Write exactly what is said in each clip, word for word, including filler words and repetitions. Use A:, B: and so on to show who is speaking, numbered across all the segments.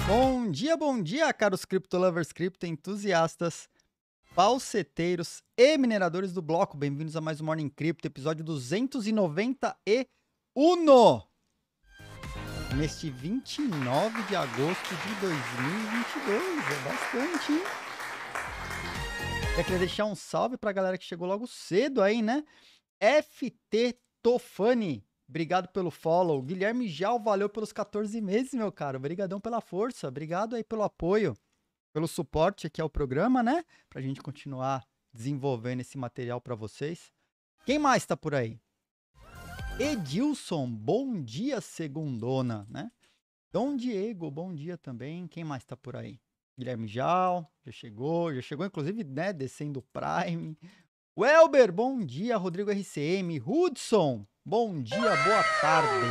A: Bom dia, bom dia, caros cripto lovers, cripto entusiastas, falseteiros e mineradores do bloco. Bem-vindos a mais um Morning Crypto, episódio duzentos e noventa e um. Neste vinte e nove de agosto de dois mil e vinte e dois. É bastante, hein? Eu queria deixar um salve pra galera que chegou logo cedo aí, né? F T Tofani, obrigado pelo follow. Guilherme Jal, valeu pelos quatorze meses, meu caro. Obrigadão pela força. Obrigado aí pelo apoio, pelo suporte aqui ao programa, né? Pra gente continuar desenvolvendo esse material pra vocês. Quem mais tá por aí? Edilson, bom dia, segundona, né? Dom Diego, bom dia também. Quem mais tá por aí? Guilherme Jal, já chegou, já chegou inclusive, né, descendo o Prime. Welber, bom dia. Rodrigo R C M. Hudson, bom dia, boa tarde.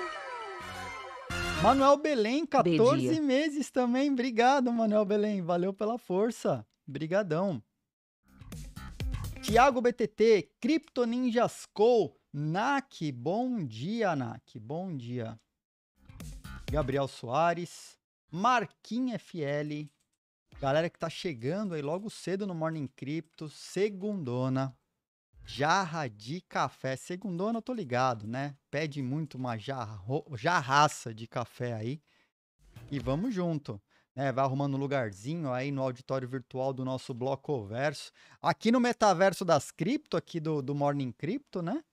A: Manuel Belém, quatorze meses também. Obrigado, Manuel Belém. Valeu pela força. Brigadão. Thiago B T T, Crypto Ninjas Co. Nak, bom dia, Nak. Bom dia. Gabriel Soares. Marquinhos F L. Galera que tá chegando aí logo cedo no Morning Crypto. Segundona. Jarra de café. Segundona eu tô ligado, né? Pede muito uma jarra, jarraça de café aí. E vamos junto. Né? Vai arrumando um lugarzinho aí no auditório virtual do nosso Blocoverso. Aqui no metaverso das cripto, aqui do, do Morning Crypto, né?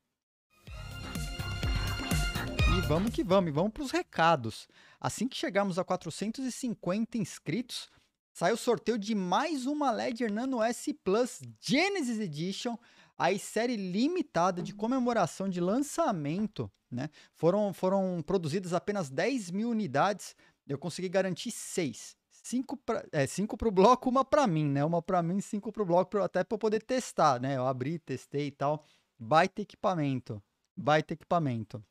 A: E vamos que vamos. E vamos pros recados. Assim que chegarmos a quatrocentos e cinquenta inscritos, sai o sorteio de mais uma Ledger Nano S Plus Genesis Edition, aí série limitada de comemoração de lançamento, né? Foram, foram produzidas apenas dez mil unidades, eu consegui garantir seis. cinco para é, cinco pro bloco, uma para mim, né? Uma para mim, cinco pro bloco, pra, até para poder testar, né? Eu abri, testei e tal. Baita equipamento, baita equipamento.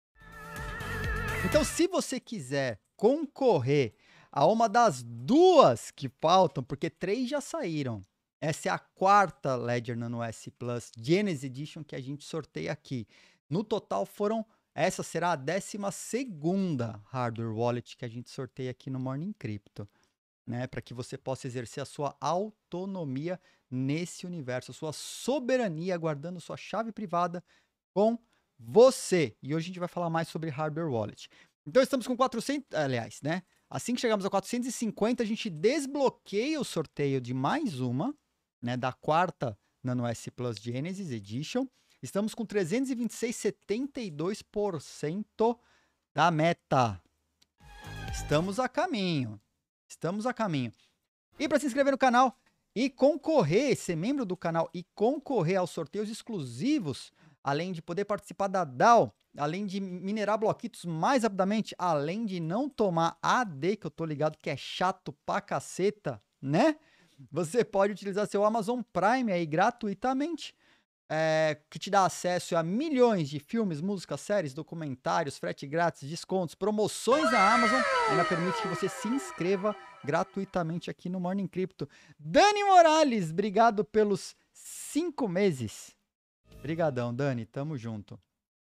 A: Então, se você quiser concorrer a uma das duas que faltam, porque três já saíram. Essa é a quarta Ledger Nano S Plus Genesis Edition que a gente sorteia aqui. No total foram, essa será a décima segunda hardware wallet que a gente sorteia aqui no Morning Crypto, né? Para que você possa exercer a sua autonomia nesse universo, a sua soberania, guardando sua chave privada com você. E hoje a gente vai falar mais sobre hardware wallet. Então estamos com quatrocentos, aliás, né? Assim que chegamos a quatrocentos e cinquenta, a gente desbloqueia o sorteio de mais uma, né, da quarta Nano S Plus Genesis Edition. Estamos com trezentos e vinte e seis vírgula setenta e dois por cento da meta. Estamos a caminho. Estamos a caminho. E para se inscrever no canal e concorrer, ser membro do canal e concorrer aos sorteios exclusivos, além de poder participar da D A O, além de minerar bloquitos mais rapidamente, além de não tomar A D, que eu tô ligado que é chato pra caceta, né? Você pode utilizar seu Amazon Prime aí gratuitamente, é, que te dá acesso a milhões de filmes, músicas, séries, documentários, frete grátis, descontos, promoções na Amazon. Ainda permite que você se inscreva gratuitamente aqui no Morning Crypto. Dani Morales, obrigado pelos cinco meses. Obrigadão, Dani. Tamo junto.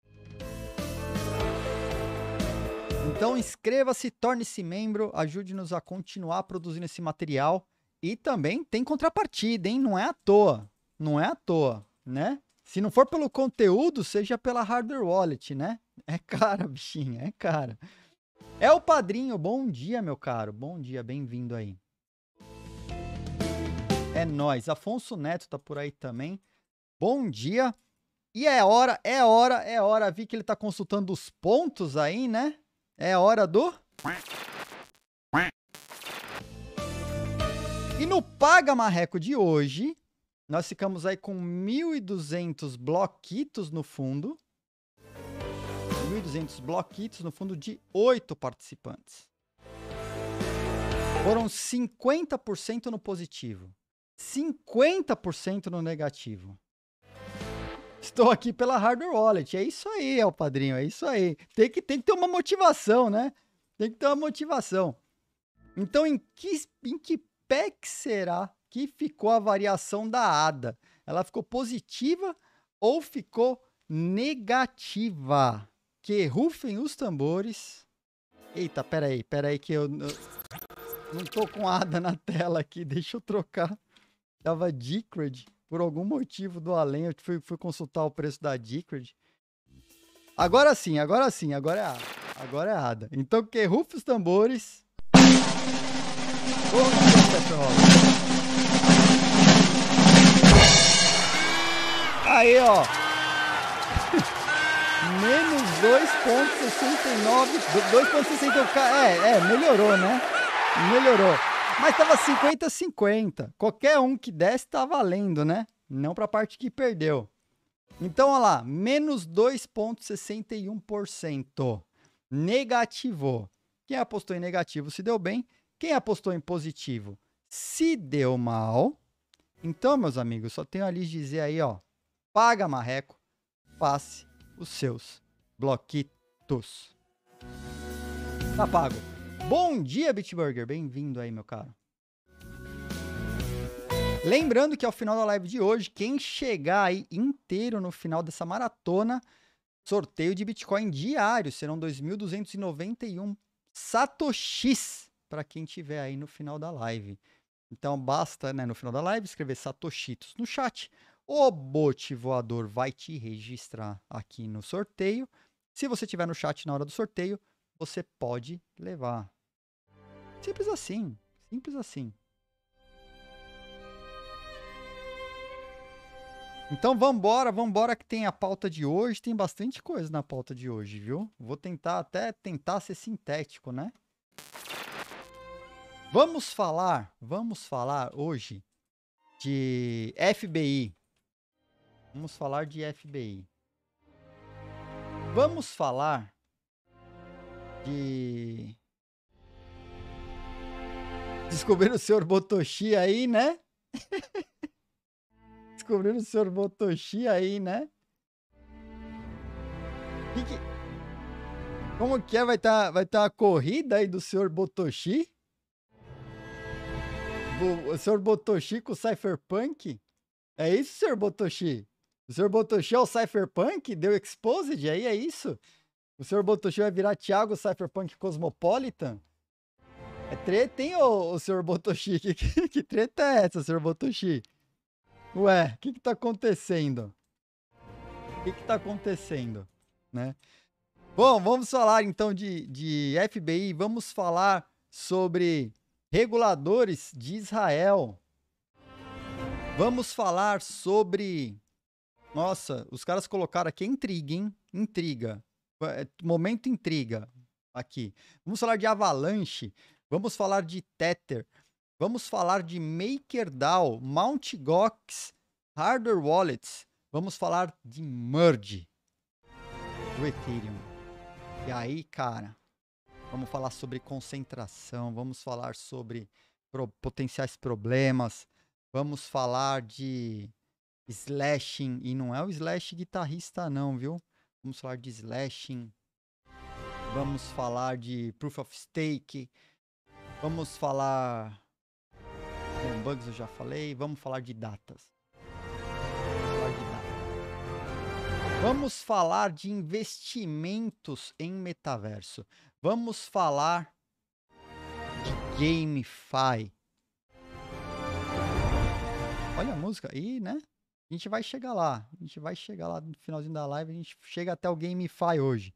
A: Então, inscreva-se, torne-se membro, ajude-nos a continuar produzindo esse material. E também tem contrapartida, hein? Não é à toa. Não é à toa, né? Se não for pelo conteúdo, seja pela hardware wallet, né? É cara, bichinha, é cara. É o padrinho. Bom dia, meu caro. Bom dia, bem-vindo aí. É nóis. Afonso Neto tá por aí também. Bom dia. E é hora, é hora, é hora. Vi que ele tá consultando os pontos aí, né? É hora do... E no Paga Marreco de hoje, nós ficamos aí com mil e duzentos bloquitos no fundo. mil e duzentos bloquitos no fundo de oito participantes. Foram cinquenta por cento no positivo. cinquenta por cento no negativo. Estou aqui pela hardware wallet. É isso aí, é o padrinho, é isso aí. Tem que, tem que ter uma motivação, né? Tem que ter uma motivação. Então, em que, em que pé que será que ficou a variação da A D A? Ela ficou positiva ou ficou negativa? Que rufem os tambores. Eita, peraí, peraí que eu, eu não tô com A D A na tela aqui, deixa eu trocar. Tava Decred, por algum motivo do além, eu fui, fui consultar o preço da Decred. Agora sim, agora sim, agora é A D A. Agora é A D A. Então, que rufa os tambores. Bom dia, pessoal. Aí, ó. Menos dois vírgula sessenta e nove. dois vírgula sessenta e nove. É, é, melhorou, né? Melhorou. Mas tava cinquenta a cinquenta. Qualquer um que desse tá valendo, né? Não pra parte que perdeu. Então, olha lá. Menos dois vírgula sessenta e um por cento. Negativou. Quem apostou em negativo se deu bem. Quem apostou em positivo se deu mal. Então, meus amigos, só tenho a lhes dizer aí, ó. Paga, marreco. Passe os seus bloquitos. Tá pago. Bom dia, Bitburger. Bem-vindo aí, meu caro. Lembrando que ao final da live de hoje, quem chegar aí inteiro no final dessa maratona, sorteio de Bitcoin diário. Serão dois mil duzentos e noventa e um satoshis para quem tiver aí no final da live. Então basta, né, no final da live, escrever satoshitos no chat. O bot voador vai te registrar aqui no sorteio. Se você estiver no chat na hora do sorteio, você pode levar. Simples assim, simples assim. Então vambora, vambora que tem a pauta de hoje, tem bastante coisa na pauta de hoje, viu? Vou tentar até tentar ser sintético, né? Vamos falar, vamos falar hoje de F B I. Vamos falar de F B I. Vamos falar de... Descobriram o senhor Botoshi aí, né? Descobriram o senhor Botoshi aí, né? Que que... Como que é? Vai estar tá, vai tá a corrida aí do senhor Botoshi? O, o senhor Botoshi com o Cypherpunk? É isso, senhor Botoshi? O senhor Botoshi é o Cypherpunk? Deu Exposed aí, é isso? O senhor Botoshi vai virar Thiago Cypherpunk Cosmopolitan? É treta, hein, ô, ô senhor Botoshi? Que, que, que treta é essa, senhor Botoshi? Ué, o que que tá acontecendo? O que que tá acontecendo, né? Bom, vamos falar então de, de F B I, vamos falar sobre reguladores de Israel. Vamos falar sobre... Nossa, os caras colocaram aqui intriga, hein? Intriga. Momento intriga aqui. Vamos falar de Avalanche, vamos falar de Tether, vamos falar de MakerDAO, Mt. Gox, Hardware Wallets, vamos falar de Merge do Ethereum. E aí, cara, vamos falar sobre concentração, vamos falar sobre pro, potenciais problemas, vamos falar de slashing, e não é o slash guitarrista não, viu? Vamos falar de slashing, vamos falar de proof of stake, vamos falar... Bom, bugs eu já falei, vamos falar de datas. Vamos falar de datas. Vamos falar de investimentos em metaverso. Vamos falar de GameFi. Olha a música aí, né? A gente vai chegar lá. A gente vai chegar lá no finalzinho da live. A gente chega até o GameFi hoje.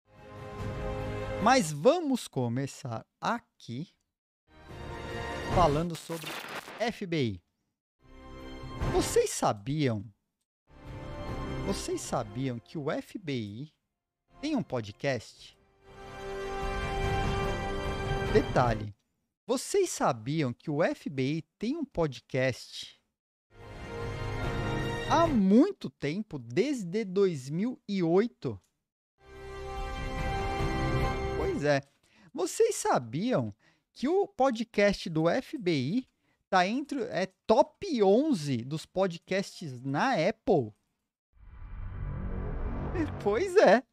A: Mas vamos começar aqui falando sobre F B I. Vocês sabiam? Vocês sabiam que o F B I tem um podcast? Detalhe. Vocês sabiam que o F B I tem um podcast há muito tempo, desde dois mil e oito? Pois é. Vocês sabiam que o podcast do F B I tá entre é top onze dos podcasts na Apple? Pois é.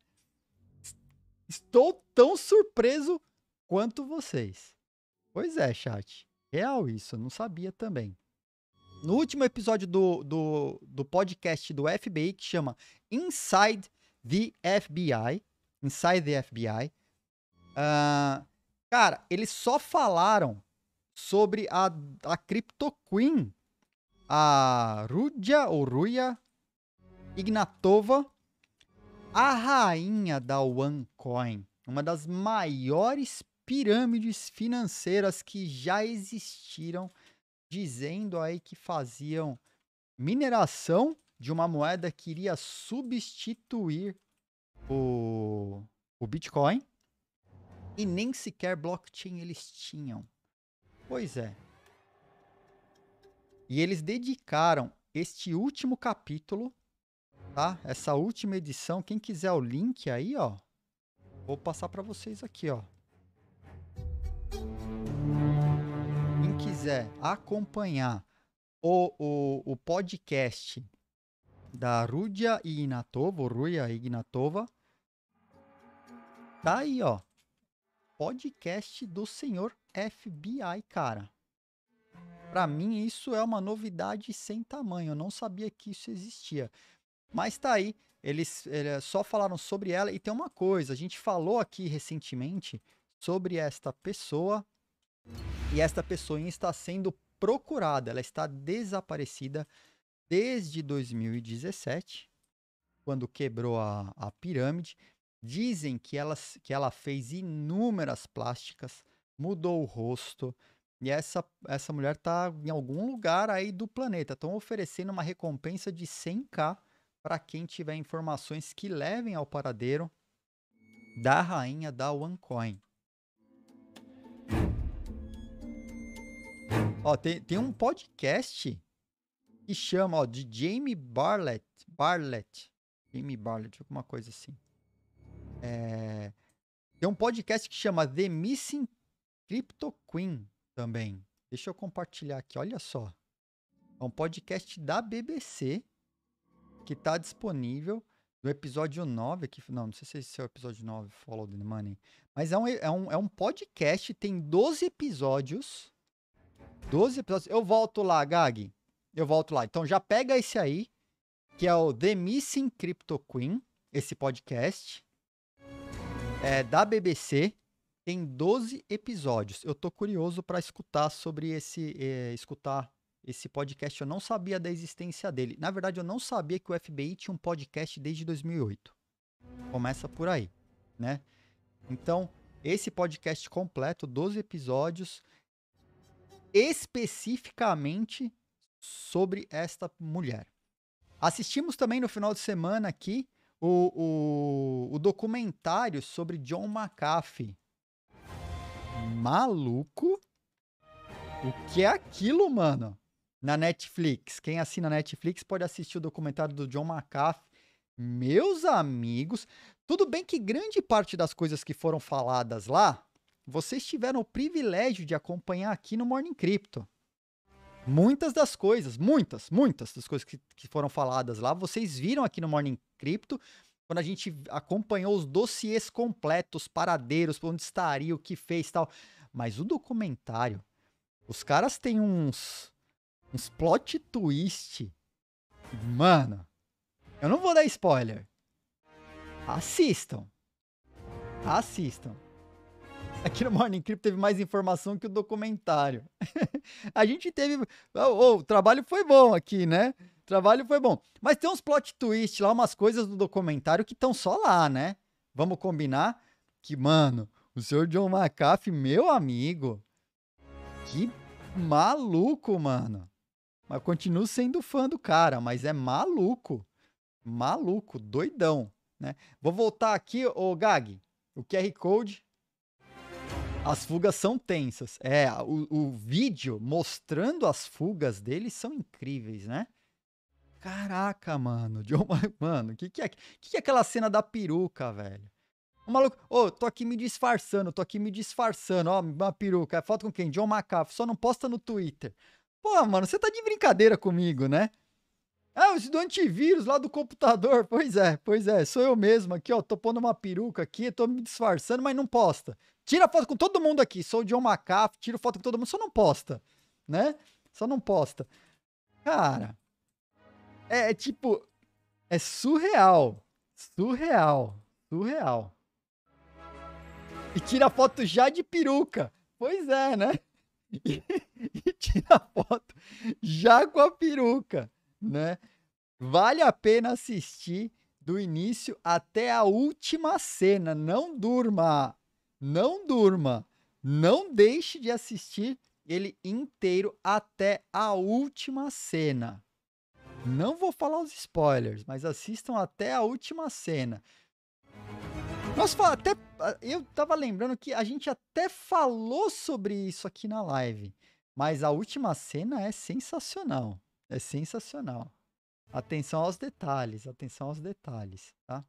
A: Estou tão surpreso quanto vocês. Pois é, chat. Real isso, eu não sabia também. No último episódio do, do, do podcast do F B I, que chama Inside the F B I, Inside the F B I, Ah, cara, eles só falaram sobre a, a Crypto Queen, a Rudia ou Ruia Ignatova, a rainha da OneCoin, uma das maiores pirâmides financeiras que já existiram, dizendo aí que faziam mineração de uma moeda que iria substituir o, o Bitcoin e nem sequer blockchain eles tinham. Pois é. E eles dedicaram este último capítulo, tá? Essa última edição, quem quiser o link aí, ó, vou passar para vocês aqui, ó. Quem quiser acompanhar o, o, o podcast da Rudia Ignatova, Ruia Ignatova, tá aí, ó. Podcast do senhor F B I, cara. Pra mim, isso é uma novidade sem tamanho. Eu não sabia que isso existia. Mas tá aí. Eles, eles só falaram sobre ela. E tem uma coisa. A gente falou aqui recentemente sobre esta pessoa. E esta pessoa está sendo procurada. Ela está desaparecida desde dois mil e dezessete, quando quebrou a, a pirâmide. Dizem que ela, que ela fez inúmeras plásticas, mudou o rosto. E essa, essa mulher tá em algum lugar aí do planeta. Estão oferecendo uma recompensa de cem k para quem tiver informações que levem ao paradeiro da rainha da OneCoin. Ó, tem, tem um podcast que chama, ó, de Jamie Bartlett. Bartlett. Jamie Bartlett, alguma coisa assim. É, tem um podcast que chama The Missing Crypto Queen também. Deixa eu compartilhar aqui, olha só. É um podcast da B B C que está disponível no episódio nove aqui. Não, não sei se esse é o episódio nove, Follow the Money. Mas é um, é um, é um podcast, tem doze episódios. doze episódios. Eu volto lá, Gag. Eu volto lá. Então já pega esse aí, que é o The Missing Crypto Queen, esse podcast. É da B B C. Tem doze episódios. Eu tô curioso para escutar sobre esse, é, escutar esse podcast. Eu não sabia da existência dele. Na verdade, eu não sabia que o F B I tinha um podcast desde dois mil e oito. Começa por aí, né? Então, esse podcast completo, doze episódios, especificamente sobre esta mulher. Assistimos também no final de semana aqui o, o, o documentário sobre John McAfee. Maluco? O que é aquilo, mano? Na Netflix. Quem assina a Netflix pode assistir o documentário do John McAfee. Meus amigos, tudo bem que grande parte das coisas que foram faladas lá, vocês tiveram o privilégio de acompanhar aqui no Morning Crypto. Muitas das coisas, muitas, muitas das coisas que, que foram faladas lá, vocês viram aqui no Morning Crypto, quando a gente acompanhou os dossiês completos, paradeiros, onde estaria, o que fez e tal. Mas o documentário, os caras têm uns, uns plot twist. Mano, eu não vou dar spoiler. Assistam. Assistam. Aqui no Morning Crypto teve mais informação que o documentário. A gente teve... Oh, oh, o trabalho foi bom aqui, né? O trabalho foi bom. Mas tem uns plot twist lá, umas coisas do documentário que estão só lá, né? Vamos combinar que, mano, o senhor John McAfee, meu amigo, que maluco, mano. Mas continuo sendo fã do cara, mas é maluco. Maluco, doidão, né? Vou voltar aqui, ô Gag, o Q R Code. As fugas são tensas. É, o, o vídeo mostrando as fugas deles são incríveis, né? Caraca, mano. John, mano, o que, que, é, que, que é aquela cena da peruca, velho? O maluco, ô, oh, tô aqui me disfarçando, tô aqui me disfarçando, ó, uma peruca. Foto com quem? John McAfee, só não posta no Twitter. Pô, mano, você tá de brincadeira comigo, né? Ah, esse do antivírus lá do computador. Pois é, pois é, sou eu mesmo aqui, ó. Tô pondo uma peruca aqui, tô me disfarçando, mas não posta. Tira foto com todo mundo aqui. Sou o John McAfee, tiro foto com todo mundo, só não posta, né? Só não posta. Cara, é, é tipo, é surreal. Surreal. Surreal. E tira foto já de peruca. Pois é, né? E, e tira foto já com a peruca, né? Vale a pena assistir do início até a última cena. Não durma. Não durma. Não deixe de assistir ele inteiro até a última cena. Não vou falar os spoilers, mas assistam até a última cena. Nós até eu tava lembrando que a gente até falou sobre isso aqui na live, mas a última cena é sensacional. É sensacional. Atenção aos detalhes, atenção aos detalhes, tá?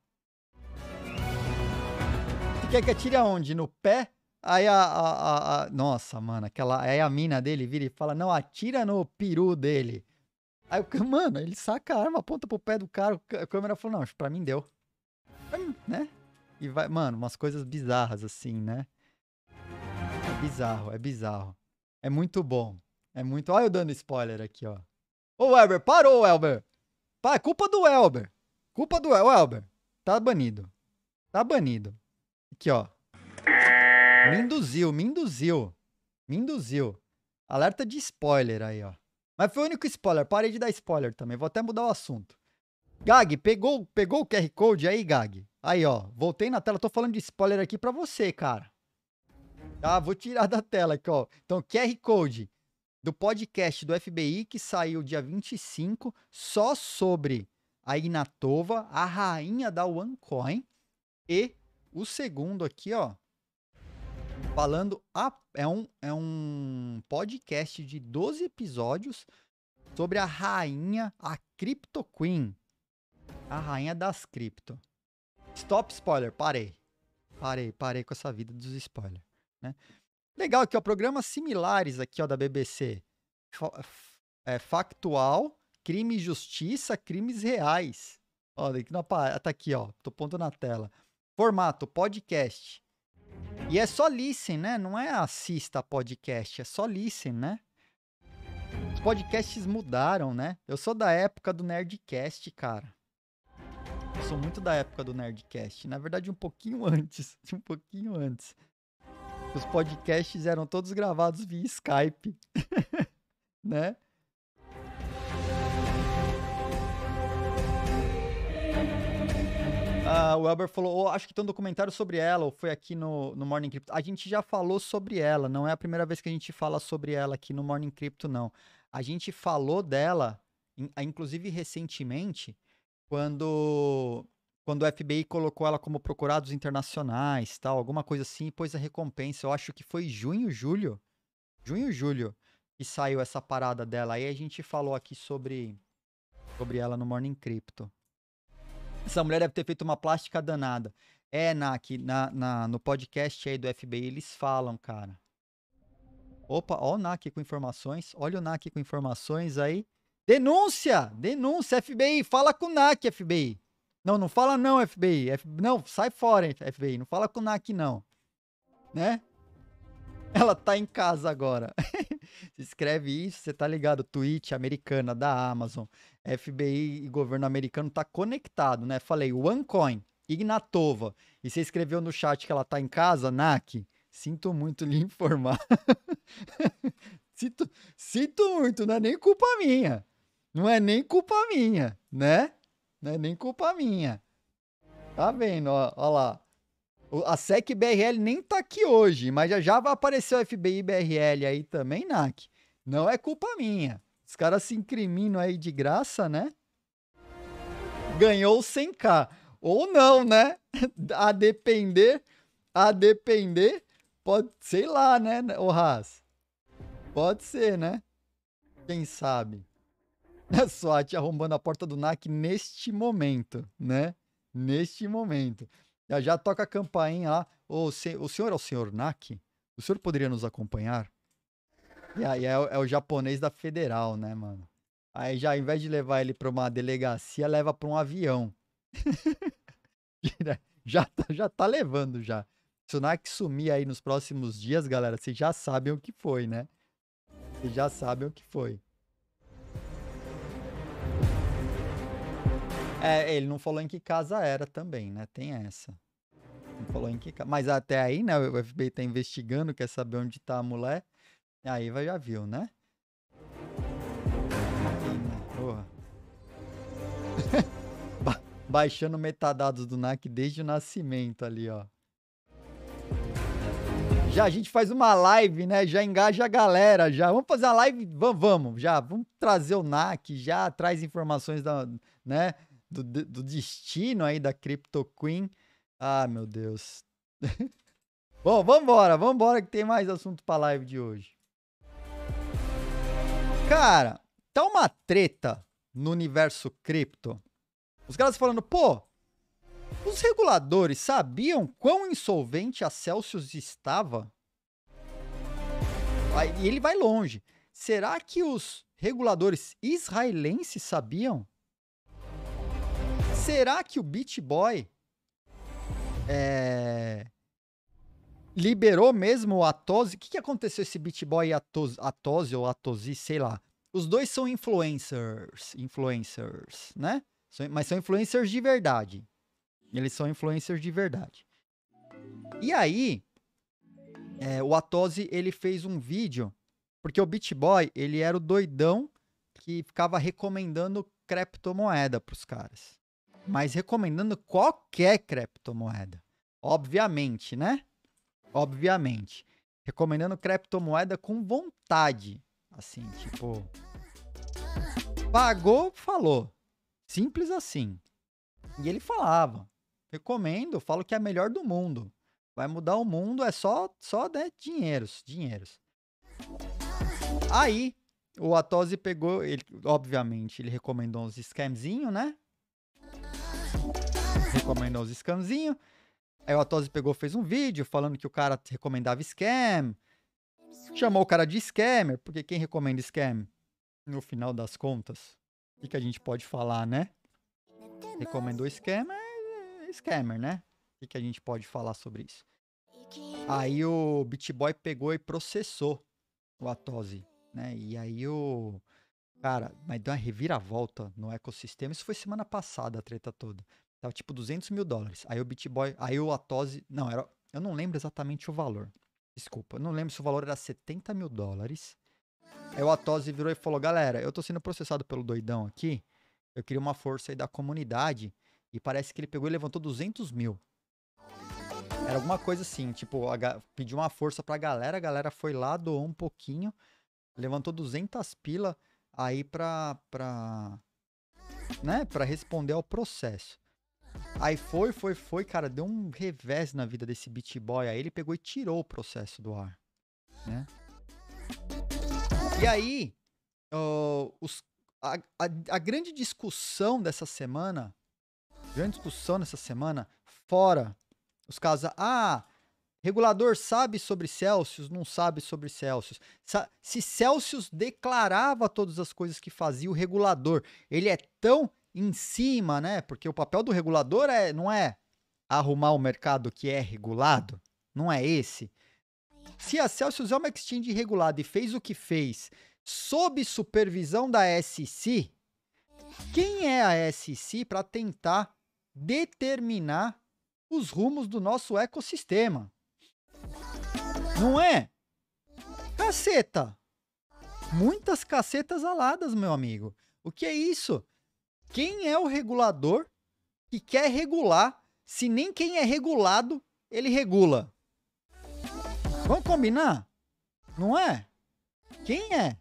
A: Você quer que atire aonde? No pé? Aí a, a, a, a nossa, mano, aquela aí a mina dele vira e fala: "Não, atira no peru dele". Aí o mano, ele saca a arma, aponta pro pé do cara, a câmera falou: "Não, pra mim deu". Né? E vai, mano, umas coisas bizarras assim, né? É bizarro, é bizarro. É muito bom. É muito. Olha eu dando spoiler aqui, ó. Ô, Elber, parou, Elber. Pá, é culpa do Elber. Culpa do El- Elber. Tá banido. Tá banido. Aqui, ó. Me induziu, me induziu. Me induziu. Alerta de spoiler aí, ó. Mas foi o único spoiler. Parei de dar spoiler também. Vou até mudar o assunto. Gag, pegou, pegou o Q R Code aí, Gag? Aí, ó. Voltei na tela. Tô falando de spoiler aqui pra você, cara. Tá? Vou tirar da tela aqui, ó. Então, Q R Code do podcast do F B I que saiu dia vinte e cinco, só sobre a Ignatova, a rainha da OneCoin. E o segundo aqui, ó. Falando. A, é, um, é um podcast de doze episódios sobre a rainha, a Crypto Queen. A rainha das cripto. Stop spoiler, parei. Parei, parei com essa vida dos spoilers, né? Legal aqui, ó, programas similares aqui, ó, da B B C. Fa é, factual, crime e justiça, crimes reais. Ó, aqui na, tá aqui, ó, tô pondo na tela. Formato, podcast. E é só listen, né? Não é assista podcast, é só listen, né? Os podcasts mudaram, né? Eu sou da época do Nerdcast, cara. Eu sou muito da época do Nerdcast. Na verdade, um pouquinho antes. Um pouquinho antes. Os podcasts eram todos gravados via Skype. Né? Ah, o Elber falou, oh, acho que tem um documentário sobre ela, ou foi aqui no, no Morning Crypto. A gente já falou sobre ela, não é a primeira vez que a gente fala sobre ela aqui no Morning Crypto, não. A gente falou dela, inclusive recentemente, quando, quando o F B I colocou ela como procurados internacionais, tal, alguma coisa assim, e pôs a recompensa. Eu acho que foi junho, julho, junho, julho, que saiu essa parada dela. Aí a gente falou aqui sobre, sobre ela no Morning Crypto. Essa mulher deve ter feito uma plástica danada. É, Nak, na, na, no podcast aí do F B I eles falam, cara. Opa, ó o Nak com informações. Olha o Nak com informações aí. Denúncia! Denúncia, F B I! Fala com o Nak, F B I! Não, não fala não, F B I. F... Não, sai fora, F B I. Não fala com o Nak, não. Né? Ela tá em casa agora. Se escreve isso, você tá ligado? Tweet americana da Amazon. F B I e governo americano tá conectado, né? Falei, OneCoin, Ignatova. E você escreveu no chat que ela tá em casa, Nak? Sinto muito lhe informar. sinto, sinto muito, não é nem culpa minha. Não é nem culpa minha, né? Não é nem culpa minha. Tá vendo, ó, ó lá. A S E C B R L nem tá aqui hoje, mas já já vai aparecer o F B I B R L aí também, Nak. Não é culpa minha. Os caras se incriminam aí de graça, né? Ganhou cem k. Ou não, né? A depender, a depender, pode, sei lá, né, o Haas? Pode ser, né? Quem sabe? A SWAT arrombando a porta do Nak neste momento, né? Neste momento. Já já toca a campainha lá. O, se, o senhor é o senhor Nak? O senhor poderia nos acompanhar? E aí é, é o japonês da Federal, né, mano? Aí já, ao invés de levar ele pra uma delegacia, leva pra um avião. já, tá, já tá levando, já. Se o Nak sumir aí nos próximos dias, galera, vocês já sabem o que foi, né? Vocês já sabem o que foi. É, ele não falou em que casa era também, né? Tem essa. Não falou em que... Mas até aí, né? O F B I tá investigando, quer saber onde tá a mulher. Aí vai, já viu, né? Aí, né? Porra. Ba baixando metadados do N A C desde o nascimento ali, ó. Já a gente faz uma live, né? Já engaja a galera, já. Vamos fazer uma live, vamos, vamos, já. Vamos trazer o N A C, já traz informações da, né, do, do destino aí da Crypto Queen. Ah, meu Deus. Bom, vambora, vambora que tem mais assunto pra live de hoje. Cara, tá uma treta no universo cripto. Os caras falando, pô, os reguladores sabiam quão insolvente a Celsius estava? E ele vai longe. Será que os reguladores israelenses sabiam? Será que o BitBoy é, liberou mesmo o Atozi? O que, que aconteceu esse BitBoy e Atozi, Atozi ou Atozi, sei lá. Os dois são influencers, influencers, né? Mas são influencers de verdade. Eles são influencers de verdade. E aí, é, o Atozi, ele fez um vídeo, porque o BitBoy, ele era o doidão que ficava recomendando criptomoeda pros caras. Mas recomendando qualquer criptomoeda. Obviamente, né? Obviamente. Recomendando criptomoeda com vontade. Assim, tipo... Pagou, falou. Simples assim. E ele falava... Recomendo, falo que é a melhor do mundo. Vai mudar o mundo, é só, só né, dinheiros, dinheiros. Aí, o Atozi pegou, ele, obviamente, ele recomendou uns scamzinhos, né? Recomendou uns scamzinhos. Aí o Atozi pegou, fez um vídeo falando que o cara recomendava scam. Chamou o cara de scammer, porque quem recomenda scam? No final das contas, o que, que a gente pode falar, né? Recomendou scammer, é scammer, né? O que, que a gente pode falar sobre isso? Aí o BitBoy pegou e processou o Atozi, né? E aí o... Cara, mas deu uma reviravolta no ecossistema. Isso foi semana passada, a treta toda. Tava tipo duzentos mil dólares. Aí o BitBoy... Aí o Atozi... Não, era... Eu não lembro exatamente o valor. Desculpa, eu não lembro se o valor era setenta mil dólares. Aí o Atozi virou e falou, galera, eu tô sendo processado pelo doidão aqui. Eu queria uma força aí da comunidade. E parece que ele pegou e levantou duzentos mil. Era alguma coisa assim, tipo, a, pediu uma força pra galera, a galera foi lá, doou um pouquinho, levantou duzentas pila aí pra, pra, né, pra responder ao processo. Aí foi, foi, foi, cara, deu um revés na vida desse BitBoy, aí ele pegou e tirou o processo do ar, né? E aí, uh, os, a, a, a grande discussão dessa semana, grande discussão dessa semana, fora... Os casos, ah, regulador sabe sobre Celsius, não sabe sobre Celsius. Se Celsius declarava todas as coisas que fazia o regulador, ele é tão em cima, né? Porque o papel do regulador é, não é arrumar o mercado que é regulado, não é esse. Se a Celsius é uma exchange regulada e fez o que fez sob supervisão da S E C, quem é a S E C para tentar determinar os rumos do nosso ecossistema? Não é? Caceta! Muitas cacetas aladas, meu amigo. O que é isso? Quem é o regulador que quer regular, se nem quem é regulado, ele regula? Vamos combinar? Não é? Quem é?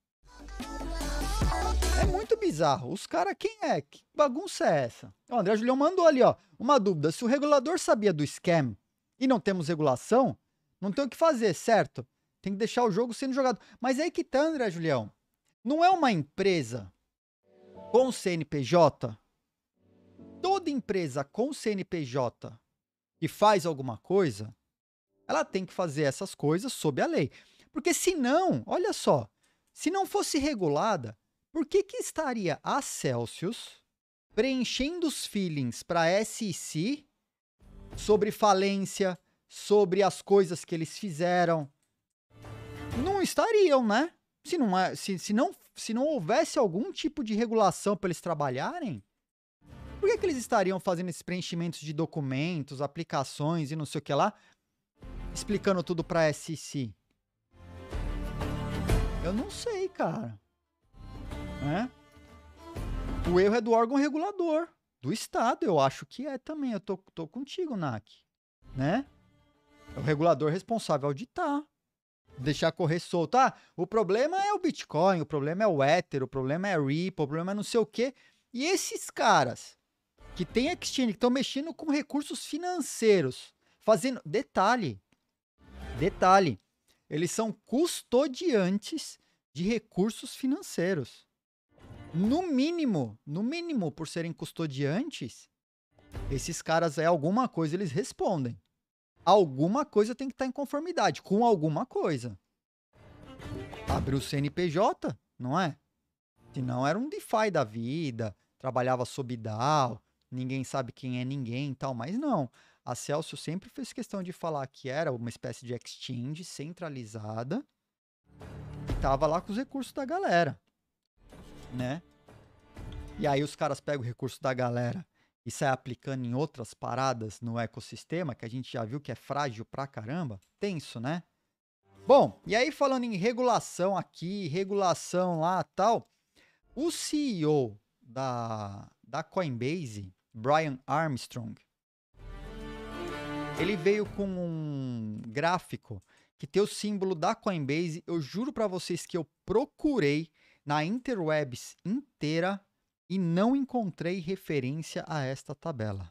A: É muito bizarro. Os caras, quem é? Que bagunça é essa? O André Julião mandou ali, ó, uma dúvida. Se o regulador sabia do scam e não temos regulação, não tem o que fazer, certo? Tem que deixar o jogo sendo jogado. Mas aí que tá, André Julião. Não é uma empresa com C N P J? Toda empresa com C N P J que faz alguma coisa, ela tem que fazer essas coisas sob a lei. Porque senão, olha só, se não fosse regulada, por que que estaria a Celsius preenchendo os feelings para a S E C sobre falência, sobre as coisas que eles fizeram? Não estariam, né? Se não, se, se não, se não houvesse algum tipo de regulação para eles trabalharem, Por que que eles estariam fazendo esses preenchimentos de documentos, aplicações e não sei o que lá, explicando tudo para a S E C? Eu não sei, cara. Né? O erro é do órgão regulador, do Estado. Eu acho que é também. Eu tô, tô contigo, N A C. Né? É o regulador responsável auditar. Deixar correr solto. Ah, o problema é o Bitcoin, o problema é o Ether, o problema é Ripple, o problema é não sei o quê. E esses caras que tem exchange, que estão mexendo com recursos financeiros, fazendo... Detalhe, detalhe, eles são custodiantes de recursos financeiros. No mínimo, no mínimo, por serem custodiantes, esses caras, é alguma coisa, eles respondem. Alguma coisa tem que estar em conformidade com alguma coisa. Abriu o C N P J, não é? Senão era um DeFi da vida, trabalhava sob D A O, ninguém sabe quem é ninguém e tal, mas não. A Celsius sempre fez questão de falar que era uma espécie de exchange centralizada e tava lá com os recursos da galera, né? E aí os caras pegam o recurso da galera e saem aplicando em outras paradas no ecossistema, que a gente já viu que é frágil pra caramba. Tenso, né? Bom, e aí falando em regulação aqui, regulação lá e tal, o C E O da, da Coinbase, Brian Armstrong, ele veio com um gráfico que tem o símbolo da Coinbase. Eu juro pra vocês que eu procurei na interwebs inteira e não encontrei referência a esta tabela.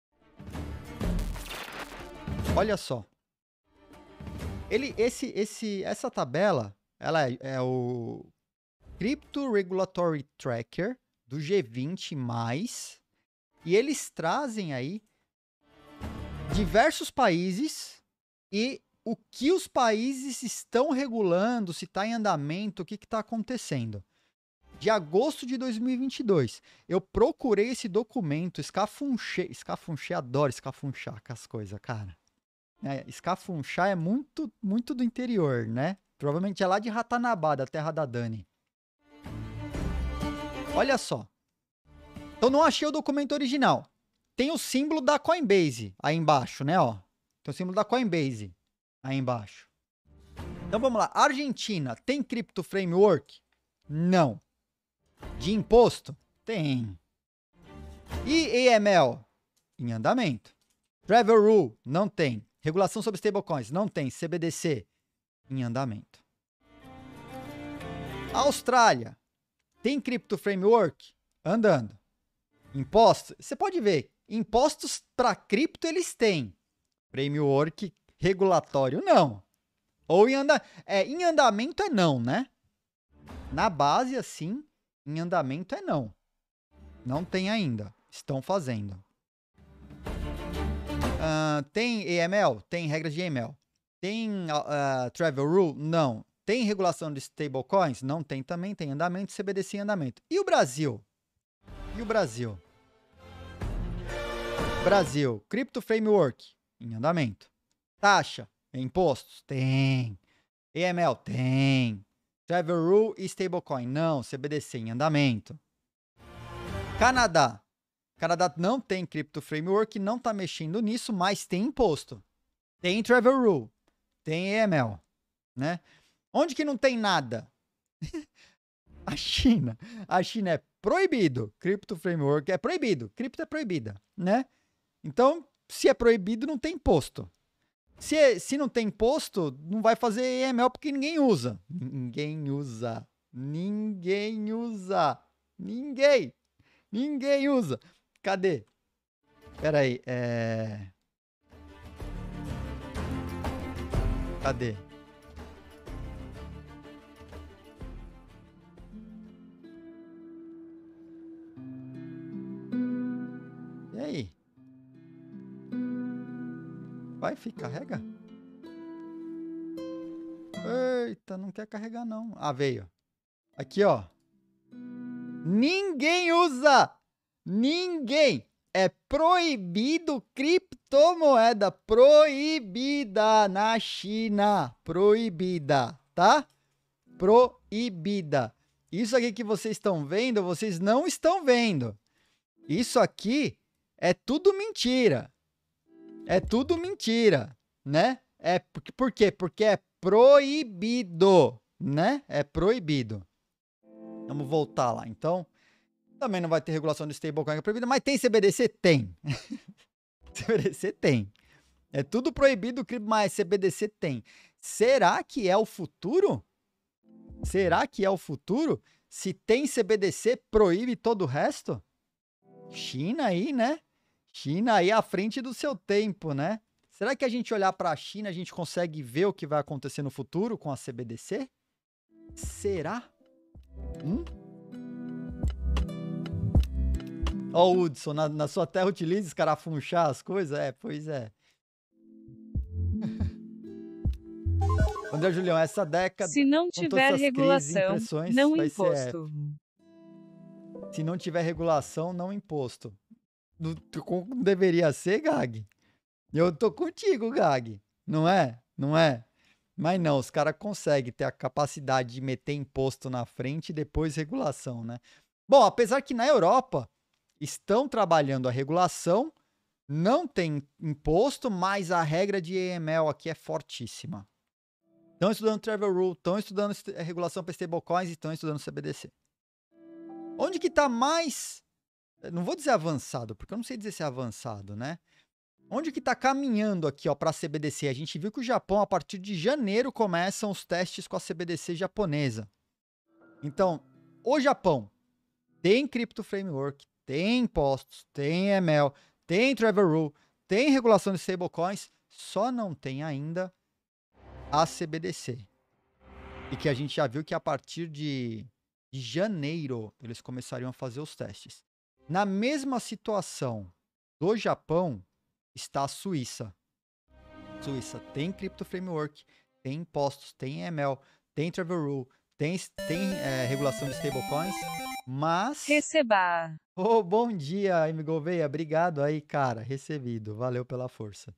A: Olha só. Ele, esse, esse, essa tabela, ela é, é o Crypto Regulatory Tracker do G vinte mais, e eles trazem aí diversos países e o que os países estão regulando, se está em andamento, o que está acontecendo. De agosto de dois mil e vinte e dois, eu procurei esse documento, escafunchei, escafunchei, adoro escafunchar com as coisas, cara. É, escafunchar é muito, muito do interior, né? Provavelmente é lá de Ratanabá, da terra da Dani. Olha só. Eu não achei o documento original. Tem o símbolo da Coinbase aí embaixo, né? Ó. Tem o símbolo da Coinbase aí embaixo. Então vamos lá. Argentina tem Crypto Framework? Não. De imposto? Tem. E A M L? Em andamento. Travel Rule? Não tem. Regulação sobre stablecoins? Não tem. C B D C? Em andamento. Austrália? Tem Crypto Framework? Andando. Impostos? Você pode ver. Impostos para cripto eles têm. Framework regulatório não. Ou em, anda... é, em andamento é não, né? Na base, assim, em andamento é não. Não tem ainda. Estão fazendo. Uh, tem A M L? Tem regras de A M L. Tem uh, Travel Rule? Não. Tem regulação de stablecoins? Não tem também. Tem andamento, C B D C em andamento. E o Brasil? E o Brasil? Brasil. Crypto Framework? Em andamento. Taxa? Impostos? Tem. A M L? Tem. Travel Rule e stablecoin? Não. C B D C em andamento. Canadá. Canadá não tem Crypto Framework, não está mexendo nisso, mas tem imposto. Tem Travel Rule. Tem A M L. Né? Onde que não tem nada? A China. A China é proibido. Crypto Framework é proibido. Cripto é proibida, né? Então, se é proibido, não tem imposto. Se, é, se não tem imposto, não vai fazer A M L porque ninguém usa. Ninguém usa. Ninguém usa. Ninguém. Ninguém usa. Cadê? Pera aí. É... Cadê? E aí? Vai, fica, carrega. Eita, não quer carregar não. Ah, veio. Aqui, ó. Ninguém usa. Ninguém. É proibido criptomoeda. Proibida na China. Proibida, tá? Proibida. Isso aqui que vocês estão vendo, vocês não estão vendo. Isso aqui é tudo mentira. É tudo mentira, né? É porque, por quê? Porque é proibido, né? É proibido. Vamos voltar lá. Então, também não vai ter regulação de stablecoin que é proibida, mas tem C B D C? Tem. C B D C tem. É tudo proibido, mas C B D C tem. Será que é o futuro? Será que é o futuro? Se tem C B D C, proíbe todo o resto? China aí, né? China aí à frente do seu tempo, né? Será que a gente olhar para a China, a gente consegue ver o que vai acontecer no futuro com a C B D C? Será? Hum? Ó, o Hudson, na, na sua terra utiliza escarafunchar as coisas? É, pois é. André Julião, essa década,
B: Se não
A: com todas
B: tiver
A: essas crises e
B: regulação,
A: impressões,
B: não
A: vai ser. É,
B: imposto.
A: se não tiver regulação, não imposto. Não, não deveria ser, Gag? Eu tô contigo, Gag. Não é? Não é? Mas não, os caras conseguem ter a capacidade de meter imposto na frente e depois regulação, né? Bom, apesar que na Europa estão trabalhando a regulação, não tem imposto, mas a regra de A M L aqui é fortíssima. Estão estudando Travel Rule, estão estudando regulação para stablecoins e estão estudando C B D C. Onde que está mais, não vou dizer avançado, porque eu não sei dizer se é avançado, né? Onde que está caminhando aqui, ó, para a C B D C? A gente viu que o Japão, a partir de janeiro, começam os testes com a C B D C japonesa. Então, o Japão tem Crypto Framework, tem impostos, tem A M L, tem Travel Rule, tem regulação de stablecoins, só não tem ainda a C B D C. E que a gente já viu que a partir de, de janeiro eles começariam a fazer os testes. Na mesma situação do Japão está a Suíça. Suíça tem Crypto Framework, tem impostos, tem A M L, tem Travel Rule, tem, tem é, regulação de stablecoins, mas...
B: Receba.
A: Oh, bom dia, M. Gouveia. Obrigado aí, cara. Recebido. Valeu pela força.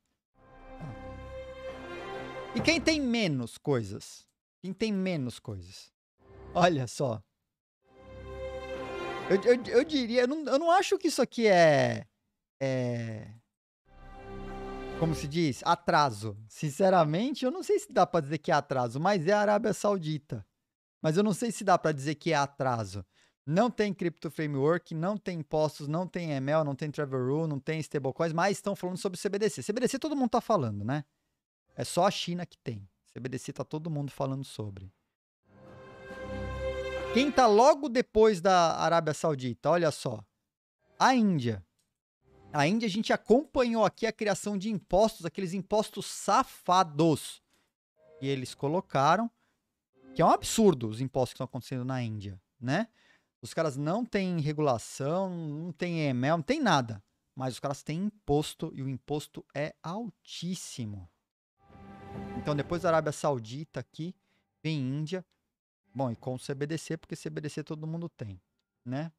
A: E quem tem menos coisas? Quem tem menos coisas? Olha só. Eu, eu, eu diria... Eu não, eu não acho que isso aqui é... É... Como se diz? Atraso. Sinceramente, eu não sei se dá pra dizer que é atraso, mas é a Arábia Saudita. Mas eu não sei se dá pra dizer que é atraso. Não tem Crypto Framework, não tem impostos, não tem A M L, não tem Travel Rule, não tem stablecoins, mas estão falando sobre C B D C. C B D C todo mundo tá falando, né? É só a China que tem. C B D C tá todo mundo falando sobre. Quem tá logo depois da Arábia Saudita? Olha só. A Índia. A Índia, a gente acompanhou aqui a criação de impostos, aqueles impostos safados. E eles colocaram, que é um absurdo os impostos que estão acontecendo na Índia, né? Os caras não têm regulação, não tem A M L, não tem nada. Mas os caras têm imposto e o imposto é altíssimo. Então, depois da Arábia Saudita aqui, vem Índia. Bom, e com o C B D C, porque C B D C todo mundo tem, né?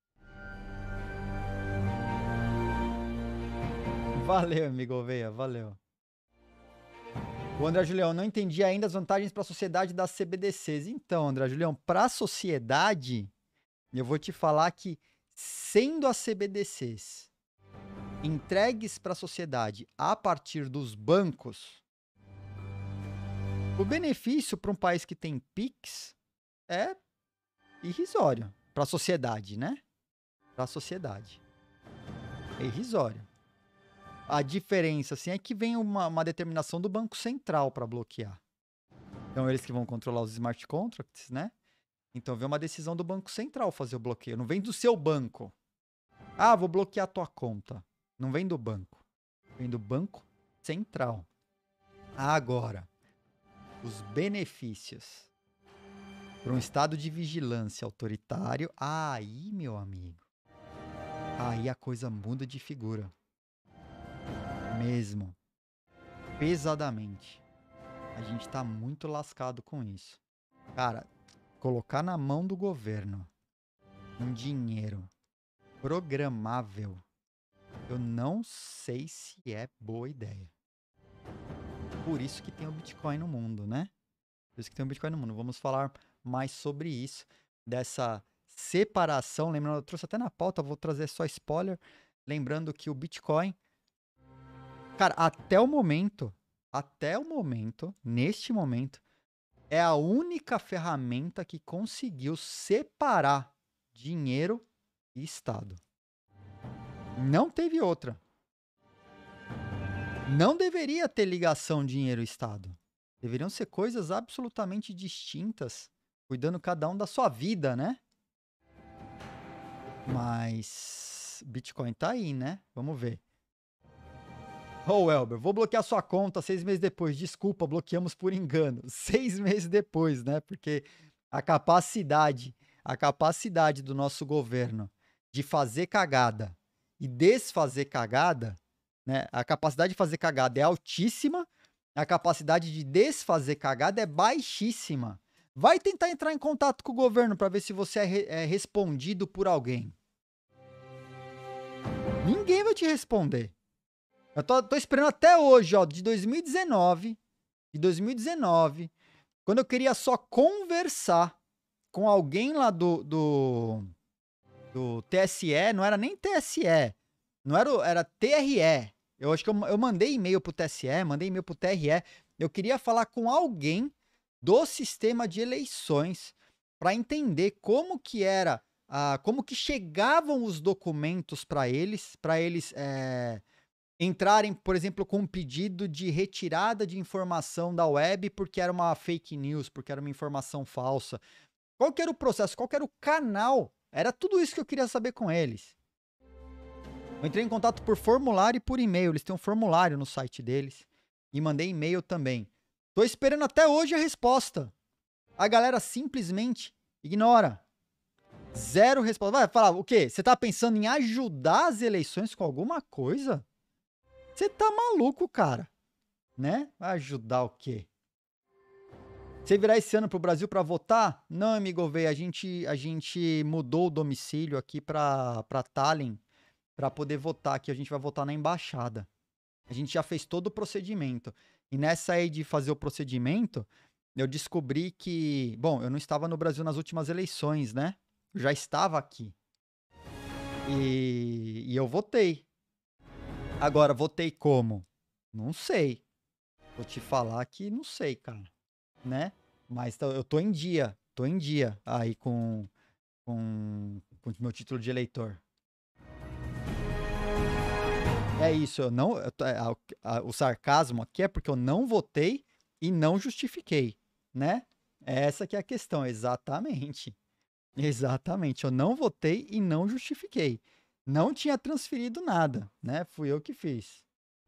A: Valeu, amigo Veia, valeu. O André Julião, não entendi ainda as vantagens para a sociedade das C B D Cs. Então, André Julião, para a sociedade... Eu vou te falar que, sendo as C B D Cs entregues para a sociedade a partir dos bancos, o benefício para um país que tem Pix é irrisório. Para a sociedade, né? Para a sociedade. É irrisório. A diferença, assim, é que vem uma, uma determinação do Banco Central para bloquear. Então, eles que vão controlar os smart contracts, né? Então, vem uma decisão do Banco Central fazer o bloqueio. Não vem do seu banco. Ah, vou bloquear a tua conta. Não vem do banco. Vem do Banco Central. Agora, os benefícios para um estado de vigilância autoritário, aí, meu amigo, aí a coisa muda de figura. Mesmo. Pesadamente. A gente tá muito lascado com isso. Cara, colocar na mão do governo um dinheiro programável, eu não sei se é boa ideia. Por isso que tem o Bitcoin no mundo, né? Por isso que tem o Bitcoin no mundo. Vamos falar mais sobre isso, dessa separação, lembrando, eu trouxe até na pauta, vou trazer só spoiler, lembrando que o Bitcoin, cara, até o momento, até o momento, neste momento, é a única ferramenta que conseguiu separar dinheiro e Estado. Não teve outra. Não deveria ter ligação dinheiro e Estado. Deveriam ser coisas absolutamente distintas, cuidando cada um da sua vida, né? Mas Bitcoin tá aí, né? Vamos ver. Ô, oh, Elber, vou bloquear sua conta seis meses depois. Desculpa, bloqueamos por engano. Seis meses depois, né? Porque a capacidade, a capacidade do nosso governo de fazer cagada e desfazer cagada, né? A capacidade de fazer cagada é altíssima, a capacidade de desfazer cagada é baixíssima. Vai tentar entrar em contato com o governo para ver se você é, re é respondido por alguém. Ninguém vai te responder. Eu tô, tô esperando até hoje, ó, de dois mil e dezenove, de dois mil e dezenove, quando eu queria só conversar com alguém lá do, do, do T S E, não era nem T S E, não era, era T R E. Eu acho que eu, eu mandei e-mail pro T S E, mandei e-mail pro T R E. Eu queria falar com alguém do sistema de eleições para entender como que era, ah, como que chegavam os documentos para eles, para eles é, entrarem, por exemplo, com um pedido de retirada de informação da web porque era uma fake news, porque era uma informação falsa. Qual que era o processo? Qual que era o canal? Era tudo isso que eu queria saber com eles. Eu entrei em contato por formulário e por e-mail. Eles têm um formulário no site deles. E mandei e-mail também. Tô esperando até hoje a resposta. A galera simplesmente ignora. Zero resposta. Vai falar o quê? Você tá pensando em ajudar as eleições com alguma coisa? Você tá maluco, cara. Né? Vai ajudar o quê? Você virar esse ano pro Brasil pra votar? Não, amigo, veio. A gente, a gente mudou o domicílio aqui pra, pra Tallinn pra poder votar aqui. A gente vai votar na embaixada. A gente já fez todo o procedimento. E nessa aí de fazer o procedimento, eu descobri que... Bom, eu não estava no Brasil nas últimas eleições, né? Eu já estava aqui. E, e eu votei. Agora, votei como? Não sei. Vou te falar que não sei, cara. Né? Mas eu tô em dia. Tô em dia aí com, com, com o meu título de eleitor. É isso, eu não, eu, a, a, o sarcasmo aqui é porque eu não votei e não justifiquei, né? Essa que é a questão, exatamente. Exatamente, eu não votei e não justifiquei. Não tinha transferido nada, né? Fui eu que fiz.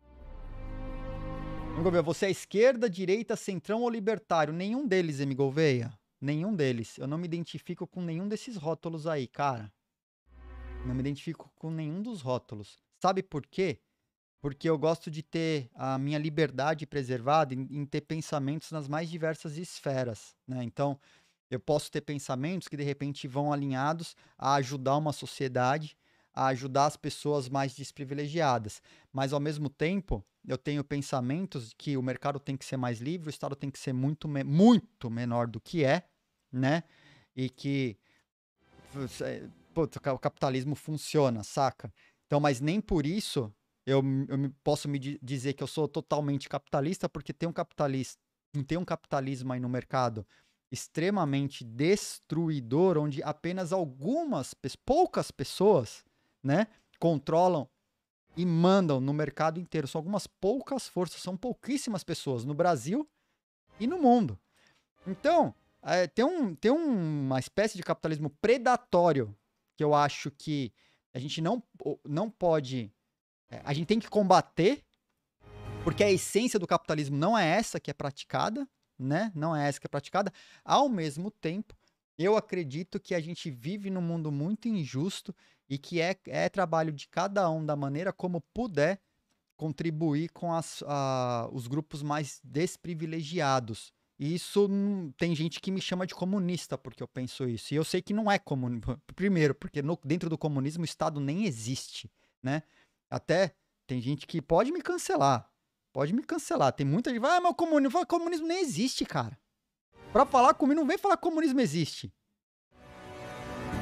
A: Gouveia, você é esquerda, direita, centrão ou libertário? Nenhum deles, M. Gouveia. Nenhum deles. Eu não me identifico com nenhum desses rótulos aí, cara. Não me identifico com nenhum dos rótulos. Sabe por quê? Porque eu gosto de ter a minha liberdade preservada em, em ter pensamentos nas mais diversas esferas, né? Então, eu posso ter pensamentos que de repente vão alinhados a ajudar uma sociedade, a ajudar as pessoas mais desprivilegiadas. Mas, ao mesmo tempo, eu tenho pensamentos que o mercado tem que ser mais livre, o Estado tem que ser muito, me- muito menor do que é, né? E que putz, o capitalismo funciona, saca? Então, mas nem por isso eu, eu me- posso me di- dizer que eu sou totalmente capitalista, porque tem um capitalista, tem um capitalismo aí no mercado extremamente destruidor, onde apenas algumas, pes- poucas pessoas, né, controlam e mandam no mercado inteiro. São algumas poucas forças, são pouquíssimas pessoas no Brasil e no mundo. Então, é, tem, um, tem uma espécie de capitalismo predatório que eu acho que a gente não, não pode. é, A gente tem que combater, porque a essência do capitalismo não é essa que é praticada, né? Não é essa que é praticada. Ao mesmo tempo, eu acredito que a gente vive num mundo muito injusto e que é, é trabalho de cada um, da maneira como puder, contribuir com as, a- os grupos mais desprivilegiados. E isso hum, tem gente que me chama de comunista porque eu penso isso. E eu sei que não é comunismo. Primeiro, porque no- dentro do comunismo o Estado nem existe, né? Até tem gente que pode me cancelar. Pode me cancelar. Tem muita gente que vai, ah, mas o comunismo, fala, comunismo nem existe, cara. Pra falar comigo, não vem falar que comunismo existe.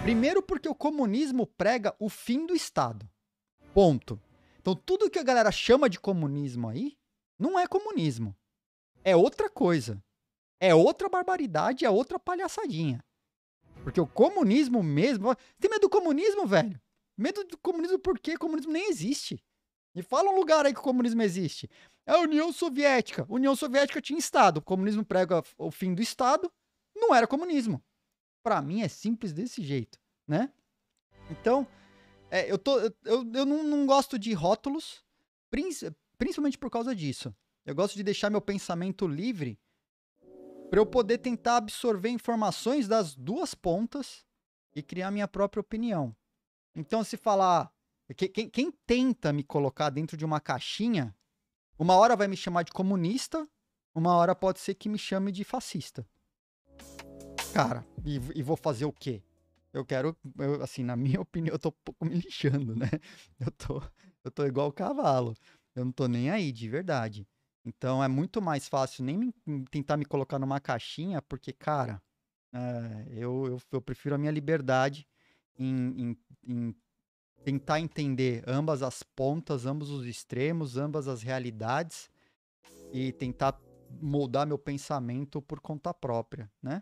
A: Primeiro porque o comunismo prega o fim do Estado. Ponto. Então tudo que a galera chama de comunismo aí, não é comunismo. É outra coisa. É outra barbaridade, é outra palhaçadinha. Porque o comunismo mesmo... Tem medo do comunismo, velho? Medo do comunismo por quê? O comunismo nem existe. Me fala um lugar aí que o comunismo existe. É a União Soviética. A União Soviética tinha Estado. O comunismo prega o fim do Estado. Não era comunismo. Pra mim é simples desse jeito, né? Então, é, eu, tô, eu, eu não, não gosto de rótulos, principalmente por causa disso. Eu gosto de deixar meu pensamento livre para eu poder tentar absorver informações das duas pontas e criar minha própria opinião. Então, se falar... Quem, quem tenta me colocar dentro de uma caixinha, uma hora vai me chamar de comunista, uma hora pode ser que me chame de fascista. Cara, e, e vou fazer o quê? Eu quero, eu, assim, na minha opinião, eu tô um pouco me lixando, né? Eu tô, eu tô igual o cavalo. Eu não tô nem aí, de verdade. Então é muito mais fácil nem me, tentar me colocar numa caixinha, porque, cara, é, eu, eu, eu prefiro a minha liberdade em, em, em tentar entender ambas as pontas, ambos os extremos, ambas as realidades e tentar moldar meu pensamento por conta própria, né?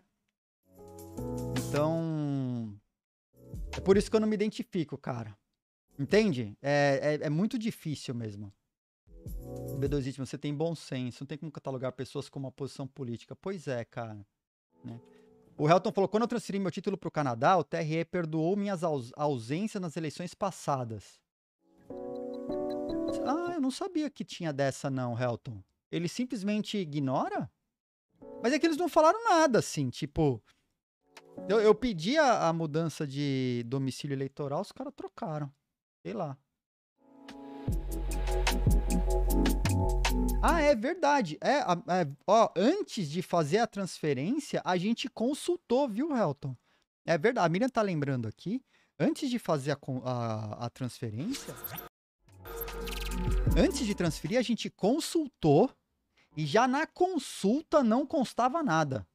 A: Então, é por isso que eu não me identifico, cara. Entende? É, é, é muito difícil mesmo. B dois Ritmo, você tem bom senso, não tem como catalogar pessoas com uma posição política. Pois é, cara. Né? O Helton falou, quando eu transferi meu título para o Canadá, o T R E perdoou minhas aus ausências nas eleições passadas. Ah, eu não sabia que tinha dessa não, Helton. Ele simplesmente ignora? Mas é que eles não falaram nada, assim, tipo... Eu, eu pedi a, a mudança de domicílio eleitoral, os caras trocaram. Sei lá. Ah, é verdade. É, é, ó, antes de fazer a transferência, a gente consultou, viu, Helton? É verdade. A Miriam tá lembrando aqui. Antes de fazer a, a, a transferência... Antes de transferir, a gente consultou e já na consulta não constava nada.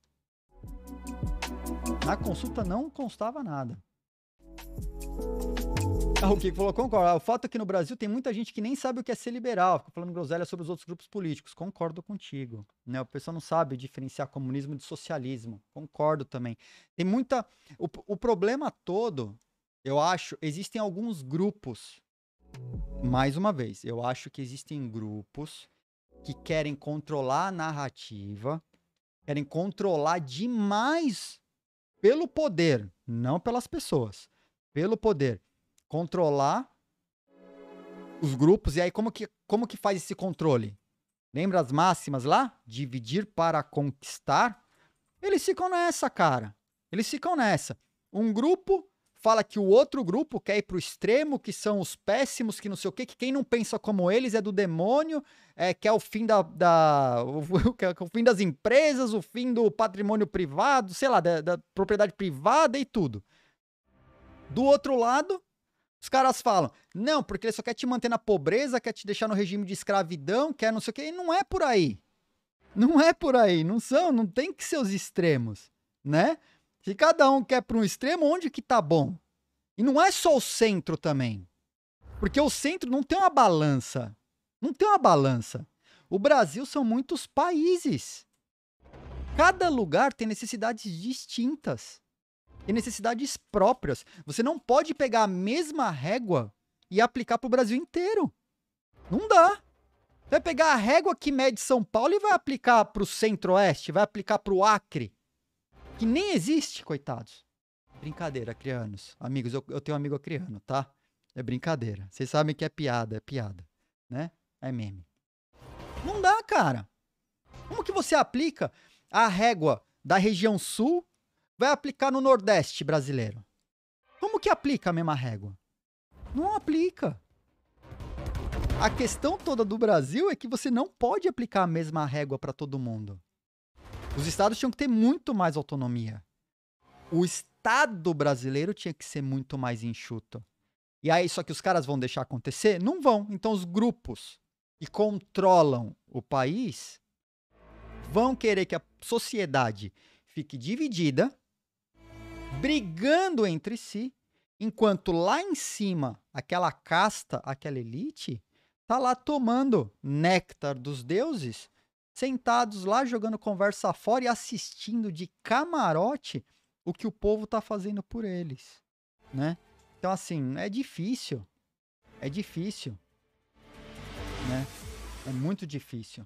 A: Na consulta não constava nada. Ah, o que falou, concordo. O fato é que no Brasil tem muita gente que nem sabe o que é ser liberal, fica falando groselha sobre os outros grupos políticos. Concordo contigo. Né? O pessoal não sabe diferenciar comunismo de socialismo. Concordo também. Tem muita... O, o problema todo, eu acho, existem alguns grupos. Mais uma vez, eu acho que existem grupos que querem controlar a narrativa, querem controlar demais pelo poder, não pelas pessoas, pelo poder. Controlar os grupos, e aí como que, como que faz esse controle? Lembra as máximas lá? Dividir para conquistar? Eles ficam nessa, cara. Eles ficam nessa. Um grupo fala que o outro grupo quer ir pro extremo, que são os péssimos, que não sei o quê, que quem não pensa como eles é do demônio, é, que é o fim da, da o, o fim das empresas, o fim do patrimônio privado, sei lá, da, da propriedade privada e tudo. Do outro lado, os caras falam, não, porque ele só quer te manter na pobreza, quer te deixar no regime de escravidão, quer não sei o quê, e não é por aí. Não é por aí, não são, não tem que ser os extremos, né? Se cada um quer para um extremo, onde que tá bom? E não é só o centro também. Porque o centro não tem uma balança. Não tem uma balança. O Brasil são muitos países. Cada lugar tem necessidades distintas. Tem necessidades próprias. Você não pode pegar a mesma régua e aplicar para o Brasil inteiro. Não dá. Vai pegar a régua que mede São Paulo e vai aplicar para o Centro-Oeste, vai aplicar para o Acre. Que nem existe, coitados. Brincadeira, acrianos. Amigos, eu, eu tenho um amigo acriano, tá? É brincadeira. Vocês sabem que é piada, é piada. Né? É meme. Não dá, cara. Como que você aplica a régua da região sul, vai aplicar no Nordeste brasileiro? Como que aplica a mesma régua? Não aplica. A questão toda do Brasil é que você não pode aplicar a mesma régua para todo mundo. Os estados tinham que ter muito mais autonomia. O Estado brasileiro tinha que ser muito mais enxuto. E aí, só que os caras vão deixar acontecer? Não vão. Então, os grupos que controlam o país vão querer que a sociedade fique dividida, brigando entre si, enquanto lá em cima, aquela casta, aquela elite, tá lá tomando néctar dos deuses, sentados lá jogando conversa fora e assistindo de camarote o que o povo tá fazendo por eles, né? Então, assim, é difícil, é difícil, né? É muito difícil.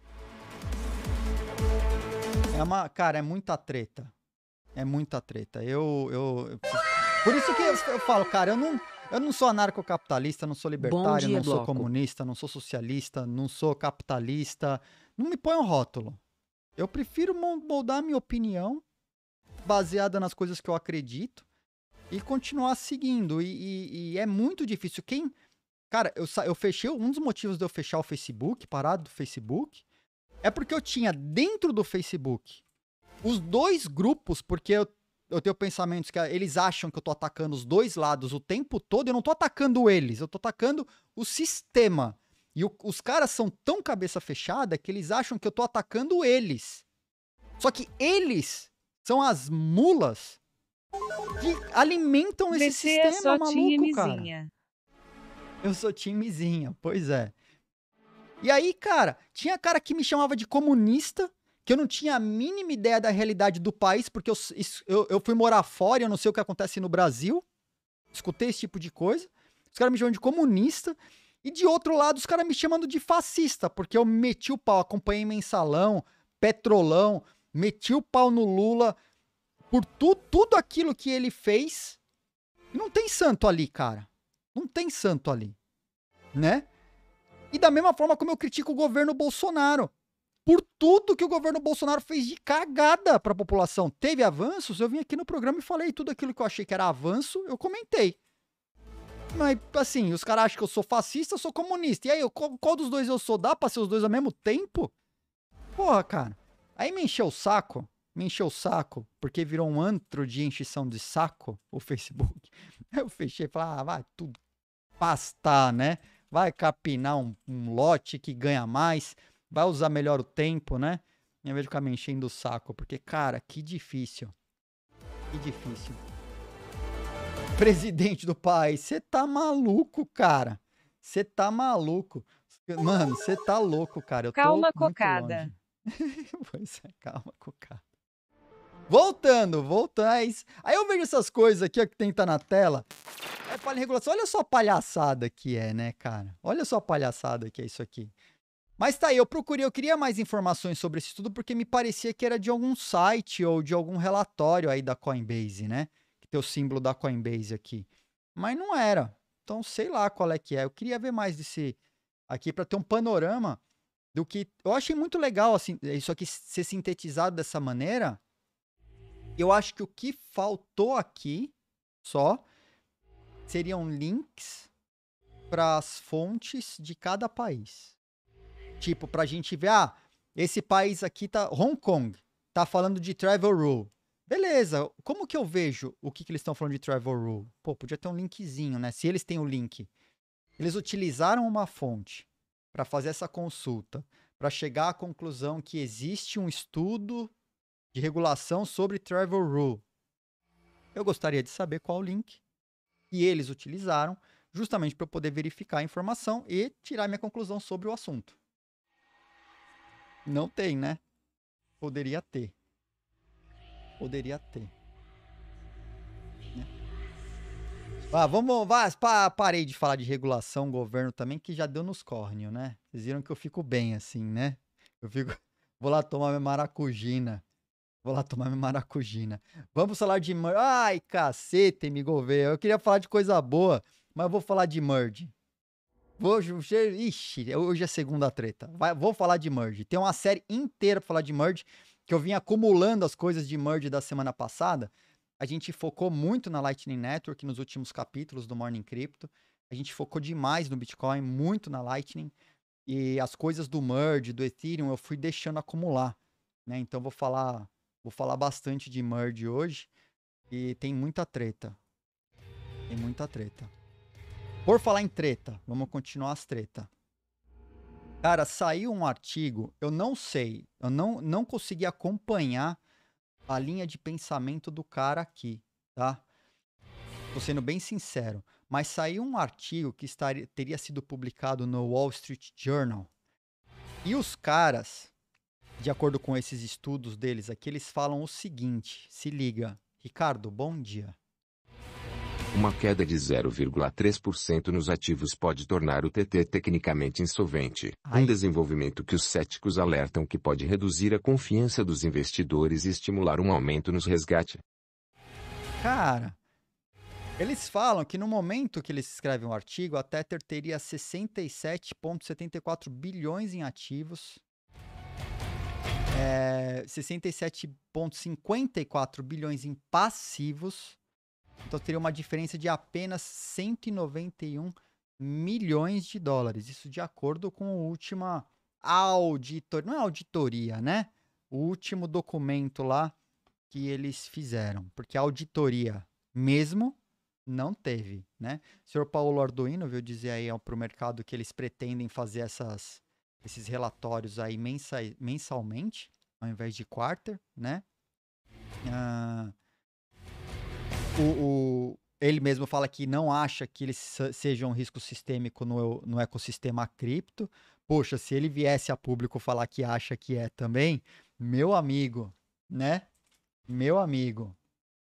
A: É uma, cara, é muita treta. É muita treta. Eu, eu, eu preciso... Por isso que eu, eu falo, cara, eu não, eu não sou anarcocapitalista, não sou libertário,
B: dia,
A: não sou
B: bloco.
A: comunista, não sou socialista, não sou capitalista. Não me põe um rótulo. Eu prefiro mo- moldar minha opinião baseada nas coisas que eu acredito e continuar seguindo. E, e- e é muito difícil. Quem. Cara, eu, sa- eu fechei. Um dos motivos de eu fechar o Facebook, parado do Facebook, é porque eu tinha dentro do Facebook os dois grupos, porque eu, eu tenho pensamentos que eles acham que eu tô atacando os dois lados o tempo todo. Eu não tô atacando eles, eu tô atacando o sistema. E o- os caras são tão cabeça fechada que eles acham que eu tô atacando eles. Só que eles são as mulas que alimentam esse
C: Você é
A: sistema
C: só
A: maluco, cara.
C: timezinha.
A: Eu sou timezinha, pois é. E aí, cara, tinha cara que me chamava de comunista, que eu não tinha a mínima ideia da realidade do país, porque eu, isso- eu, eu fui morar fora e eu não sei o que acontece no Brasil. Escutei esse tipo de coisa. Os caras me chamam de comunista. E de outro lado, os caras me chamando de fascista, porque eu meti o pau, acompanhei mensalão, petrolão, meti o pau no Lula por tu, tudo aquilo que ele fez. E não tem santo ali, cara. Não tem santo ali, né? E da mesma forma como eu critico o governo Bolsonaro. Por tudo que o governo Bolsonaro fez de cagada para a população. Teve avanços, eu vim aqui no programa e falei tudo aquilo que eu achei que era avanço, eu comentei. Mas, assim, os caras acham que eu sou fascista, eu sou comunista. E aí, eu, qual, qual dos dois eu sou? Dá pra ser os dois ao mesmo tempo? Porra, cara. Aí me encheu o saco, me encheu o saco, porque virou um antro de enchição de saco, o Facebook. Aí eu fechei e falei, ah, vai tudo pastar, né? Vai capinar um, um lote que ganha mais, vai usar melhor o tempo, né? Em vez de ficar me enchendo o saco, porque, cara, que difícil. Que difícil. Presidente do país, você tá maluco, cara. Você tá maluco. Mano, você tá louco, cara. Eu tô
C: Calma,
A: muito
C: cocada.
A: longe. Pois é, calma, cocada. Voltando, voltando. é isso. Aí eu vejo essas coisas aqui, ó, que tem que tá na tela. É fala em regulação. Olha só a palhaçada que é, né, cara? Olha só a palhaçada que é isso aqui. Mas tá aí, eu procurei, eu queria mais informações sobre esse estudo porque me parecia que era de algum site ou de algum relatório aí da Coinbase, né? Que tem o símbolo da Coinbase aqui. Mas não era. Então, sei lá qual é que é. Eu queria ver mais desse aqui para ter um panorama do que eu achei muito legal assim, isso aqui ser sintetizado dessa maneira. Eu acho que o que faltou aqui só seriam links para as fontes de cada país. Tipo, pra gente ver, ah, esse país aqui tá. Hong Kong, tá falando de travel rule. Beleza, como que eu vejo o que, que eles estão falando de travel rule? Pô, podia ter um linkzinho, né? Se eles têm o link. Eles utilizaram uma fonte para fazer essa consulta, para chegar à conclusão que existe um estudo de regulação sobre travel rule. Eu gostaria de saber qual o link que eles utilizaram, justamente para eu poder verificar a informação e tirar minha conclusão sobre o assunto. Não tem, né? Poderia ter. Poderia ter. Né? Ah, vamos. Vá, pa, parei de falar de regulação, governo também, que já deu nos córneos, né? Vocês viram que eu fico bem assim, né? Eu fico. Vou lá tomar minha maracujina. Vou lá tomar minha maracujina. Vamos falar de merge. Ai, cacete, me governo. Eu queria falar de coisa boa, mas eu vou falar de merge. Vou, ixi, hoje é segunda treta. Vai, vou falar de merge. Tem uma série inteira pra falar de merge, que eu vim acumulando as coisas de merge da semana passada. A gente focou muito na Lightning Network nos últimos capítulos do Morning Crypto. A gente focou demais no Bitcoin, muito na Lightning. E as coisas do merge, do Ethereum, eu fui deixando acumular, né? Então vou falar, vou falar bastante de merge hoje. E tem muita treta. Tem muita treta. Por falar em treta, vamos continuar as treta. Cara, saiu um artigo, eu não sei, eu não, não consegui acompanhar a linha de pensamento do cara aqui. tá? Tô sendo bem sincero, mas saiu um artigo que estaria, teria sido publicado no Wall Street Journal. E os caras, de acordo com esses estudos deles aqui, eles falam o seguinte, se liga. Ricardo, bom dia.
B: Uma queda de zero vírgula três por cento nos ativos pode tornar o T T tecnicamente insolvente.
A: Ai.
B: Um desenvolvimento que os céticos alertam que pode reduzir a confiança dos investidores e estimular um aumento nos resgates.
A: Cara, eles falam que no momento que eles escrevem o artigo, a Tether teria sessenta e sete vírgula setenta e quatro bilhões em ativos, é, sessenta e sete vírgula cinquenta e quatro bilhões em passivos. Então teria uma diferença de apenas cento e noventa e um milhões de dólares. Isso de acordo com a última auditoria, não é auditoria, né? O último documento lá que eles fizeram. Porque a auditoria mesmo não teve, né? O senhor Paulo Arduino veio dizer aí para o mercado que eles pretendem fazer essas, esses relatórios aí mensa, mensalmente, ao invés de quarter, né? Ah... O, o, ele mesmo fala que não acha que eles sejam um risco sistêmico no, no ecossistema cripto. Poxa, se ele viesse a público falar que acha que é também, meu amigo, né? Meu amigo.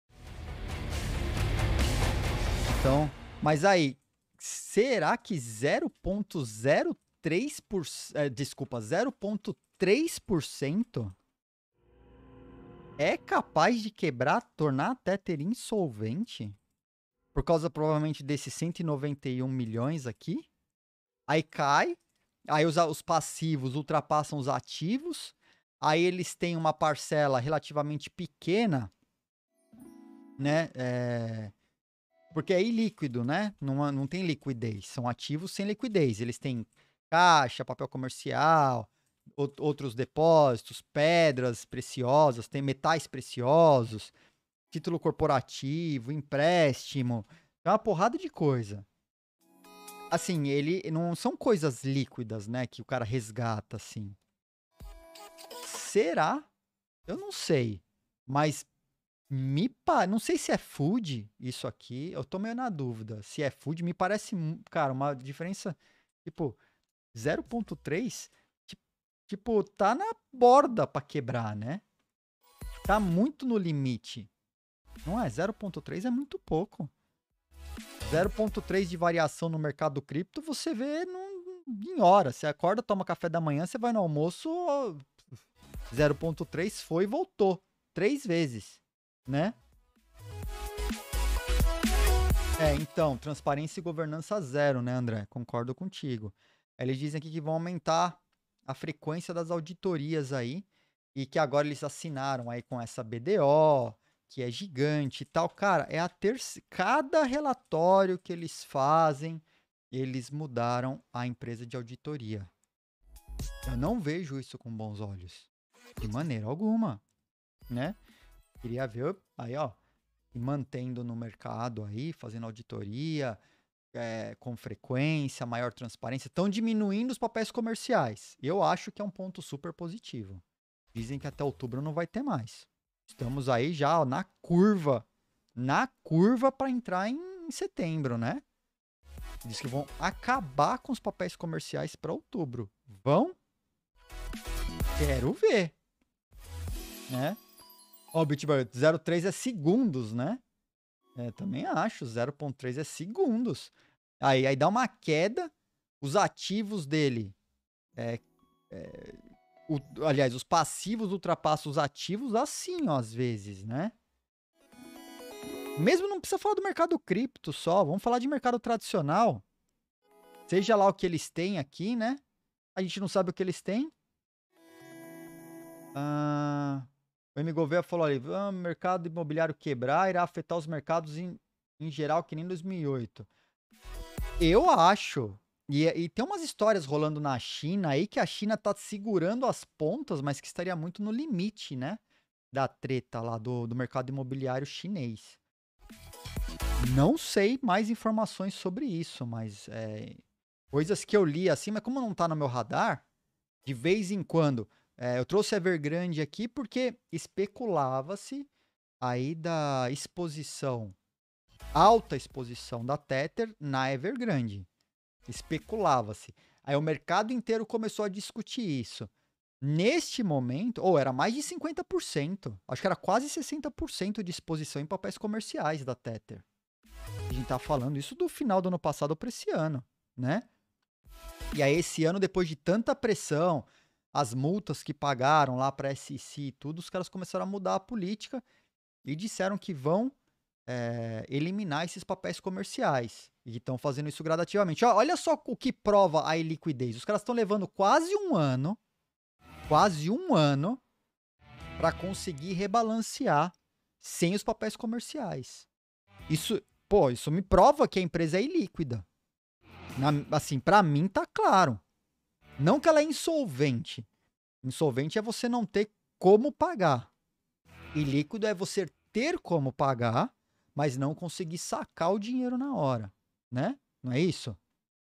A: Então, mas aí, será que zero vírgula zero três por cento, é, desculpa, zero vírgula três por cento é capaz de quebrar, tornar a Tether insolvente? Por causa, provavelmente, desses cento e noventa e um milhões aqui? Aí cai, aí os, os passivos ultrapassam os ativos, aí eles têm uma parcela relativamente pequena, né? É... Porque é ilíquido, né? Não, não tem liquidez, são ativos sem liquidez. Eles têm caixa, papel comercial, outros depósitos, pedras preciosas, tem metais preciosos, título corporativo, empréstimo, é uma porrada de coisa. Assim, ele não são coisas líquidas, né, que o cara resgata assim. Será? Eu não sei, mas me pa... não sei se é food isso aqui, eu tô meio na dúvida. Se é food, me parece, cara, uma diferença tipo zero vírgula três. Tipo, tá na borda pra quebrar, né? Tá muito no limite. Não é? zero vírgula três é muito pouco. zero vírgula três de variação no mercado cripto, você vê num, em hora. Você acorda, toma café da manhã, você vai no almoço, zero vírgula três foi e voltou. Três vezes, né? É, então, transparência e governança zero, né, André? Concordo contigo. Eles dizem aqui que vão aumentar a frequência das auditorias aí, e que agora eles assinaram aí com essa B D O, que é gigante e tal. Cara, é a terceira, cada relatório que eles fazem, eles mudaram a empresa de auditoria. Eu não vejo isso com bons olhos, de maneira alguma, né? Queria ver aí, ó, e mantendo no mercado aí, fazendo auditoria, É, com frequência, maior transparência, estão diminuindo os papéis comerciais. Eu acho que é um ponto super positivo. Dizem que até outubro não vai ter mais. Estamos aí já ó, na curva, na curva para entrar em, em setembro, né? Diz que vão acabar com os papéis comerciais para outubro. Vão? Quero ver. Né? Ó, o Bitcoin zero vírgula três é segundos, né? É, também acho, zero vírgula três é segundos. Aí, aí dá uma queda, os ativos dele, é, é, o, aliás, os passivos ultrapassam os ativos assim, ó, às vezes, né? Mesmo não precisa falar do mercado cripto só, vamos falar de mercado tradicional. Seja lá o que eles têm aqui, né? A gente não sabe o que eles têm. Ah... O M. Gouveia falou ali, ah, mercado imobiliário quebrar irá afetar os mercados em, em geral que nem dois mil e oito. Eu acho, e, e tem umas histórias rolando na China aí que a China tá segurando as pontas, mas que estaria muito no limite, né? Da treta lá do, do mercado imobiliário chinês. Não sei mais informações sobre isso, mas é, coisas que eu li assim, mas como não tá no meu radar, de vez em quando... É, eu trouxe a Evergrande aqui porque especulava-se aí da exposição, alta exposição da Tether na Evergrande. Especulava-se. Aí o mercado inteiro começou a discutir isso. Neste momento, ou era mais de cinquenta por cento, acho que era quase sessenta por cento de exposição em papéis comerciais da Tether. A gente tá falando isso do final do ano passado para esse ano, né? E aí esse ano, depois de tanta pressão, as multas que pagaram lá para S E C e tudo, os caras começaram a mudar a política e disseram que vão é, eliminar esses papéis comerciais. E estão fazendo isso gradativamente. Ó, olha só o que prova a iliquidez. Os caras estão levando quase um ano, quase um ano, para conseguir rebalancear sem os papéis comerciais. Isso, pô, isso me prova que a empresa é ilíquida. Na, assim, para mim tá claro. Não que ela é insolvente. Insolvente é você não ter como pagar. Ilíquido é você ter como pagar, mas não conseguir sacar o dinheiro na hora, né? Não é isso?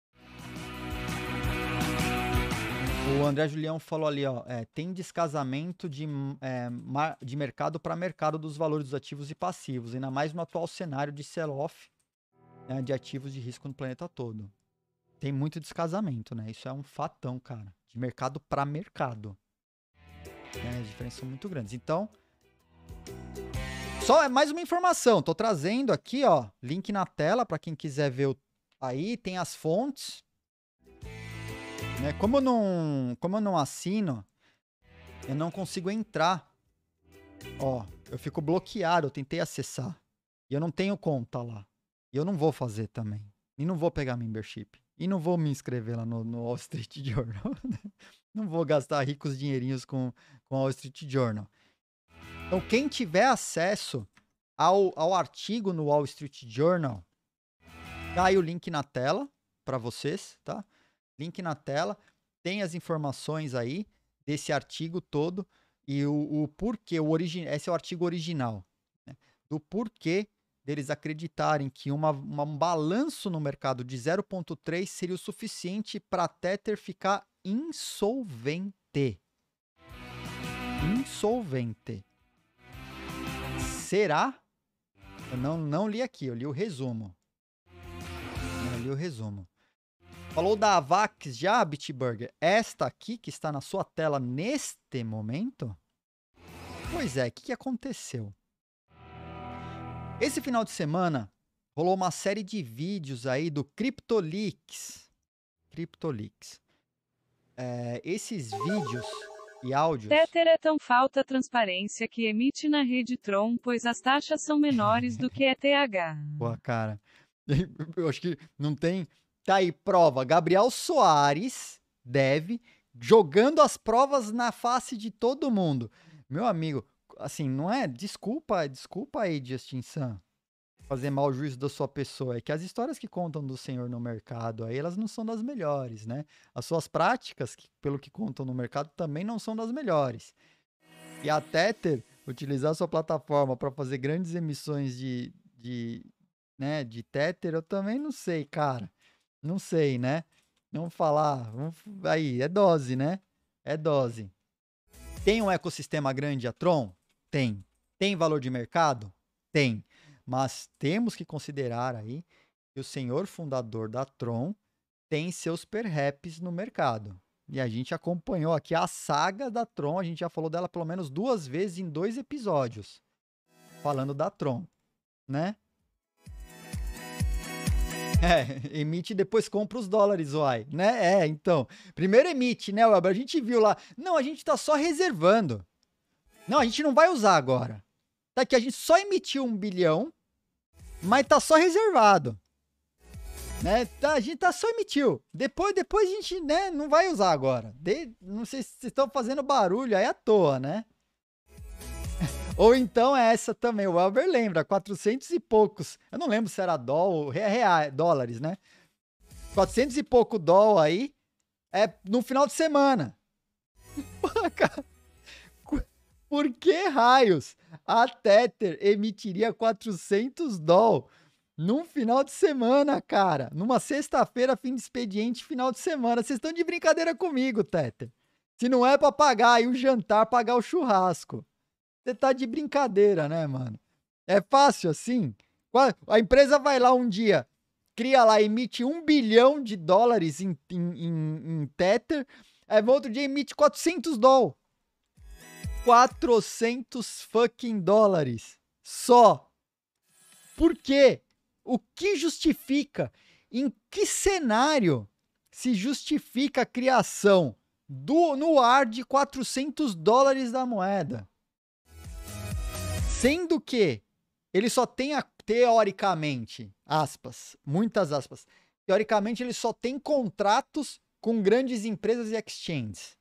A: O André Julião falou ali, ó, é, tem descasamento de, é, mar, de mercado para mercado dos valores dos ativos e passivos, ainda mais no atual cenário de sell-off, né, de ativos de risco no planeta todo. Tem muito descasamento, né? Isso é um fatão, cara, de mercado para mercado. Né? As diferenças são muito grandes. Então, só é mais uma informação. Tô trazendo aqui, ó, link na tela para quem quiser ver o... aí, tem as fontes. Né? Como eu não, como eu não assino, eu não consigo entrar. Ó, eu fico bloqueado, eu tentei acessar. E eu não tenho conta lá. E eu não vou fazer também. E não vou pegar membership. E não vou me inscrever lá no, no Wall Street Journal. Não vou gastar ricos dinheirinhos com, com o Wall Street Journal. Então, quem tiver acesso ao, ao artigo no Wall Street Journal, tá aí o link na tela para vocês, tá? Link na tela, tem as informações aí desse artigo todo e o, o porquê, o origi- esse é o artigo original, né? Do porquê deles acreditarem que uma, uma, um balanço no mercado de zero vírgula três seria o suficiente para a Tether ficar insolvente. Insolvente. Será? Eu não, não li aqui, eu li o resumo. Eu li o resumo. Falou da Avax já, Bitburger? Esta aqui que está na sua tela neste momento? Pois é, o que, que aconteceu? Esse final de semana rolou uma série de vídeos aí do CryptoLeaks. CryptoLeaks. É, esses vídeos e áudios...
C: Tether é tão falta transparência que emite na rede Tron, pois as taxas são menores do que E T H.
A: Pô, cara, eu acho que não tem... Tá aí, prova. Gabriel Soares deve, jogando as provas na face de todo mundo. Meu amigo, assim, não é... Desculpa, desculpa aí, Justin Sun, fazer mau juízo da sua pessoa. É que as histórias que contam do senhor no mercado aí, elas não são das melhores, né? As suas práticas, que, pelo que contam no mercado, também não são das melhores. E a Tether, utilizar sua plataforma para fazer grandes emissões de, de, né, de Tether, eu também não sei, cara. Não sei, né? Vamos falar. Vamos, aí, é dose, né? É dose. Tem um ecossistema grande a Tron? Tem. Tem valor de mercado? Tem. Mas temos que considerar aí que o senhor fundador da Tron tem seus perhaps no mercado. E a gente acompanhou aqui a saga da Tron. A gente já falou dela pelo menos duas vezes em dois episódios. Falando da Tron, né? É, emite e depois compra os dólares, uai, né? É, então. Primeiro emite, né, Weber? A gente viu lá. Não, a gente tá só reservando. Não, a gente não vai usar agora. Tá aqui, a gente só emitiu um bilhão, mas tá só reservado. Né? Tá, a gente tá só emitiu. Depois, depois a gente, né, não vai usar agora. De, não sei se vocês estão fazendo barulho aí à toa, né? Ou então é essa também, o Elber lembra, quatrocentos e poucos, eu não lembro se era dólar, reais, dólares, né? quatrocentos e pouco dólar aí, é no final de semana. Por que raios a Tether emitiria quatrocentos dólares num final de semana, cara? Numa sexta-feira, fim de expediente, final de semana. Vocês estão de brincadeira comigo, Tether. Se não é pra pagar aí o jantar, pagar o churrasco. Você tá de brincadeira, né, mano? É fácil assim? Qua- A empresa vai lá um dia, cria lá, emite um bilhão de dólares em, em, em, em Tether, aí no outro dia emite quatrocentos dólares. quatrocentos fucking dólares. Só. Por quê? O que justifica? Em que cenário se justifica a criação do, no ar de quatrocentos dólares da moeda? Sendo que ele só tem, a, teoricamente, aspas, muitas aspas, teoricamente ele só tem contratos com grandes empresas e exchanges.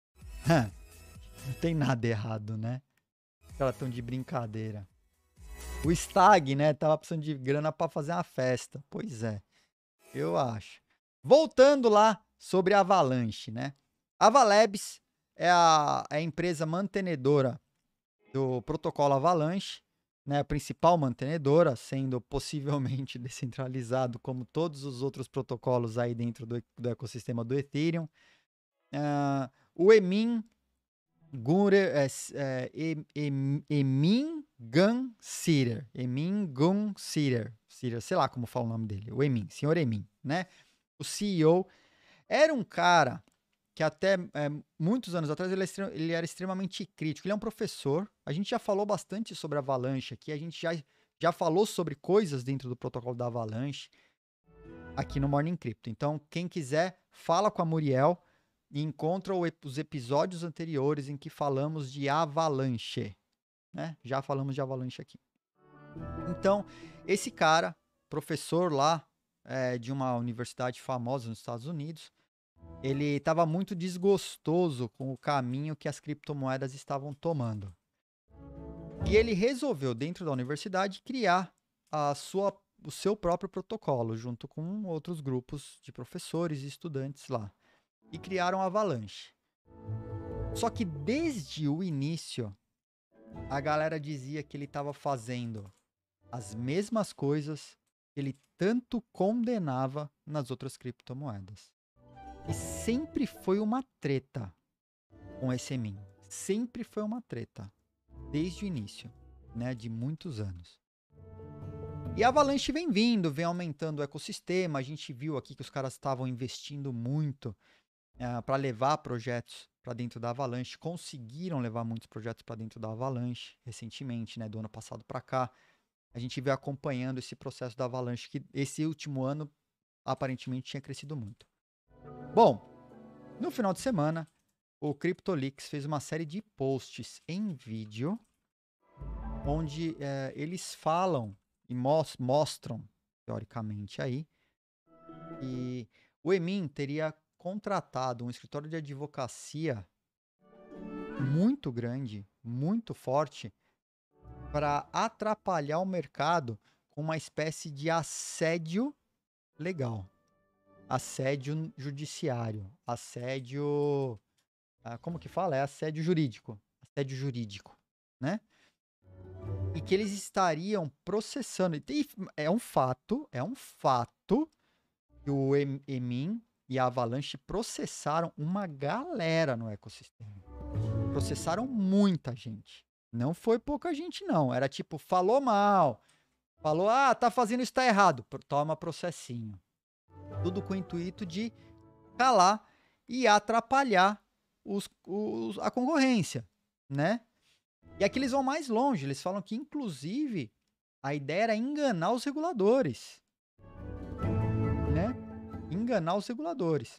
A: Não tem nada errado, né? Os caras estão de brincadeira. O Stag, né, tava precisando de grana para fazer uma festa. Pois é, eu acho. Voltando lá sobre a Avalanche, né? A Avalabs é a, é a empresa mantenedora do protocolo Avalanche, né, a principal mantenedora, sendo possivelmente descentralizado como todos os outros protocolos aí dentro do, do ecossistema do Ethereum. Uh, o Emin Gunner, é, é, em, em, Emin Gun Sitter, Emin Gun Sitter, Sitter, sei lá como fala o nome dele, o Emin, senhor Emin, né? O C E O era um cara que até é, muitos anos atrás ele, é, ele era extremamente crítico. Ele é um professor. A gente já falou bastante sobre a Avalanche aqui. A gente já, já falou sobre coisas dentro do protocolo da Avalanche aqui no Morning Crypto. Então, quem quiser, fala com a Muriel e encontra o, os episódios anteriores em que falamos de Avalanche. Né? Já falamos de Avalanche aqui. Então, esse cara, professor lá é, de uma universidade famosa nos Estados Unidos, ele estava muito desgostoso com o caminho que as criptomoedas estavam tomando. E ele resolveu, dentro da universidade, criar a sua, o seu próprio protocolo, junto com outros grupos de professores e estudantes lá. E criaram a Avalanche. Só que desde o início, a galera dizia que ele estava fazendo as mesmas coisas que ele tanto condenava nas outras criptomoedas. E sempre foi uma treta com esse Emin. Sempre foi uma treta. Desde o início, né? De muitos anos. E a Avalanche vem vindo, vem aumentando o ecossistema. A gente viu aqui que os caras estavam investindo muito uh, para levar projetos para dentro da Avalanche. Conseguiram levar muitos projetos para dentro da Avalanche recentemente, né? Do ano passado para cá. A gente veio acompanhando esse processo da Avalanche, que esse último ano aparentemente tinha crescido muito. Bom, no final de semana, o CryptoLeaks fez uma série de posts em vídeo, onde é, eles falam e mos mostram, teoricamente aí, que o Emin teria contratado um escritório de advocacia muito grande, muito forte, para atrapalhar o mercado com uma espécie de assédio legal. Assédio judiciário, assédio... Ah, como que fala? É assédio jurídico. Assédio jurídico, né? E que eles estariam processando. E é um fato, é um fato que o Emin e a Avalanche processaram uma galera no ecossistema. Processaram muita gente. Não foi pouca gente, não. Era tipo, falou mal. Falou, ah, tá fazendo isso, tá errado. Toma processinho. Tudo com o intuito de calar e atrapalhar os, os, a concorrência, né? E aqui eles vão mais longe. Eles falam que, inclusive, a ideia era enganar os reguladores, né? Enganar os reguladores.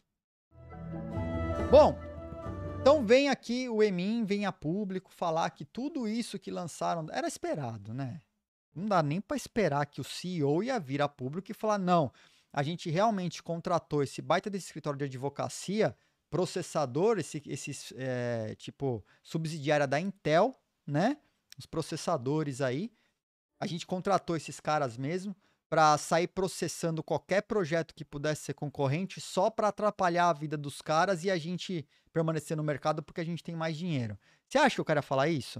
A: Bom, então vem aqui o Emin, vem a público falar que tudo isso que lançaram era esperado, né? Não dá nem para esperar que o C E O ia vir a público e falar, não, a gente realmente contratou esse baita desse escritório de advocacia, processador, esse, esses, é, tipo, subsidiária da Intel, né? Os processadores aí. A gente contratou esses caras mesmo para sair processando qualquer projeto que pudesse ser concorrente só para atrapalhar a vida dos caras e a gente permanecer no mercado porque a gente tem mais dinheiro. Você acha que o cara ia falar isso?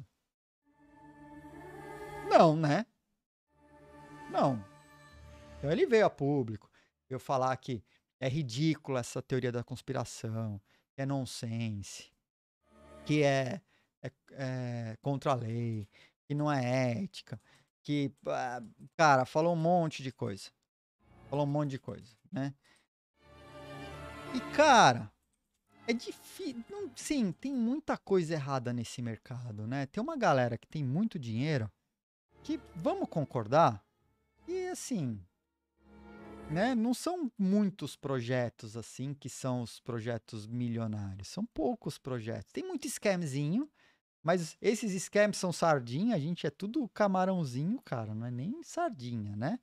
A: Não, né? Não. Então ele veio a público, veio falar que é ridícula essa teoria da conspiração, que é nonsense, que é, é, é contra a lei, que não é ética, que, ah, cara, falou um monte de coisa. Falou um monte de coisa, né? E, cara, é difícil. Sim, tem muita coisa errada nesse mercado, né? Tem uma galera que tem muito dinheiro que, vamos concordar, e assim, né? Não são muitos projetos assim que são os projetos milionários. São poucos projetos. Tem muito scamzinho, mas esses scams são sardinha, a gente é tudo camarãozinho, cara, não é nem sardinha, né?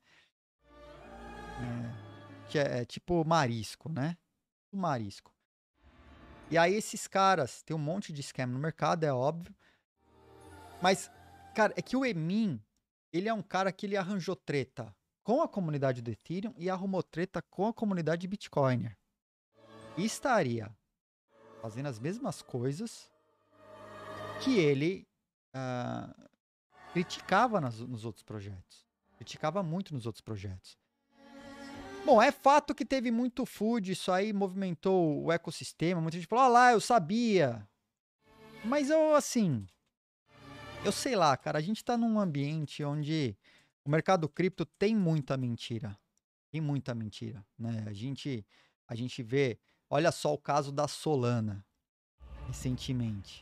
A: É, que é, é tipo marisco, né? Marisco. E aí esses caras, tem um monte de scam no mercado, é óbvio. Mas, cara, é que o Emin, ele é um cara que ele arranjou treta com a comunidade do Ethereum e arrumou treta com a comunidade Bitcoiner. E estaria fazendo as mesmas coisas que ele uh, criticava nas, nos outros projetos. Criticava muito nos outros projetos. Bom, é fato que teve muito food, isso aí movimentou o ecossistema, muita gente falou, ah lá, eu sabia. Mas eu, assim, eu sei lá, cara, a gente tá num ambiente onde o mercado cripto tem muita mentira. Tem muita mentira, né? A gente, a gente vê, olha só o caso da Solana, recentemente.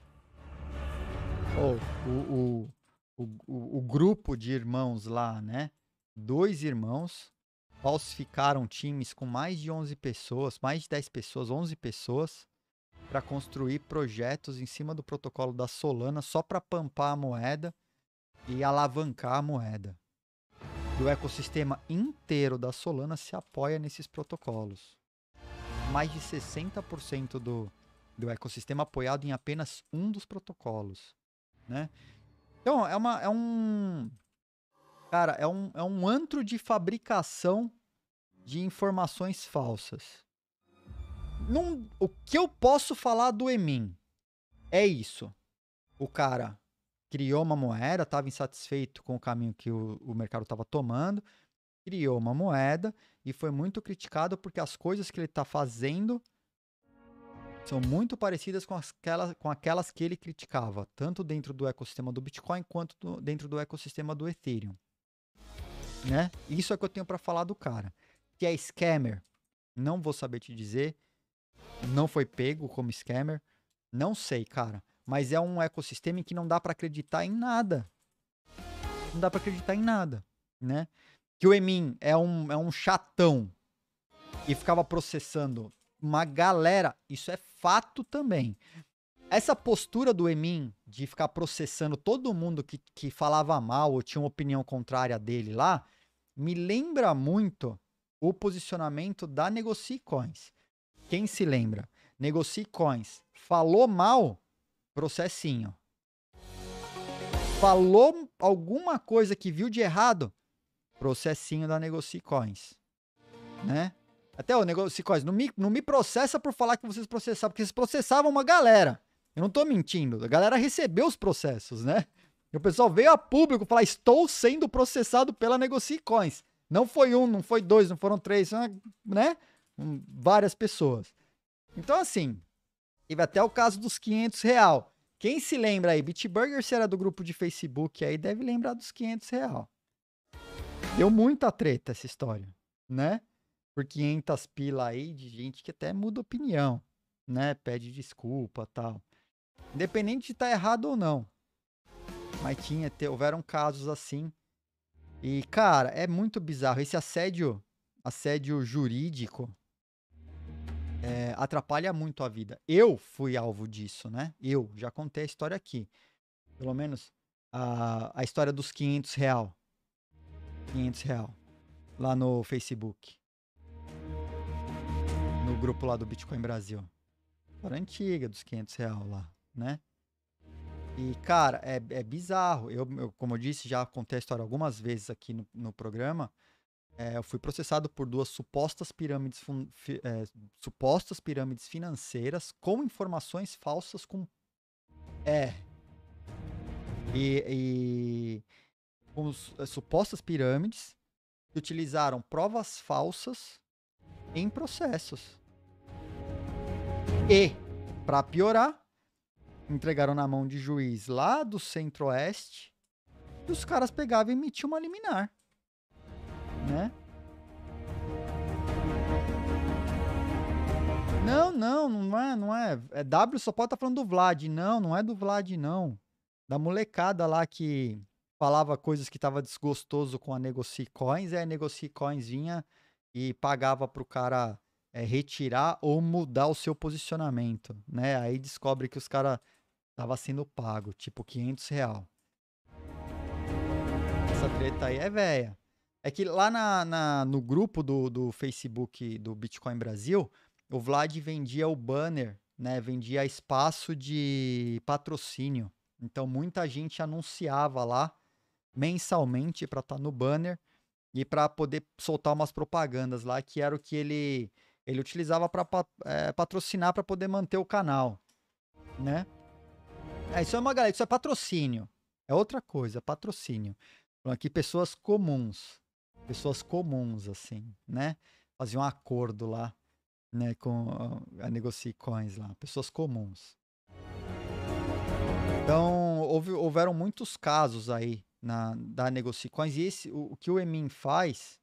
A: Oh, o, o, o, o, o grupo de irmãos lá, né? Dois irmãos falsificaram times com mais de onze pessoas, mais de dez pessoas, onze pessoas, para construir projetos em cima do protocolo da Solana só para pampar a moeda e alavancar a moeda. E o ecossistema inteiro da Solana se apoia nesses protocolos. Mais de sessenta por cento do, do ecossistema apoiado em apenas um dos protocolos, né? Então, é, uma, é um... Cara, é um, é um antro de fabricação de informações falsas. Num, o que eu posso falar do Emin é isso. O cara criou uma moeda, estava insatisfeito com o caminho que o, o mercado estava tomando, criou uma moeda e foi muito criticado porque as coisas que ele está fazendo são muito parecidas com aquelas, com aquelas que ele criticava, tanto dentro do ecossistema do Bitcoin quanto do, dentro do ecossistema do Ethereum. Né? Isso é o que eu tenho para falar do cara. Que é scammer, não vou saber te dizer. Não foi pego como scammer, não sei, cara. Mas é um ecossistema em que não dá para acreditar em nada. Não dá para acreditar em nada, né? Que o Emin é um, é um chatão e ficava processando uma galera, isso é fato também. Essa postura do Emin de ficar processando todo mundo que, que falava mal ou tinha uma opinião contrária dele lá, me lembra muito o posicionamento da Negocie Coins. Quem se lembra? Negocie Coins. Falou mal, processinho. Falou alguma coisa que viu de errado, processinho da Negocie Coins. Né? Até o Negocie Coins, não me, não me processa por falar que vocês processavam, porque vocês processavam uma galera. Eu não tô mentindo. A galera recebeu os processos, né? E o pessoal veio a público falar, estou sendo processado pela Negocie Coins. Não foi um, não foi dois, não foram três, né? Várias pessoas. Então, assim, teve até o caso dos quinhentos real. Quem se lembra aí? Bitburger, se era do grupo de Facebook aí, deve lembrar dos quinhentos real. Deu muita treta essa história, né? Por quinhentas pila aí de gente que até muda opinião, né? Pede desculpa e tal. Independente de estar errado ou não. Mas tinha, houveram casos assim. E, cara, é muito bizarro. Esse assédio, assédio jurídico, é, atrapalha muito a vida. Eu fui alvo disso, né? Eu já contei a história aqui. Pelo menos a, a história dos quinhentos real. quinhentos real. Lá no Facebook. No grupo lá do Bitcoin Brasil. História antiga dos quinhentos real lá, né? E, cara, é, é bizarro. Eu, eu, como eu disse, já contei a história algumas vezes aqui no, no programa. É, eu fui processado por duas supostas pirâmides, fi, é, supostas pirâmides financeiras com informações falsas com... É. E... e com os, é, supostas pirâmides que utilizaram provas falsas em processos. E, para piorar, entregaram na mão de juiz lá do Centro-Oeste e os caras pegavam e emitiam uma liminar, né? Não, não, não é, não é. É W só pode estar falando do Vlad. Não, não é do Vlad, não. Da molecada lá que falava coisas que tava desgostoso com a Negocie Coins, e a Negocie Coins vinha e pagava pro cara é, retirar ou mudar o seu posicionamento, né? Aí descobre que os caras tava sendo pago, tipo quinhentos real. Essa treta aí é velha. É que lá na, na- no grupo do, do Facebook do Bitcoin Brasil, o Vlad vendia o banner, né? Vendia espaço de patrocínio. Então muita gente anunciava lá mensalmente para estar no banner e para poder soltar umas propagandas lá, que era o que ele, ele utilizava para patrocinar para poder manter o canal, né? É, isso é uma galera, isso é patrocínio. É outra coisa, patrocínio. Falando aqui, pessoas comuns. Pessoas comuns, assim, né? Faziam um acordo lá, né? Com a, a Negocie Coins lá. Pessoas comuns. Então, houve, houveram muitos casos aí na, da Negocie Coins. E esse, o, o que o Emin faz.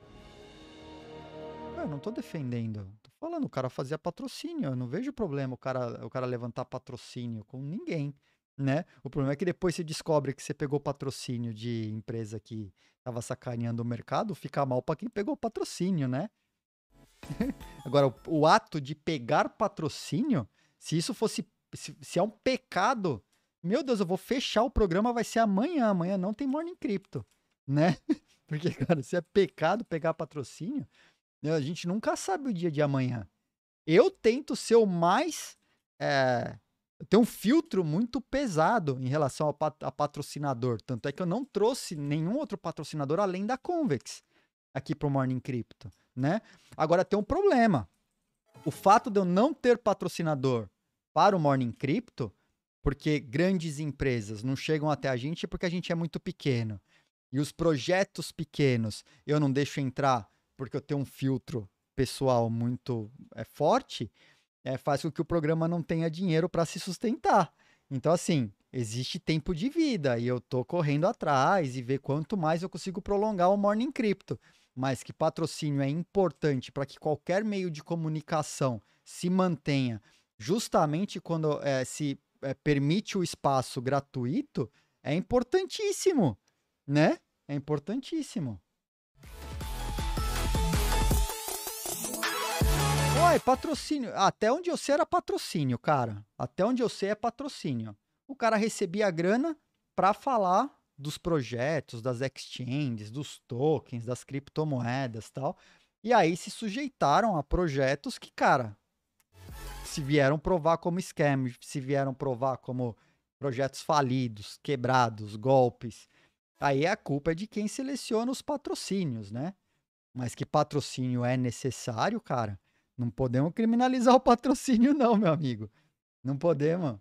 A: Eu não tô defendendo. Tô falando, o cara fazia patrocínio. Eu não vejo problema o cara, o cara levantar patrocínio com ninguém, né? O problema é que depois você descobre que você pegou patrocínio de empresa que tava sacaneando o mercado, fica mal para quem pegou patrocínio, né? Agora, o, o ato de pegar patrocínio, se isso fosse, se, se é um pecado, meu Deus, eu vou fechar o programa, vai ser amanhã. Amanhã não tem Morning Crypto, né? Porque, cara, se é pecado pegar patrocínio, a gente nunca sabe o dia de amanhã. Eu tento ser o mais. É, eu tenho um filtro muito pesado em relação ao pat a patrocinador. Tanto é que eu não trouxe nenhum outro patrocinador além da Convex aqui para o Morning Crypto, né? Agora tem um problema. O fato de eu não ter patrocinador para o Morning Crypto, porque grandes empresas não chegam até a gente porque a gente é muito pequeno. E os projetos pequenos eu não deixo entrar porque eu tenho um filtro pessoal muito é, forte, é, faz com que o programa não tenha dinheiro para se sustentar. Então, assim, existe tempo de vida e eu tô correndo atrás e ver quanto mais eu consigo prolongar o Morning Crypto. Mas que patrocínio é importante para que qualquer meio de comunicação se mantenha justamente quando é, se é, permite o espaço gratuito, é importantíssimo, né? É importantíssimo. Oi, patrocínio. Até onde eu sei era patrocínio, cara. Até onde eu sei é patrocínio. O cara recebia a grana para falar dos projetos, das exchanges, dos tokens, das criptomoedas e tal. E aí se sujeitaram a projetos que, cara, se vieram provar como scam, se vieram provar como projetos falidos, quebrados, golpes. Aí a culpa é de quem seleciona os patrocínios, né? Mas que patrocínio é necessário, cara? Não podemos criminalizar o patrocínio, não, meu amigo. Não podemos.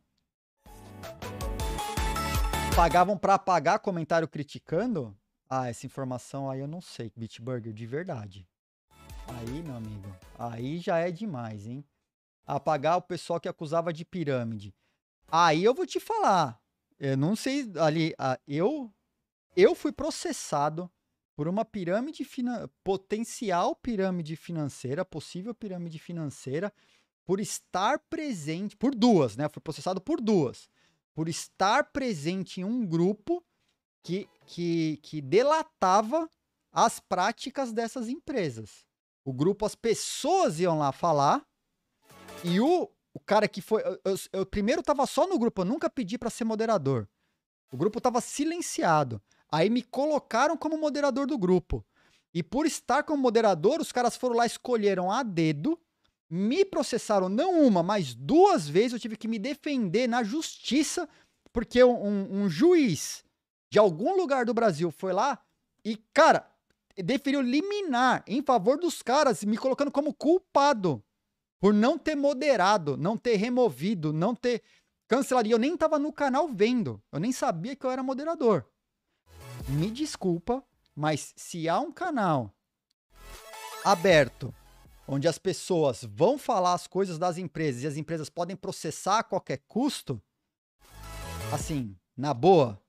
A: Pagavam para apagar comentário criticando? Ah, essa informação aí eu não sei, Bitburger, de verdade. Aí, meu amigo, aí já é demais, hein? Apagar o pessoal que acusava de pirâmide. Aí eu vou te falar. Eu não sei, ali, eu, eu fui processado por uma pirâmide, finan... potencial pirâmide financeira, possível pirâmide financeira, por estar presente, por duas, né? Fui processado por duas. Por estar presente em um grupo que, que, que delatava as práticas dessas empresas. O grupo, as pessoas iam lá falar, e o, o cara que foi... Eu, eu, eu primeiro tava só no grupo, eu nunca pedi para ser moderador. O grupo tava silenciado. Aí me colocaram como moderador do grupo. E por estar como moderador, os caras foram lá, escolheram a dedo, me processaram não uma, mas duas vezes. Eu tive que me defender na justiça, porque um, um juiz de algum lugar do Brasil foi lá e, cara, deferiu liminar em favor dos caras, me colocando como culpado por não ter moderado, não ter removido, não ter cancelado. E eu nem tava no canal vendo, eu nem sabia que eu era moderador. Me desculpa, mas se há um canal aberto, onde as pessoas vão falar as coisas das empresas e as empresas podem processar a qualquer custo, assim, na boa,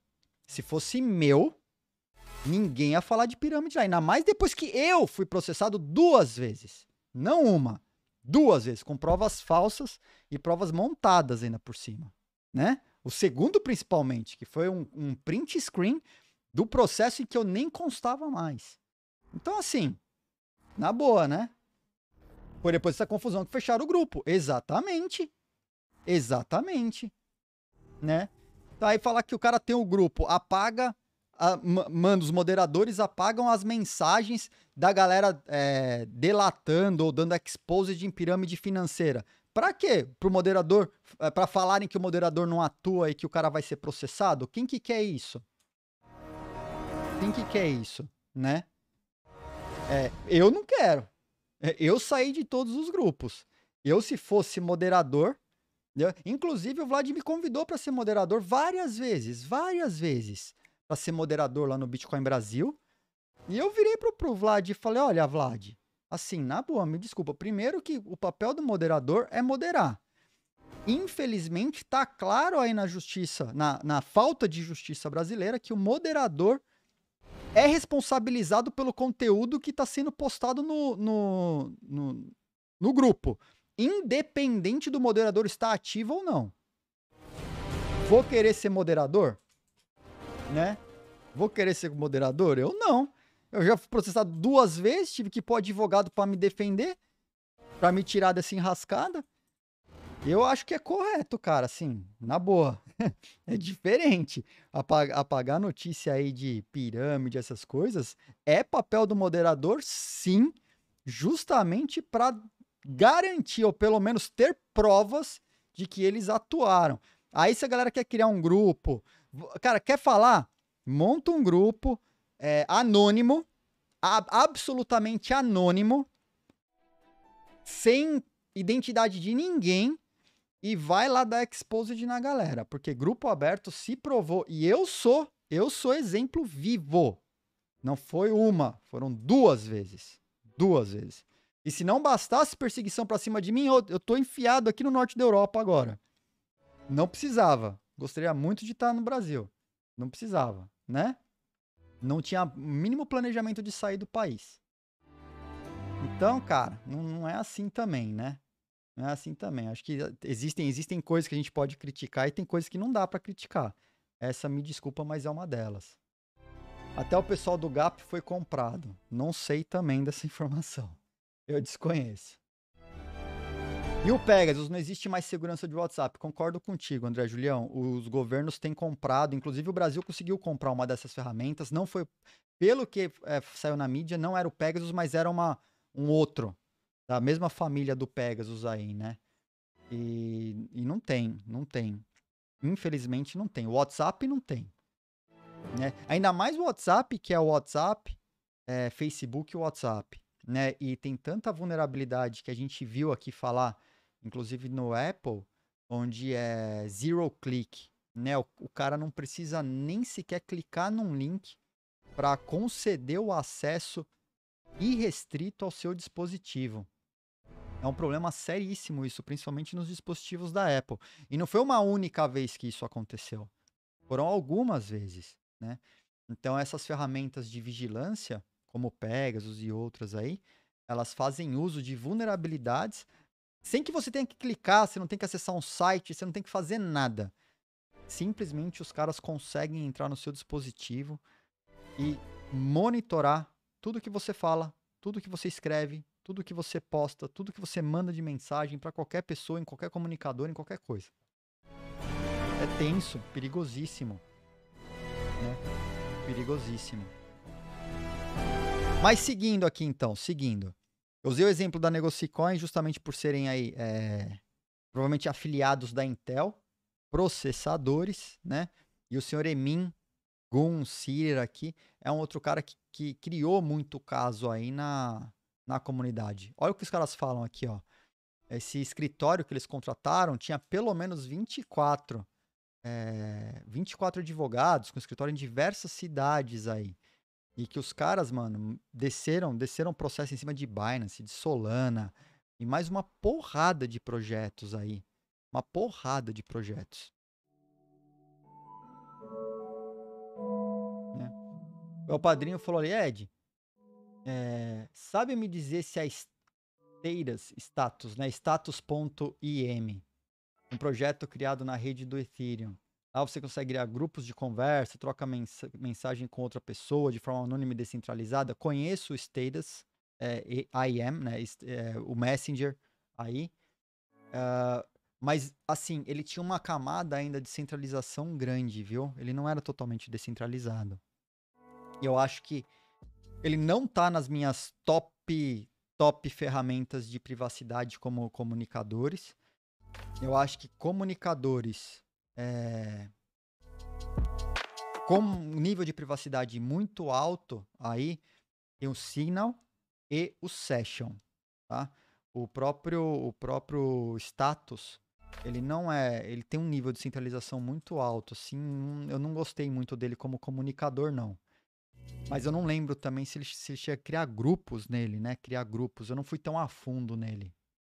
A: Se fosse meu, ninguém ia falar de pirâmide lá. Ainda mais depois que eu fui processado duas vezes. Não uma, duas vezes, com provas falsas e provas montadas ainda por cima, né? O segundo, principalmente, que foi um, um print screen do processo em que eu nem constava mais. Então, assim, na boa, né? Foi depois dessa confusão que fecharam o grupo. Exatamente. Exatamente. Né? Então, aí falar que o cara tem o grupo, apaga, a, manda, os moderadores apagam as mensagens da galera é, delatando ou dando exposed em pirâmide financeira. Pra quê? Pro moderador, é, pra falarem que o moderador não atua e que o cara vai ser processado? Quem que quer isso? Quem que quer isso, né? É, eu não quero. Eu saí de todos os grupos. Eu, se fosse moderador... Eu, inclusive, o Vlad me convidou para ser moderador várias vezes, várias vezes, para ser moderador lá no Bitcoin Brasil. E eu virei pro, pro Vlad e falei, olha, Vlad, assim, na boa, me desculpa. Primeiro que o papel do moderador é moderar. Infelizmente, tá claro aí na justiça, na, na falta de justiça brasileira, que o moderador é responsabilizado pelo conteúdo que está sendo postado no, no, no, no grupo. Independente do moderador estar ativo ou não. Vou querer ser moderador? Né? Vou querer ser moderador? Eu não. Eu já fui processado duas vezes, tive que ir pro advogado para me defender, para me tirar dessa enrascada. Eu acho que é correto, cara, assim, na boa. É diferente. Apagar, apagar notícia aí de pirâmide, essas coisas, é papel do moderador, sim, justamente para garantir, ou pelo menos ter provas de que eles atuaram. Aí se a galera quer criar um grupo, cara, quer falar? Monta um grupo é, anônimo, a, absolutamente anônimo, sem identidade de ninguém, e vai lá dar exposed na galera, porque grupo aberto se provou, e eu sou, eu sou exemplo vivo. Não foi uma, foram duas vezes. Duas vezes. E se não bastasse perseguição pra cima de mim, eu, eu tô enfiado aqui no norte da Europa agora. Não precisava. Gostaria muito de estar no Brasil. Não precisava, né? Não tinha mínimo planejamento de sair do país. Então, cara, não, não é assim também, né? Não é assim também. Acho que existem, existem coisas que a gente pode criticar e tem coisas que não dá pra criticar. Essa, me desculpa, mas é uma delas. Até o pessoal do Gap foi comprado. Não sei também dessa informação. Eu desconheço. E o Pegasus, não existe mais segurança de WhatsApp. Concordo contigo, André Julião. Os governos têm comprado, inclusive o Brasil conseguiu comprar uma dessas ferramentas. Não foi, pelo que é, saiu na mídia, não era o Pegasus, mas era uma, um outro, da mesma família do Pegasus aí, né? E, e não tem, não tem. Infelizmente não tem. O WhatsApp não tem. Né? Ainda mais o WhatsApp, que é o WhatsApp, é, Facebook e o WhatsApp. Né? E tem tanta vulnerabilidade que a gente viu aqui falar, inclusive no Apple, onde é zero click, né? O, o cara não precisa nem sequer clicar num link para conceder o acesso irrestrito ao seu dispositivo. É um problema seríssimo isso, principalmente nos dispositivos da Apple. E não foi uma única vez que isso aconteceu. Foram algumas vezes, né? Então essas ferramentas de vigilância, como o Pegasus e outras aí, elas fazem uso de vulnerabilidades sem que você tenha que clicar, você não tem que acessar um site, você não tem que fazer nada. Simplesmente os caras conseguem entrar no seu dispositivo e monitorar tudo que você fala, tudo que você escreve, tudo que você posta, tudo que você manda de mensagem para qualquer pessoa, em qualquer comunicador, em qualquer coisa. É tenso, perigosíssimo. Né? Perigosíssimo. Mas seguindo aqui então, seguindo. Eu usei o exemplo da Negocicoin justamente por serem aí, é, provavelmente afiliados da Intel, processadores, né? E o senhor Emin Gun Sirer aqui é um outro cara que, que criou muito caso aí na, na comunidade. Olha o que os caras falam aqui, ó. Esse escritório que eles contrataram tinha pelo menos vinte e quatro, é, vinte e quatro advogados com escritório em diversas cidades aí. E que os caras, mano, desceram, desceram processo em cima de Binance, de Solana e mais uma porrada de projetos aí. Uma porrada de projetos. Meu padrinho falou ali, Ed, é, sabe me dizer se a status, status, né, status.im, um projeto criado na rede do Ethereum. Lá você consegue criar grupos de conversa, troca mensa mensagem com outra pessoa de forma anônima e descentralizada. Conheço o Status, é, I M, né, é, o Messenger aí. Uh, mas, assim, ele tinha uma camada ainda de centralização grande, viu? Ele não era totalmente descentralizado. E eu acho que ele não tá nas minhas top, top ferramentas de privacidade como comunicadores. Eu acho que comunicadores é, com um nível de privacidade muito alto, aí tem o Signal e o Session, tá? O próprio, o próprio Status, ele não é, ele tem um nível de centralização muito alto, assim, eu não gostei muito dele como comunicador, não. Mas eu não lembro também se ele, se ele chega a criar grupos nele, né? Criar grupos, eu não fui tão a fundo nele.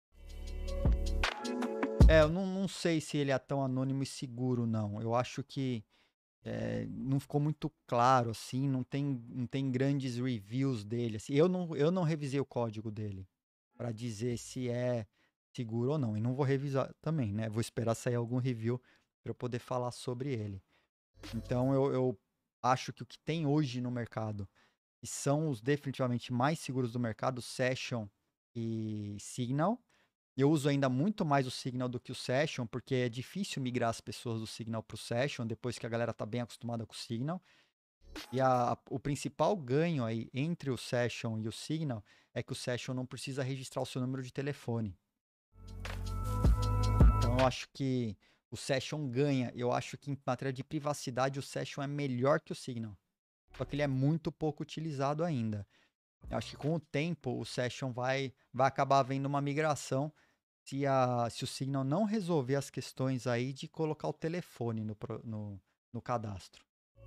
A: É, eu não, não sei se ele é tão anônimo e seguro, não. Eu acho que é, não ficou muito claro, assim, não tem, não tem grandes reviews dele. Assim, eu, não, eu não revisei o código dele para dizer se é seguro ou não. E não vou revisar também, né? Vou esperar sair algum review para eu poder falar sobre ele. Então eu, eu acho que o que tem hoje no mercado, que são os definitivamente mais seguros do mercado, Session e Signal. Eu uso ainda muito mais o Signal do que o Session, porque é difícil migrar as pessoas do Signal para o Session, depois que a galera tá bem acostumada com o Signal. E a, a, o principal ganho aí entre o Session e o Signal é que o Session não precisa registrar o seu número de telefone. Então eu acho que o Session ganha. Eu acho que em matéria de privacidade o Session é melhor que o Signal. Só que ele é muito pouco utilizado ainda. Eu acho que com o tempo o Session vai, vai acabar havendo uma migração se, a, se o Signal não resolver as questões aí de colocar o telefone no, no, no cadastro.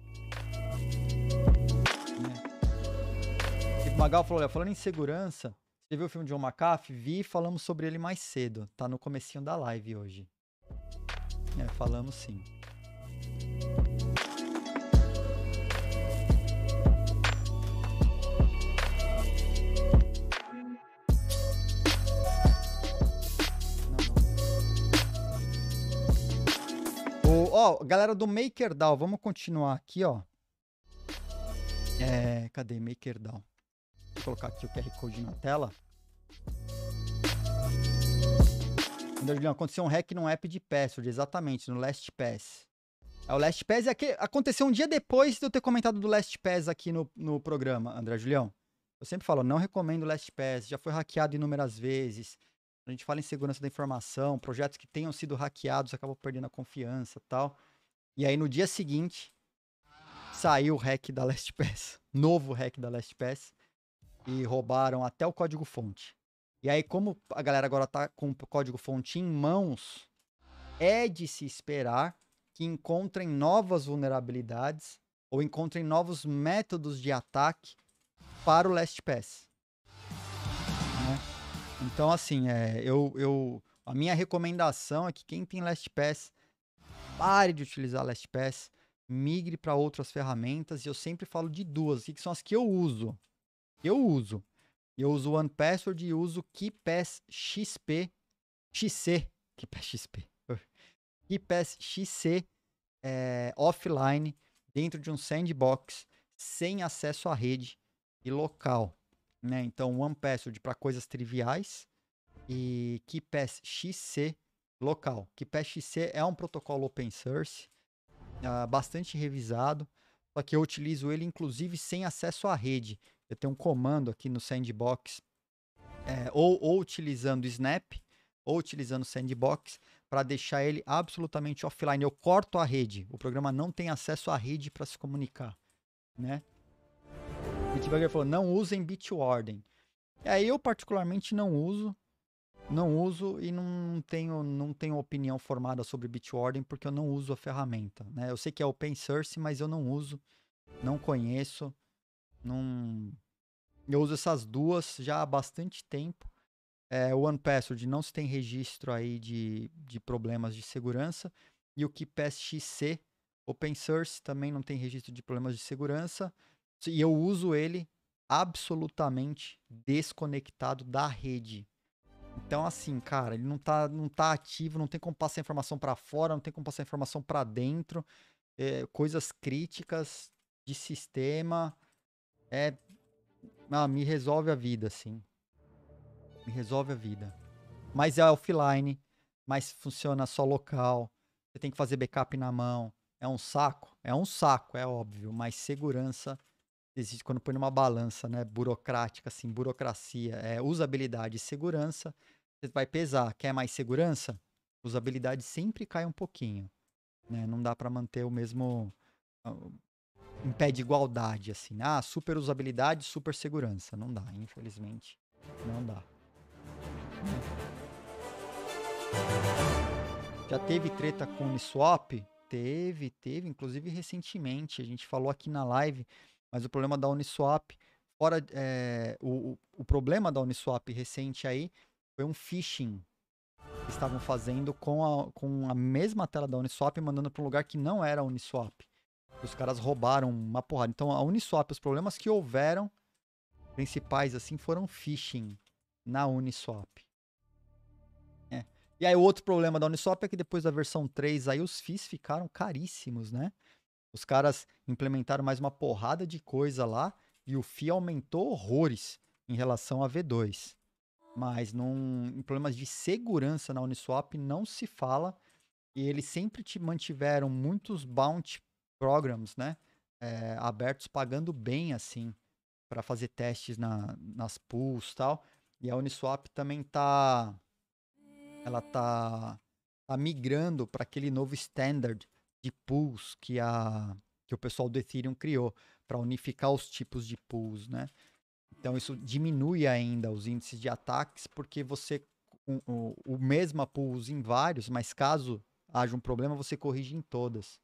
A: Né? O Magal falou, olha, falando em segurança, você viu o filme de John McAfee? Vi e falamos sobre ele mais cedo. Tá no comecinho da live hoje. É, falamos sim. Ó, galera do MakerDAO, vamos continuar aqui, ó. É, cadê MakerDAO? Vou colocar aqui o Q R Code na tela. Julião, aconteceu um hack num app de password, exatamente, no LastPass. É, o LastPass é que aconteceu um dia depois de eu ter comentado do LastPass aqui no, no programa, André Julião. Eu sempre falo, não recomendo o LastPass, já foi hackeado inúmeras vezes. A gente fala em segurança da informação, projetos que tenham sido hackeados acabam perdendo a confiança e tal. E aí no dia seguinte, saiu o hack da LastPass, novo hack da LastPass, e roubaram até o código-fonte. E aí, como a galera agora tá com o código-fonte em mãos, é de se esperar que encontrem novas vulnerabilidades ou encontrem novos métodos de ataque para o LastPass. Né? Então, assim, é, eu, eu, a minha recomendação é que quem tem LastPass, pare de utilizar LastPass, migre para outras ferramentas, e eu sempre falo de duas, que são as que eu uso. Eu uso. Eu uso o OnePassword e uso KeePass X P, X C, KeePass X P, KeePass X C é, offline, dentro de um sandbox, sem acesso à rede e local. Né? Então, OnePassword para coisas triviais e KeePass X C local. KeePass X C é um protocolo open source, uh, bastante revisado, só que eu utilizo ele inclusive sem acesso à rede. Eu tenho um comando aqui no Sandbox, é, ou, ou utilizando Snap, ou utilizando Sandbox, para deixar ele absolutamente offline. Eu corto a rede, o programa não tem acesso à rede para se comunicar. Né? O Bitburger falou, não usem Bitwarden. É, eu particularmente não uso, não uso e não tenho, não tenho opinião formada sobre Bitwarden, porque eu não uso a ferramenta. Né? Eu sei que é open source, mas eu não uso, não conheço. Não... Eu uso essas duas já há bastante tempo. É, o OnePassword não se tem registro aí de, de problemas de segurança. E o KeePass X C, open source, também não tem registro de problemas de segurança. E eu uso ele absolutamente desconectado da rede. Então, assim, cara, ele não tá, não tá ativo, não tem como passar informação para fora, não tem como passar informação para dentro. É, coisas críticas de sistema. É, ah, me resolve a vida, assim. Me resolve a vida. Mas é offline, mas funciona só local. Você tem que fazer backup na mão. É um saco? É um saco, é óbvio, mas segurança existe quando põe numa balança, né? Burocrática, assim, burocracia, é usabilidade e segurança. Você vai pesar. Quer mais segurança? Usabilidade sempre cai um pouquinho, né? Não dá para manter o mesmo uh, em pé de igualdade, assim. Ah, super usabilidade, super segurança. Não dá, infelizmente. Não dá. Já teve treta com o Uniswap? Teve, teve, inclusive recentemente. A gente falou aqui na live, mas o problema da Uniswap, fora é, o, o, o problema da Uniswap recente aí foi um phishing que estavam fazendo com a, com a mesma tela da Uniswap, mandando para um lugar que não era a Uniswap. Os caras roubaram uma porrada. Então a Uniswap, os problemas que houveram principais assim foram phishing na Uniswap. É. E aí o outro problema da Uniswap é que depois da versão três aí os fees ficaram caríssimos, né? Os caras implementaram mais uma porrada de coisa lá e o fee aumentou horrores em relação a V dois. Mas num, em problemas de segurança na Uniswap não se fala e eles sempre te mantiveram muitos bounty programs, né? É, abertos pagando bem assim para fazer testes na, nas pools e tal. E a Uniswap também tá ela tá, tá migrando para aquele novo standard de pools que, a, que o pessoal do Ethereum criou para unificar os tipos de pools, né? Então isso diminui ainda os índices de ataques porque você o, o, o mesmo pool usa em vários, mas caso haja um problema você corrige em todas.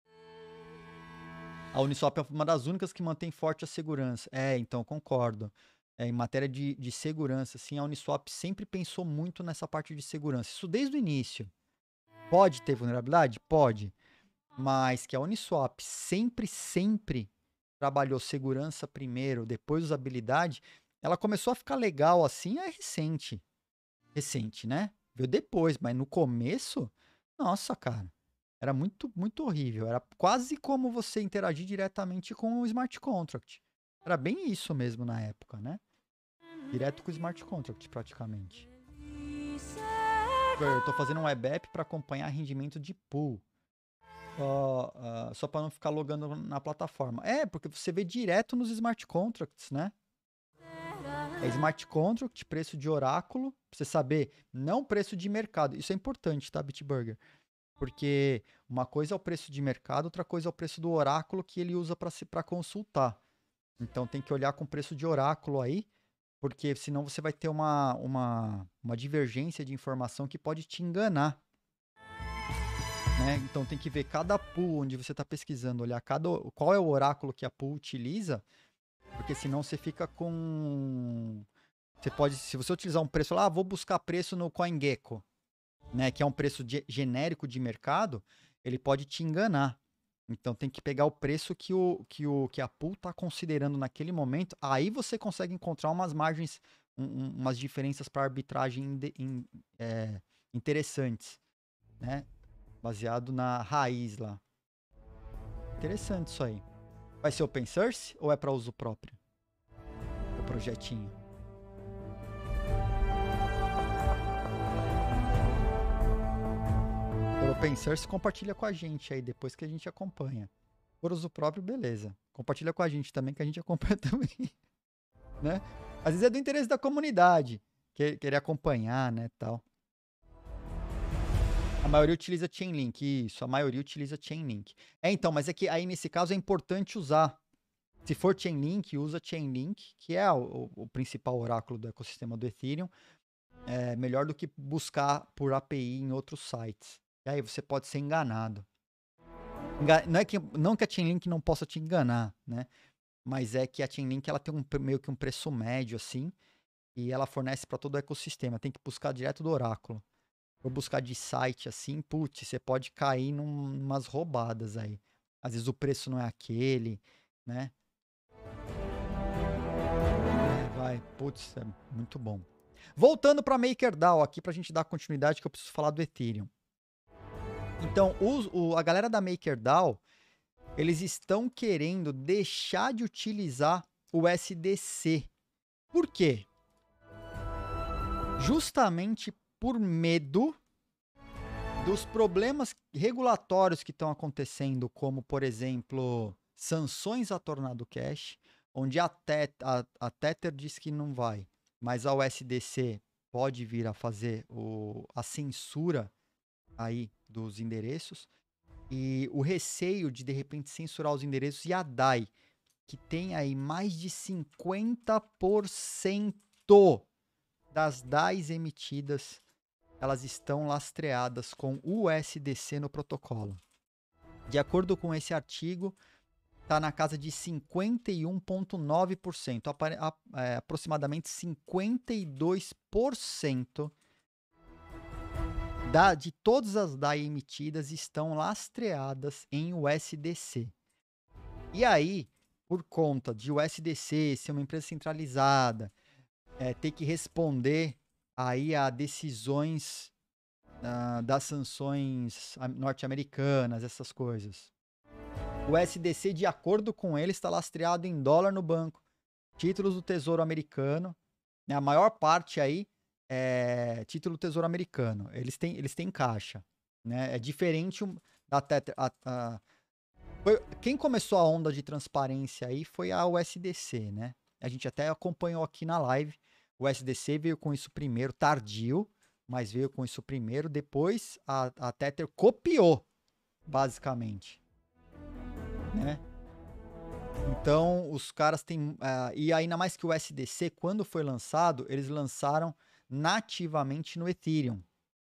A: A Uniswap é uma das únicas que mantém forte a segurança. É, então concordo. É, em matéria de, de segurança, sim, a Uniswap sempre pensou muito nessa parte de segurança. Isso desde o início. Pode ter vulnerabilidade? Pode. Mas que a Uniswap sempre, sempre trabalhou segurança primeiro, depois usabilidade, ela começou a ficar legal assim, é recente. Recente, né? Veio depois, mas no começo, nossa, cara, era muito, muito horrível. Era quase como você interagir diretamente com o smart contract. Era bem isso mesmo na época, né? Direto com o smart contract, praticamente. Eu tô fazendo um web app para acompanhar rendimento de pool. Só, uh, só para não ficar logando na plataforma. É, porque você vê direto nos smart contracts, né? É smart contract, preço de oráculo, pra você saber, não preço de mercado. Isso é importante, tá, Bitburger? Porque uma coisa é o preço de mercado, outra coisa é o preço do oráculo que ele usa para consultar. Então tem que olhar com o preço de oráculo aí, porque senão você vai ter uma, uma, uma divergência de informação que pode te enganar. Né? Então tem que ver cada pool onde você está pesquisando, olhar cada, qual é o oráculo que a pool utiliza, porque senão você fica com... Você pode, se você utilizar um preço lá, ah, vou buscar preço no CoinGecko, né, que é um preço de, genérico de mercado, ele pode te enganar. Então tem que pegar o preço que, o, que, o, que a pool está considerando naquele momento, aí você consegue encontrar umas margens, um, um, umas diferenças para arbitragem in, in, é, interessantes, né? Baseado na raiz lá. Interessante isso aí. Vai ser open source ou é para uso próprio? O projetinho. Por open source, compartilha com a gente aí depois que a gente acompanha. Por uso próprio, beleza. Compartilha com a gente também que a gente acompanha também. Né? Às vezes é do interesse da comunidade. Querer acompanhar, né, tal. A maioria utiliza Chainlink, isso, a maioria utiliza Chainlink. É, então, mas é que aí nesse caso é importante usar. Se for Chainlink, usa Chainlink, que é o, o principal oráculo do ecossistema do Ethereum. É melhor do que buscar por A P I em outros sites. E aí você pode ser enganado. Enga- Não é que, não que a Chainlink não possa te enganar, né? Mas é que a Chainlink ela tem um, meio que um preço médio, assim, e ela fornece para todo o ecossistema. Tem que buscar direto do oráculo. For buscar de site assim, putz, você pode cair num, numas roubadas aí. Às vezes o preço não é aquele, né? Vai, putz, é muito bom. Voltando para MakerDAO aqui pra gente dar continuidade, que eu preciso falar do Ethereum. Então, os, o, a galera da MakerDAO, eles estão querendo deixar de utilizar o S D C. Por quê? Justamente por medo dos problemas regulatórios que estão acontecendo, como, por exemplo, sanções a Tornado Cash, onde a, Tet, a, a Tether diz que não vai, mas a U S D C pode vir a fazer o, a censura aí dos endereços, e o receio de, de repente, censurar os endereços, e a D A I, que tem aí mais de cinquenta por cento das D A Is emitidas, elas estão lastreadas com U S D C no protocolo. De acordo com esse artigo, está na casa de cinquenta e um vírgula nove por cento, é, aproximadamente cinquenta e dois por cento da, de todas as D A I emitidas estão lastreadas em U S D C. E aí, por conta de U S D C ser uma empresa centralizada, é, ter que responder aí a decisões uh, das sanções norte-americanas, essas coisas. O S D C, de acordo com ele, está lastreado em dólar no banco, títulos do Tesouro Americano, né, a maior parte aí é título do Tesouro Americano, eles têm, eles têm caixa, né, é diferente da Tether. A, a, foi, quem começou a onda de transparência aí foi a U S D C, né, a gente até acompanhou aqui na live. O S D C veio com isso primeiro, tardio, mas veio com isso primeiro. Depois a, a Tether copiou, basicamente, né? Então os caras têm... Uh, e ainda mais que o S D C, quando foi lançado, eles lançaram nativamente no Ethereum.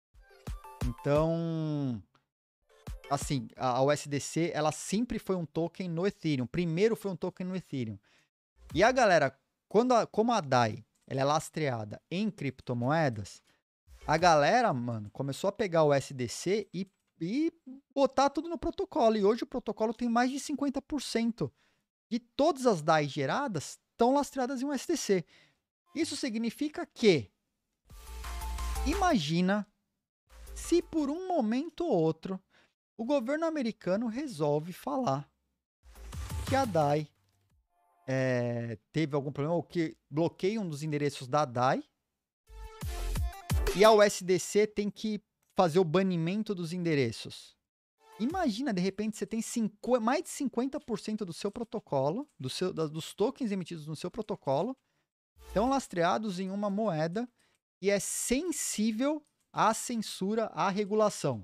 A: Então, assim, a, a U S D C, ela sempre foi um token no Ethereum. Primeiro foi um token no Ethereum. E a galera, quando a, como a D A I ela é lastreada em criptomoedas, a galera, mano, começou a pegar o S D C e, e botar tudo no protocolo. E hoje o protocolo tem mais de cinquenta por cento de todas as D A Is geradas estão lastreadas em um S D C. Isso significa que, imagina se por um momento ou outro o governo americano resolve falar que a D A I É, teve algum problema, ou que bloqueia um dos endereços da D A I, e a U S D C tem que fazer o banimento dos endereços. Imagina, de repente, você tem cinco, mais de cinquenta por cento do seu protocolo, do seu, da, dos tokens emitidos no seu protocolo, estão lastreados em uma moeda que é sensível à censura, à regulação.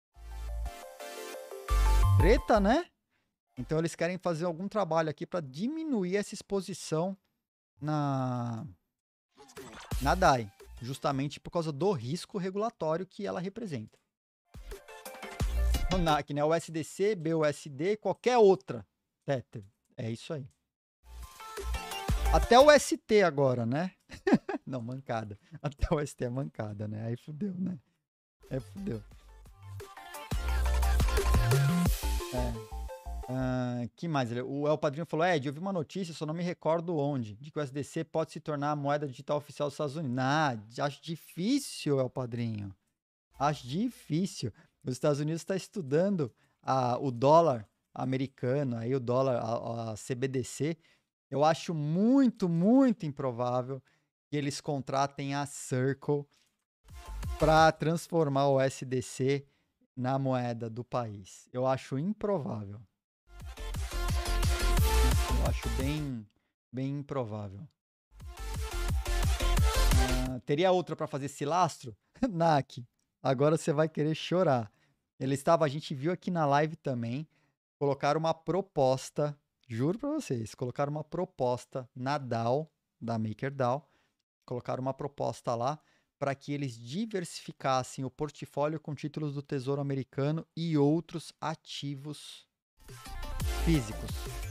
A: Treta, né? Então eles querem fazer algum trabalho aqui para diminuir essa exposição na, na D A I, justamente por causa do risco regulatório que ela representa. O N A C, né? O S D C, B U S D, qualquer outra Tether. É isso aí. Até o S T agora, né? Não, mancada. Até o S T é mancada, né? Aí fudeu, né? Aí fudeu. É. Uh, que mais? O El Padrinho falou, Ed, eu vi uma notícia, só não me recordo onde, de que o S D C pode se tornar a moeda digital oficial dos Estados Unidos. Nah, acho difícil, El Padrinho. Acho difícil. Os Estados Unidos está estudando a, o dólar americano, aí o dólar, a, a C B D C. Eu acho muito, muito improvável que eles contratem a Circle para transformar o S D C na moeda do país. Eu acho improvável. Eu acho bem, bem improvável. Uh, teria outra para fazer esse lastro? N A C, agora você vai querer chorar. Ele estava, a gente viu aqui na live também, colocaram uma proposta, juro para vocês, colocaram uma proposta na D A O, da MakerDAO, colocaram uma proposta lá para que eles diversificassem o portfólio com títulos do Tesouro Americano e outros ativos físicos.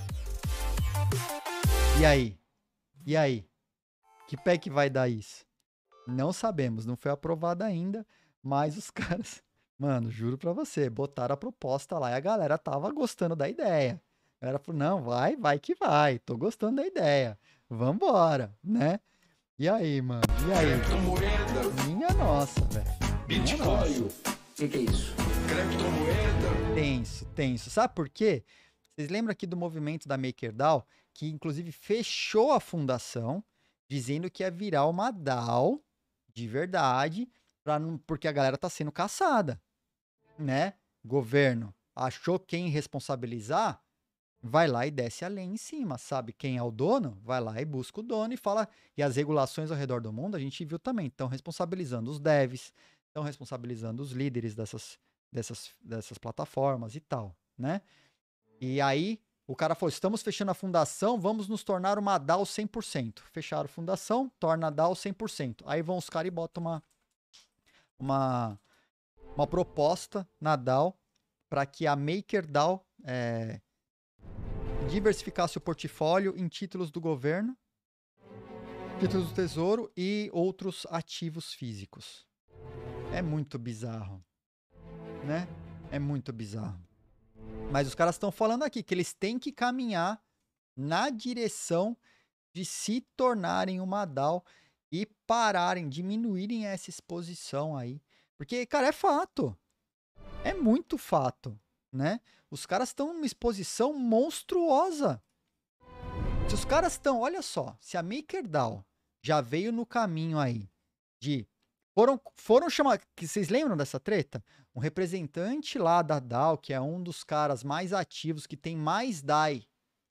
A: E aí? E aí? Que pé que vai dar isso? Não sabemos, não foi aprovado ainda, mas os caras, mano, juro pra você, botaram a proposta lá e a galera tava gostando da ideia. A galera falou, não, vai, vai que vai, tô gostando da ideia, vambora, né? E aí, mano? E aí?
D: Criptomoeda.
A: Minha nossa, velho. Minha nossa.
D: Bitcoin. O que, que é isso? Criptomoeda.
A: Tenso, tenso. Sabe por quê? Vocês lembram aqui do movimento da MakerDAO, que inclusive fechou a fundação, dizendo que ia virar uma DAO de verdade, pra não, porque a galera tá sendo caçada, né? Governo achou quem responsabilizar, vai lá e desce a lei em cima, sabe? Quem é o dono, vai lá e busca o dono e fala. E as regulações ao redor do mundo, a gente viu também, estão responsabilizando os devs, estão responsabilizando os líderes dessas, dessas, dessas plataformas e tal, né? E aí, o cara falou, estamos fechando a fundação, vamos nos tornar uma DAO cem por cento. Fecharam a fundação, torna a DAO cem por cento. Aí vão os caras e botam uma, uma, uma proposta na DAO para que a MakerDAO é, diversificasse o portfólio em títulos do governo, títulos do tesouro e outros ativos físicos. É muito bizarro, né? É muito bizarro. Mas os caras estão falando aqui que eles têm que caminhar na direção de se tornarem uma DAO e pararem, diminuírem essa exposição aí. Porque, cara, é fato. É muito fato, né? Os caras estão numa exposição monstruosa. Se os caras estão, olha só, se a MakerDAO já veio no caminho aí de Foram, foram chamados. Vocês lembram dessa treta? Um representante lá da DAO, que é um dos caras mais ativos, que tem mais D A I,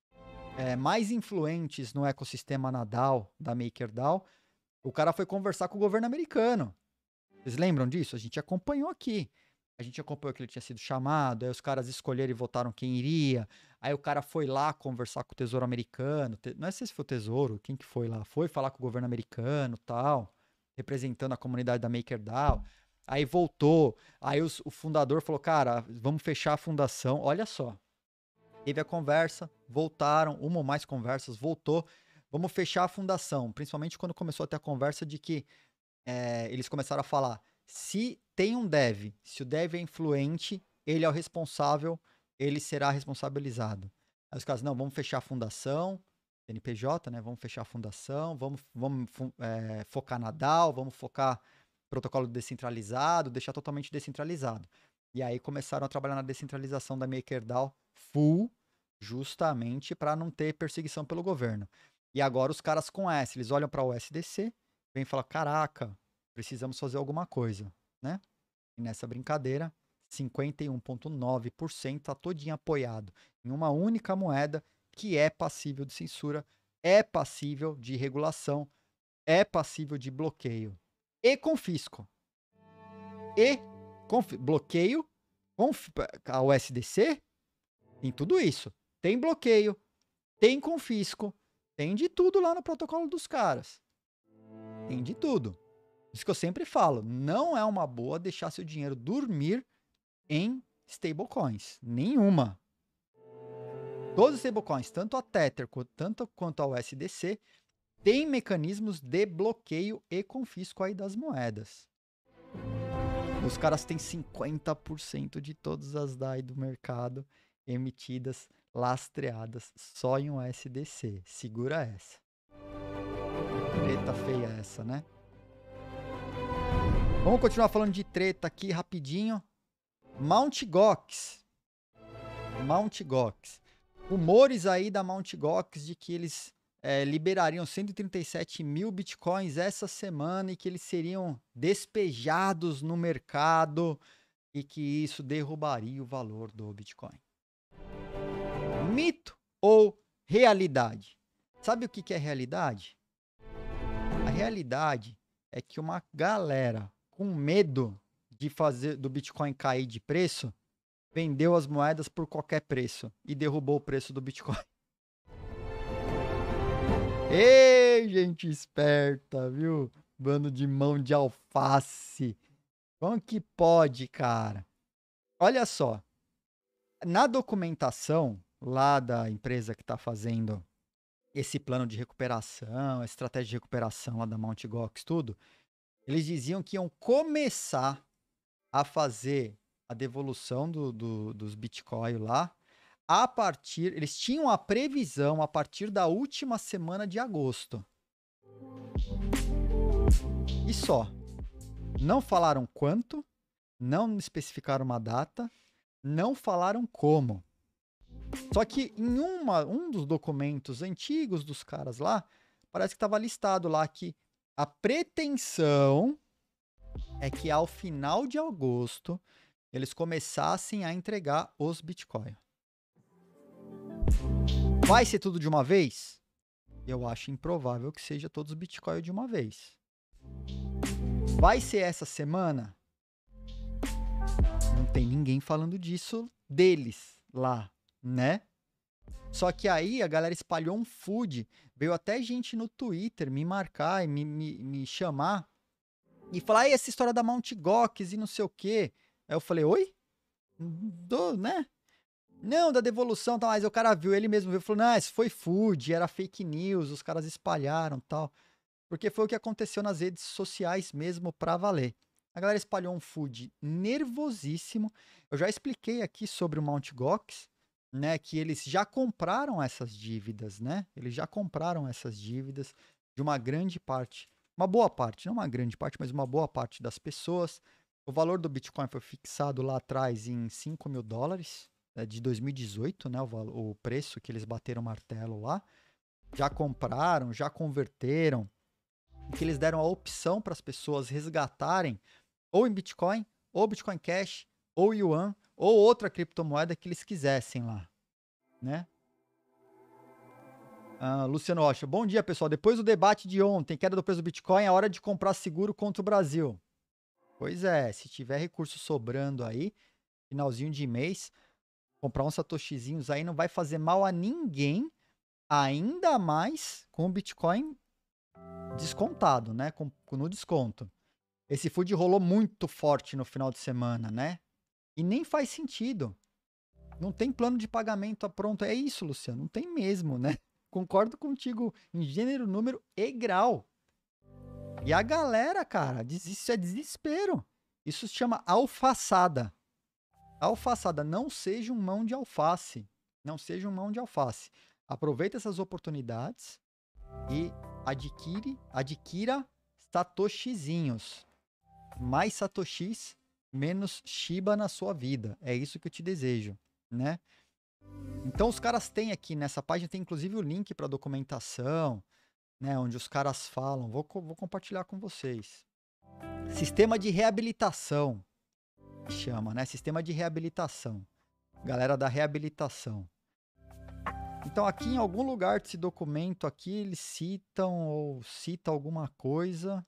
A: é, mais influentes no ecossistema na DAO, da MakerDAO, o cara foi conversar com o governo americano. Vocês lembram disso? A gente acompanhou aqui. A gente acompanhou que ele tinha sido chamado, aí os caras escolheram e votaram quem iria. Aí o cara foi lá conversar com o Tesouro Americano. Não sei se foi o Tesouro, quem que foi lá? Foi falar com o governo americano e tal, representando a comunidade da MakerDAO. Aí voltou, aí os, o fundador falou, cara, vamos fechar a fundação. Olha só, teve a conversa, voltaram, uma ou mais conversas, voltou, vamos fechar a fundação. Principalmente quando começou a ter a conversa de que é, eles começaram a falar, se tem um dev, se o dev é influente, ele é o responsável, ele será responsabilizado. Aí os caras, não, vamos fechar a fundação, C N P J, né? Vamos fechar a fundação, vamos, vamos é, focar na DAO, vamos focar protocolo descentralizado, deixar totalmente descentralizado. E aí começaram a trabalhar na descentralização da MakerDAO full, justamente para não ter perseguição pelo governo. E agora os caras com S, eles olham para o U S D C, vêm falar, caraca, precisamos fazer alguma coisa, né? E nessa brincadeira, cinquenta e um vírgula nove por cento está todinho apoiado em uma única moeda que é passível de censura, é passível de regulação, é passível de bloqueio e confisco. E conf... bloqueio, conf... a U S D C tem tudo isso. Tem bloqueio, tem confisco, tem de tudo lá no protocolo dos caras. Tem de tudo. Isso que eu sempre falo, não é uma boa deixar seu dinheiro dormir em stablecoins. Nenhuma. Todos os stablecoins, tanto a Tether tanto quanto a U S D C, tem mecanismos de bloqueio e confisco aí das moedas. Os caras têm cinquenta por cento de todas as D A I do mercado emitidas, lastreadas só em U S D C. Segura essa. Treta feia essa, né? Vamos continuar falando de treta aqui rapidinho. Mount Gox. Mount Gox. Rumores aí da Mount Gox de que eles é, liberariam cento e trinta e sete mil bitcoins essa semana e que eles seriam despejados no mercado e que isso derrubaria o valor do Bitcoin. Mito ou realidade? Sabe o que que é realidade? A realidade é que uma galera com medo de fazer do Bitcoin cair de preço vendeu as moedas por qualquer preço e derrubou o preço do Bitcoin. Ei, gente esperta, viu? Bando de mão de alface. Como que pode, cara? Olha só. Na documentação lá da empresa que está fazendo esse plano de recuperação, a estratégia de recuperação lá da Mount Gox, tudo, eles diziam que iam começar a fazer a devolução do, do, dos Bitcoin lá a partir... Eles tinham a previsão a partir da última semana de agosto. só. Não falaram quanto, não especificaram uma data, não falaram como. Só que em uma, um dos documentos antigos dos caras lá, parece que estava listado lá que a pretensão é que ao final de agosto eles começassem a entregar os Bitcoin. Vai ser tudo de uma vez? Eu acho improvável que seja todos os Bitcoin de uma vez. Vai ser essa semana? Não tem ninguém falando disso deles lá, né? Só que aí a galera espalhou um food, veio até gente no Twitter me marcar e me, me, me chamar e falar, e essa história da Mount Gox e não sei o quê. Aí eu falei, oi? Do, né? Não, da devolução, tá, mas o cara viu, ele mesmo viu, falou, não, isso foi food, era fake news, os caras espalharam, tal. Porque foi o que aconteceu nas redes sociais mesmo pra valer. A galera espalhou um food nervosíssimo. Eu já expliquei aqui sobre o Mount Gox, né, que eles já compraram essas dívidas, né? Eles já compraram essas dívidas de uma grande parte, uma boa parte, não uma grande parte, mas uma boa parte das pessoas. O valor do Bitcoin foi fixado lá atrás em cinco mil dólares, né, de dois mil e dezoito, né, o, o preço que eles bateram o martelo lá. Já compraram, já converteram, que eles deram a opção para as pessoas resgatarem ou em Bitcoin, ou Bitcoin Cash, ou Yuan, ou outra criptomoeda que eles quisessem lá, né? Ah, Luciano Rocha, bom dia, pessoal. Depois do debate de ontem, queda do preço do Bitcoin, é hora de comprar seguro contra o Brasil. Pois é, se tiver recurso sobrando aí, finalzinho de mês, comprar uns satoshizinhos aí não vai fazer mal a ninguém, ainda mais com o Bitcoin descontado, né? Com, no desconto. Esse food rolou muito forte no final de semana, né? E nem faz sentido. Não tem plano de pagamento pronto. É isso, Luciano. Não tem mesmo, né? Concordo contigo em gênero, número e grau. E a galera, cara, isso é desespero. Isso se chama alfaçada. Alfaçada. Não seja um mão de alface. Não seja um mão de alface. Aproveita essas oportunidades e adquire, adquira satoshizinhos. Mais satoshis, menos Shiba na sua vida. É isso que eu te desejo, né? Então os caras têm aqui nessa página, tem inclusive o link para documentação, né? Onde os caras falam, vou, vou compartilhar com vocês. Sistema de reabilitação, chama, né? Sistema de reabilitação. Galera da reabilitação. Então aqui em algum lugar desse documento aqui, eles citam ou cita alguma coisa.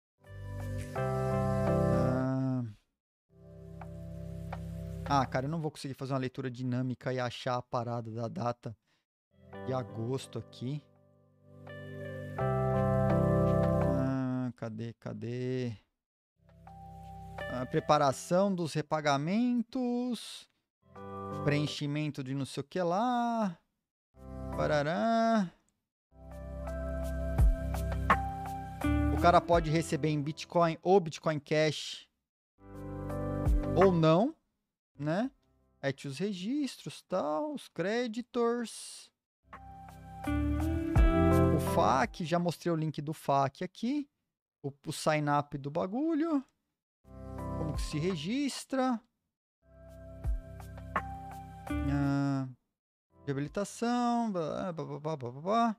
A: Ah, cara, eu não vou conseguir fazer uma leitura dinâmica e achar a parada da data de agosto aqui. Ah, cadê, cadê? A preparação dos repagamentos. Preenchimento de não sei o que lá. Parará. O cara pode receber em Bitcoin ou Bitcoin Cash. Ou não. Né? Aí tinha os registros, tal, os creditors. O F A Q, já mostrei o link do F A Q aqui. O, o sign up do bagulho. Como que se registra. Ah, reabilitação. Blá, blá, blá, blá, blá, blá.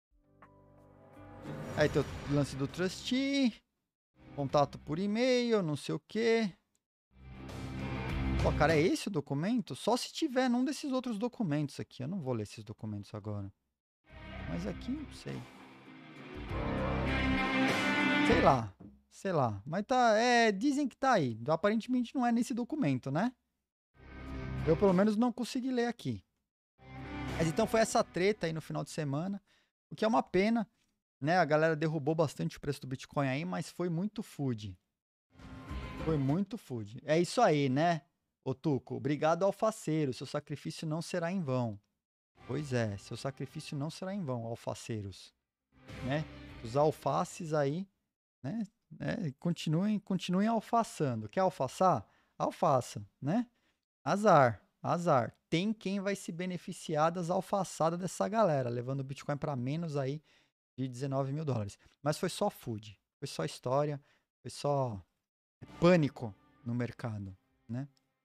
A: Aí tem o lance do trustee. Contato por e-mail, não sei o que. Pô, cara, é esse o documento? Só se tiver num desses outros documentos aqui. Eu não vou ler esses documentos agora. Mas aqui, não sei. Sei lá. Sei lá. Mas tá, é, dizem que tá aí. Aparentemente não é nesse documento, né? Eu, pelo menos, não consegui ler aqui. Mas então foi essa treta aí no final de semana. O que é uma pena, né? A galera derrubou bastante o preço do Bitcoin aí, mas foi muito food. Foi muito food. É isso aí, né? Ô Tuco, obrigado alfaceiro, seu sacrifício não será em vão. Pois é, seu sacrifício não será em vão, alfaceiros. Né? Os alfaces aí, né? né? Continuem, continuem alfaçando. Quer alfaçar? Alfaça, né? Azar, azar. Tem quem vai se beneficiar das alfaçadas dessa galera, levando o Bitcoin para menos aí de dezenove mil dólares. Mas foi só food, foi só história. Foi só pânico no mercado, né?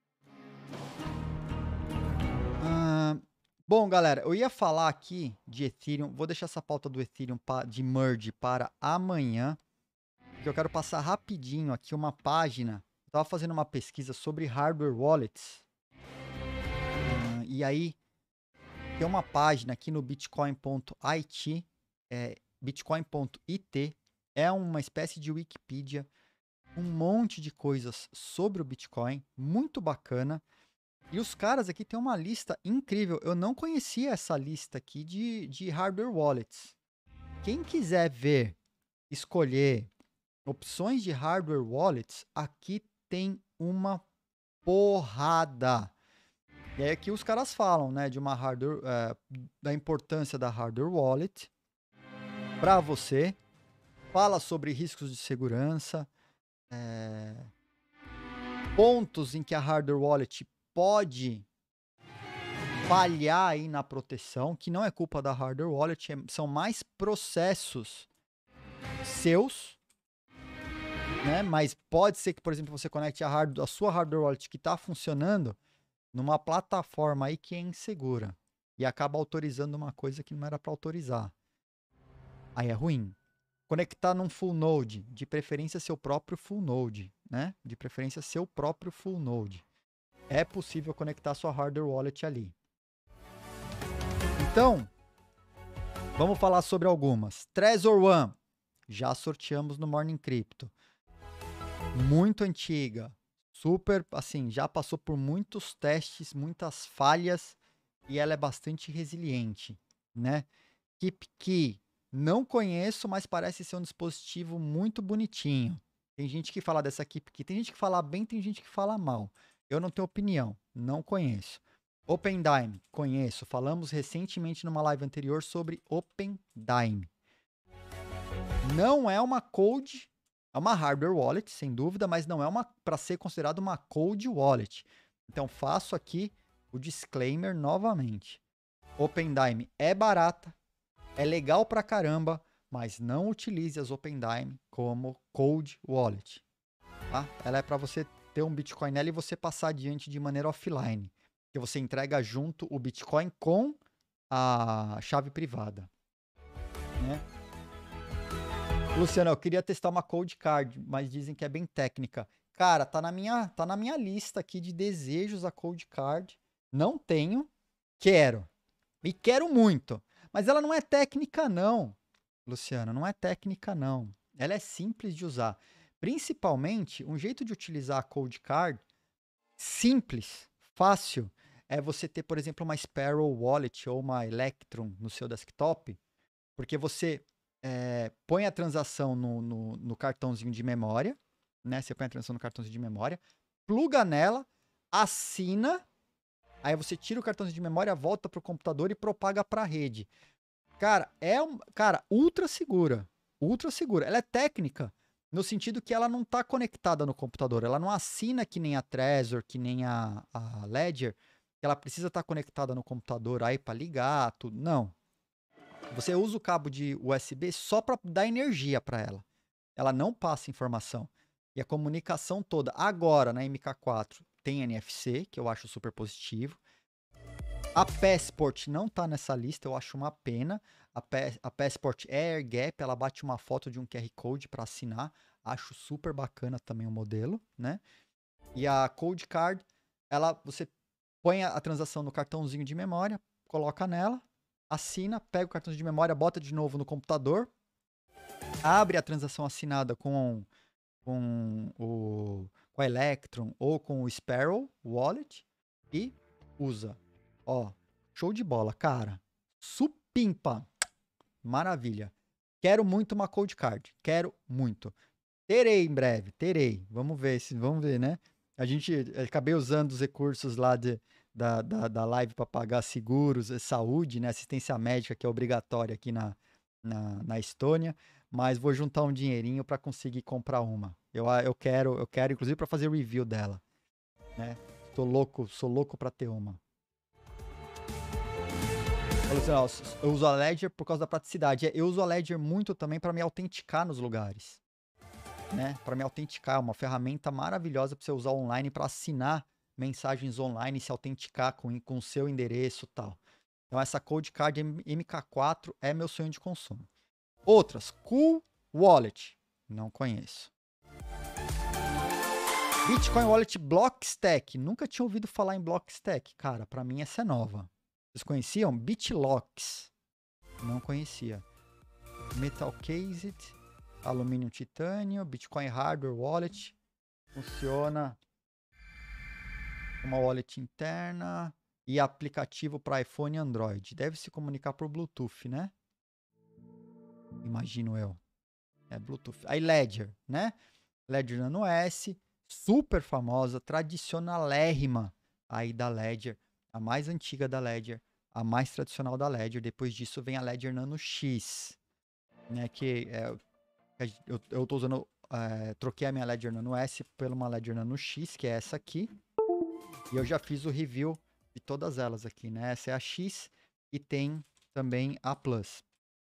A: Ah, bom, galera, eu ia falar aqui de Ethereum. Vou deixar essa pauta do Ethereum de merge para amanhã, porque eu quero passar rapidinho aqui uma página. Eu estava fazendo uma pesquisa sobre hardware wallets. Ah, e aí, tem uma página aqui no bitcoin ponto I T, é, bitcoin ponto I T, é uma espécie de Wikipedia, um monte de coisas sobre o Bitcoin, muito bacana. E os caras aqui têm uma lista incrível. Eu não conhecia essa lista aqui de, de hardware wallets. Quem quiser ver, escolher opções de hardware wallets, aqui tem uma porrada. E aí aqui os caras falam, né, de uma hardware, é, da importância da hardware wallet para você. Fala sobre riscos de segurança, é, pontos em que a hardware wallet pode falhar aí na proteção, que não é culpa da hardware wallet, é, são mais processos seus, né? Mas pode ser que, por exemplo, você conecte a, hard, a sua hardware wallet que está funcionando numa plataforma aí que é insegura e acaba autorizando uma coisa que não era para autorizar. Aí é ruim. Conectar num full node, de preferência seu próprio full node, né? De preferência seu próprio full node. É possível conectar sua hardware wallet ali. Então, vamos falar sobre algumas. Trezor One, já sorteamos no Morning Crypto. Muito antiga, super, assim, já passou por muitos testes, muitas falhas e ela é bastante resiliente, né? KeepKey. Não conheço, mas parece ser um dispositivo muito bonitinho. Tem gente que fala dessa KeepKey, tem gente que fala bem, tem gente que fala mal. Eu não tenho opinião, não conheço. OpenDime, conheço. Falamos recentemente numa live anterior sobre OpenDime. Não é uma cold, é uma hardware wallet, sem dúvida, mas não é uma para ser considerado uma cold wallet. Então faço aqui o disclaimer novamente. OpenDime é barata, é legal pra caramba, mas não utilize as OpenDime como cold wallet. Tá? Ela é para você ter um Bitcoin nela e você passar adiante de maneira offline. Que você entrega junto o Bitcoin com a chave privada. Né? Luciano, eu queria testar uma cold card, mas dizem que é bem técnica. Cara, tá na minha, tá na minha lista aqui de desejos a cold card. Não tenho, quero. E quero muito. Mas ela não é técnica, não, Luciana, não é técnica, não. Ela é simples de usar. Principalmente, um jeito de utilizar a cold card simples, fácil, é você ter, por exemplo, uma Sparrow Wallet ou uma Electrum no seu desktop, porque você é, põe a transação no, no, no cartãozinho de memória, né? Você põe a transação no cartãozinho de memória, pluga nela, assina. Aí você tira o cartãozinho de memória, volta para o computador e propaga para a rede. Cara, é um, cara, ultra segura. Ultra segura. Ela é técnica, no sentido que ela não está conectada no computador. Ela não assina que nem a Trezor, que nem a, a Ledger. Ela precisa estar tá conectada no computador aí para ligar, tudo. Não. Você usa o cabo de U S B só para dar energia para ela. Ela não passa informação. E a comunicação toda, agora na M K quatro, tem N F C, que eu acho super positivo. A Passport não tá nessa lista, eu acho uma pena. A, Pe a Passport é air gap, ela bate uma foto de um Q R Code para assinar. Acho super bacana também o modelo, né? E a Cold Card, ela, você põe a, a transação no cartãozinho de memória, coloca nela, assina, pega o cartãozinho de memória, bota de novo no computador, abre a transação assinada com, com, o, com a Electrum ou com o Sparrow Wallet e usa. Ó, show de bola, cara. Supimpa. Maravilha. Quero muito uma Cold Card. Quero muito. Terei em breve, terei. Vamos ver, se, vamos ver, né? A gente, acabei usando os recursos lá de, da, da, da live para pagar seguros, saúde, né? Assistência médica, que é obrigatória aqui na, na, na Estônia. Mas vou juntar um dinheirinho para conseguir comprar uma. Eu, eu quero, eu quero, inclusive, para fazer review dela. Né? Tô louco, sou louco para ter uma. Eu uso a Ledger por causa da praticidade. Eu uso a Ledger muito também para me autenticar nos lugares. né? Para me autenticar, é uma ferramenta maravilhosa para você usar online para assinar mensagens online e se autenticar com com o seu endereço e tal. Então essa Cold Card M K quatro é meu sonho de consumo. Outras, Cool Wallet, não conheço. Bitcoin Wallet Blockstack, nunca tinha ouvido falar em Blockstack, cara, para mim essa é nova. Vocês conheciam? BitLocks, não conhecia. Metal Cased, alumínio titânio, Bitcoin Hardware Wallet, funciona uma wallet interna e aplicativo para iPhone e Android. Deve se comunicar por Bluetooth, né? Imagino eu. É Bluetooth. Aí Ledger, né? Ledger Nano S, super famosa, tradicionalérrima aí da Ledger, a mais antiga da Ledger, a mais tradicional da Ledger. Depois disso vem a Ledger Nano X, né? Que é, eu, eu tô usando, é, troquei a minha Ledger Nano S por uma Ledger Nano X, que é essa aqui. E eu já fiz o review de todas elas aqui, né? Essa é a X e tem também a Plus.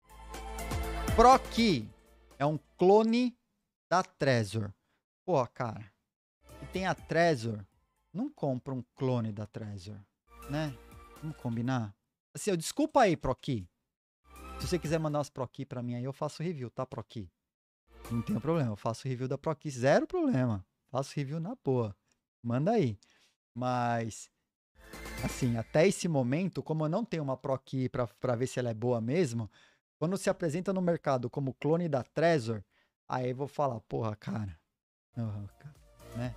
A: Proki é um clone da Trezor. Pô, cara, e tem a Trezor, não compra um clone da Trezor, né? Vamos combinar? Assim, eu, desculpa aí, Proki. Se você quiser mandar umas Proki pra mim aí, eu faço review, tá, Proki? Não tem problema, eu faço review da Proki, zero problema. Faço review na boa. Manda aí. Mas, assim, até esse momento, como eu não tenho uma Proki pra, pra ver se ela é boa mesmo, quando se apresenta no mercado como clone da Trezor, aí eu vou falar, porra, cara, oh, cara, né?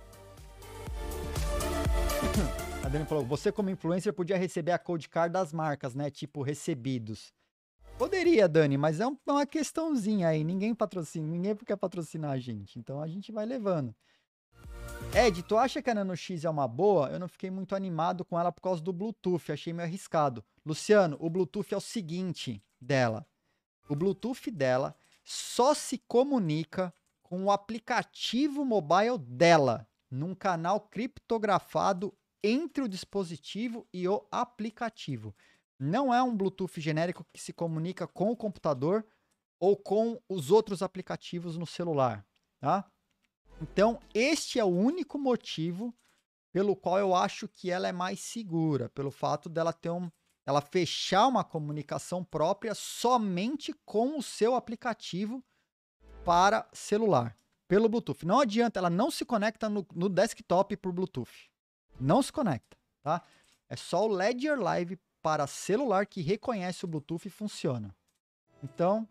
A: A Dani falou, você como influencer podia receber a Cold Card das marcas, né? Tipo, recebidos. Poderia, Dani, mas é uma questãozinha aí. Ninguém patrocina, ninguém quer patrocinar a gente. Então a gente vai levando. Ed, tu acha que a Nano X é uma boa? Eu não fiquei muito animado com ela por causa do Bluetooth. Achei meio arriscado. Luciano, o Bluetooth é o seguinte dela. O Bluetooth dela só se comunica com o aplicativo mobile dela, num canal criptografado entre o dispositivo e o aplicativo. Não é um Bluetooth genérico que se comunica com o computador ou com os outros aplicativos no celular, tá? Então, este é o único motivo pelo qual eu acho que ela é mais segura, pelo fato dela ter um, ela fechar uma comunicação própria somente com o seu aplicativo para celular, pelo Bluetooth. Não adianta, ela não se conecta no, no desktop por Bluetooth. Não se conecta, tá? É só o Ledger Live para celular que reconhece o Bluetooth e funciona. Então,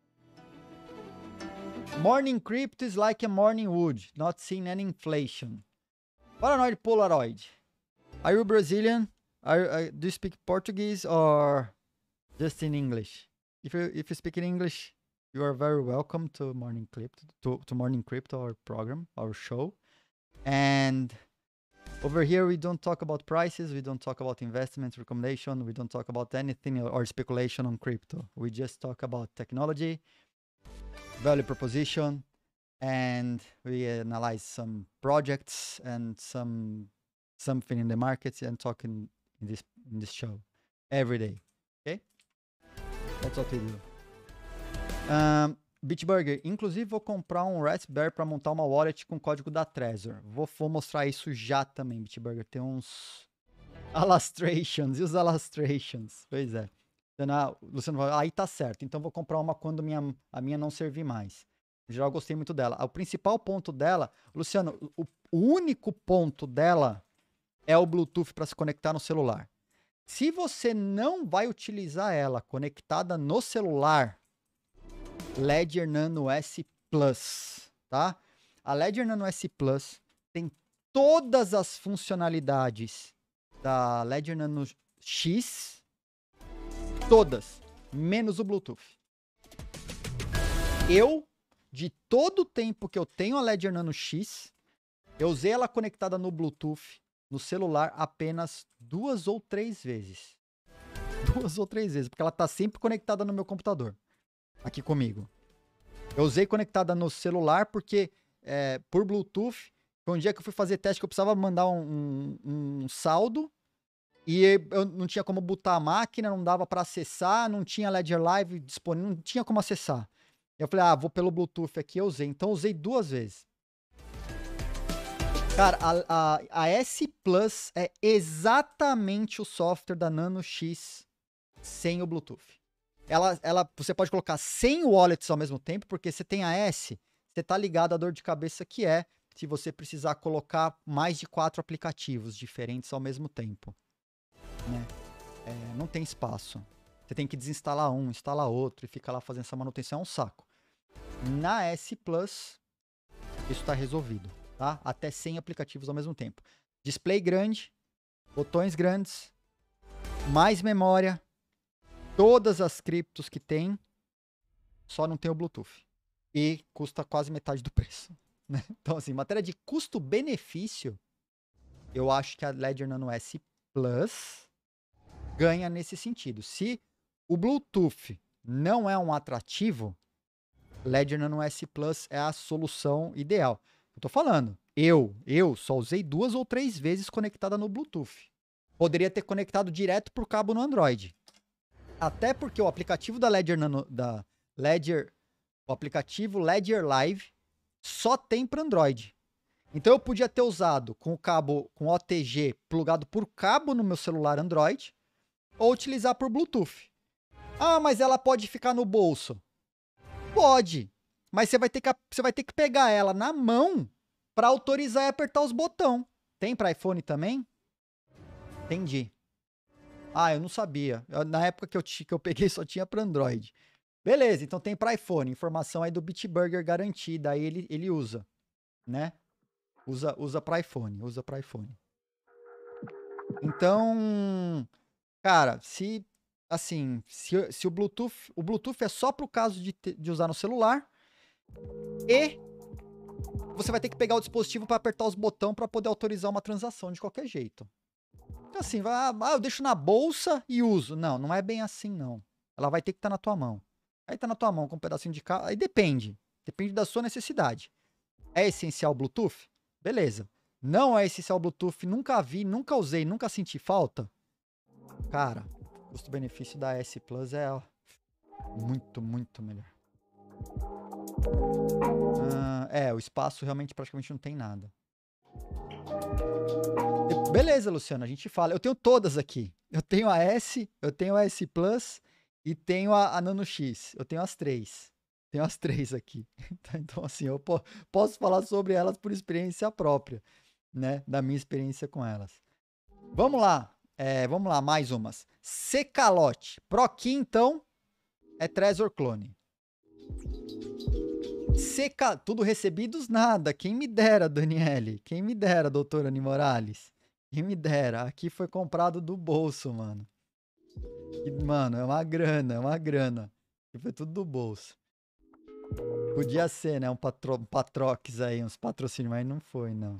A: Morning Crypto is like a morning wood, not seeing any inflation. Paranoid Polaroid. Are you Brazilian? Are you, uh, do you speak Portuguese or just in English? If you if you speak in English, you are very welcome to Morning Crypto, to, to Morning Crypto, our program, our show. And over here, we don't talk about prices, we don't talk about investment recommendation, we don't talk about anything or speculation on crypto. We just talk about technology, value proposition, and we analyze some projects and some something in the markets and talk in, in this in this show every day. Okay? That's what we do. Um, Bitburger, inclusive vou comprar um Raspberry para montar uma wallet com código da Trezor. Vou, vou mostrar isso já também, Bitburger. Tem uns illustrations, e os illustrations? Pois é. Ah, Luciano falou, aí tá certo, então vou comprar uma quando minha, a minha não servir mais. Em geral, eu gostei muito dela. O principal ponto dela, Luciano, o, o único ponto dela é o Bluetooth para se conectar no celular. Se você não vai utilizar ela conectada no celular, Ledger Nano S Plus, tá? A Ledger Nano S Plus tem todas as funcionalidades da Ledger Nano X, todas, menos o Bluetooth. Eu, de todo o tempo que eu tenho a Ledger Nano X, eu usei ela conectada no Bluetooth, no celular, apenas duas ou três vezes. Duas ou três vezes, porque ela tá sempre conectada no meu computador. Aqui comigo. Eu usei conectada no celular porque, é, por Bluetooth, foi um dia que eu fui fazer teste que eu precisava mandar um, um, um saldo e eu não tinha como botar a máquina, não dava para acessar, não tinha Ledger Live disponível, não tinha como acessar. Eu falei, ah, vou pelo Bluetooth aqui, eu usei. Então, eu usei duas vezes. Cara, a, a, a S Plus é exatamente o software da Nano X sem o Bluetooth. Ela, ela, você pode colocar cem wallets ao mesmo tempo, porque você tem a S, você tá ligado à dor de cabeça que é se você precisar colocar mais de quatro aplicativos diferentes ao mesmo tempo. Né? É, não tem espaço. Você tem que desinstalar um, instalar outro e ficar lá fazendo essa manutenção, é um saco. Na S Plus, isso está resolvido, tá? Até cem aplicativos ao mesmo tempo. Display grande, botões grandes, mais memória, todas as criptos que tem, só não tem o Bluetooth. E custa quase metade do preço. Né? Então, assim, matéria de custo-benefício, eu acho que a Ledger Nano S Plus ganha nesse sentido. Se o Bluetooth não é um atrativo, Ledger Nano S Plus é a solução ideal. Eu tô falando, eu, eu só usei duas ou três vezes conectada no Bluetooth. Poderia ter conectado direto por cabo no Android. Até porque o aplicativo da Ledger Nano, da Ledger, o aplicativo Ledger Live só tem para Android. Então eu podia ter usado com o cabo, com O T G plugado por cabo no meu celular Android, ou utilizar por Bluetooth. Ah, mas ela pode ficar no bolso. Pode, mas você vai ter que, você vai ter que pegar ela na mão para autorizar e apertar os botões. Tem para iPhone também? Entendi. Ah, eu não sabia. Eu, na época que eu, que eu peguei só tinha para Android. Beleza, então tem para iPhone. Informação aí do Bitburger garantida. Aí ele, ele usa, né? Usa, usa para iPhone, usa para iPhone. Então, cara, se assim, se, se o Bluetooth, o Bluetooth é só pro caso de, de usar no celular e você vai ter que pegar o dispositivo para apertar os botões para poder autorizar uma transação de qualquer jeito. Então assim, vai, ah, eu deixo na bolsa e uso. Não, não é bem assim não. Ela vai ter que estar na tua mão. Aí tá na tua mão com um pedacinho de carro, aí depende. Depende da sua necessidade. É essencial o Bluetooth? Beleza. Não é essencial o Bluetooth, nunca vi, nunca usei, nunca senti falta? Cara, o custo-benefício da S Plus é ó, muito, muito melhor. Ah, é, o espaço realmente praticamente não tem nada. Beleza, Luciano, a gente fala. Eu tenho todas aqui. Eu tenho a S, eu tenho a S Plus e tenho a, a Nano X. Eu tenho as três. Tenho as três aqui. Então, assim, eu po posso falar sobre elas por experiência própria, né? Da minha experiência com elas. Vamos lá. É, vamos lá, mais umas. Secalote. Pro Key, então, é Trezor Clone. Seca... Tudo recebidos, nada. Quem me dera, Daniele. Quem me dera, doutora Ani Morales. Quem me dera. Aqui foi comprado do bolso, mano. E, mano, é uma grana, é uma grana. E foi tudo do bolso. Podia ser, né? Um, patro... um Patrox aí, uns patrocínios, mas não foi, não.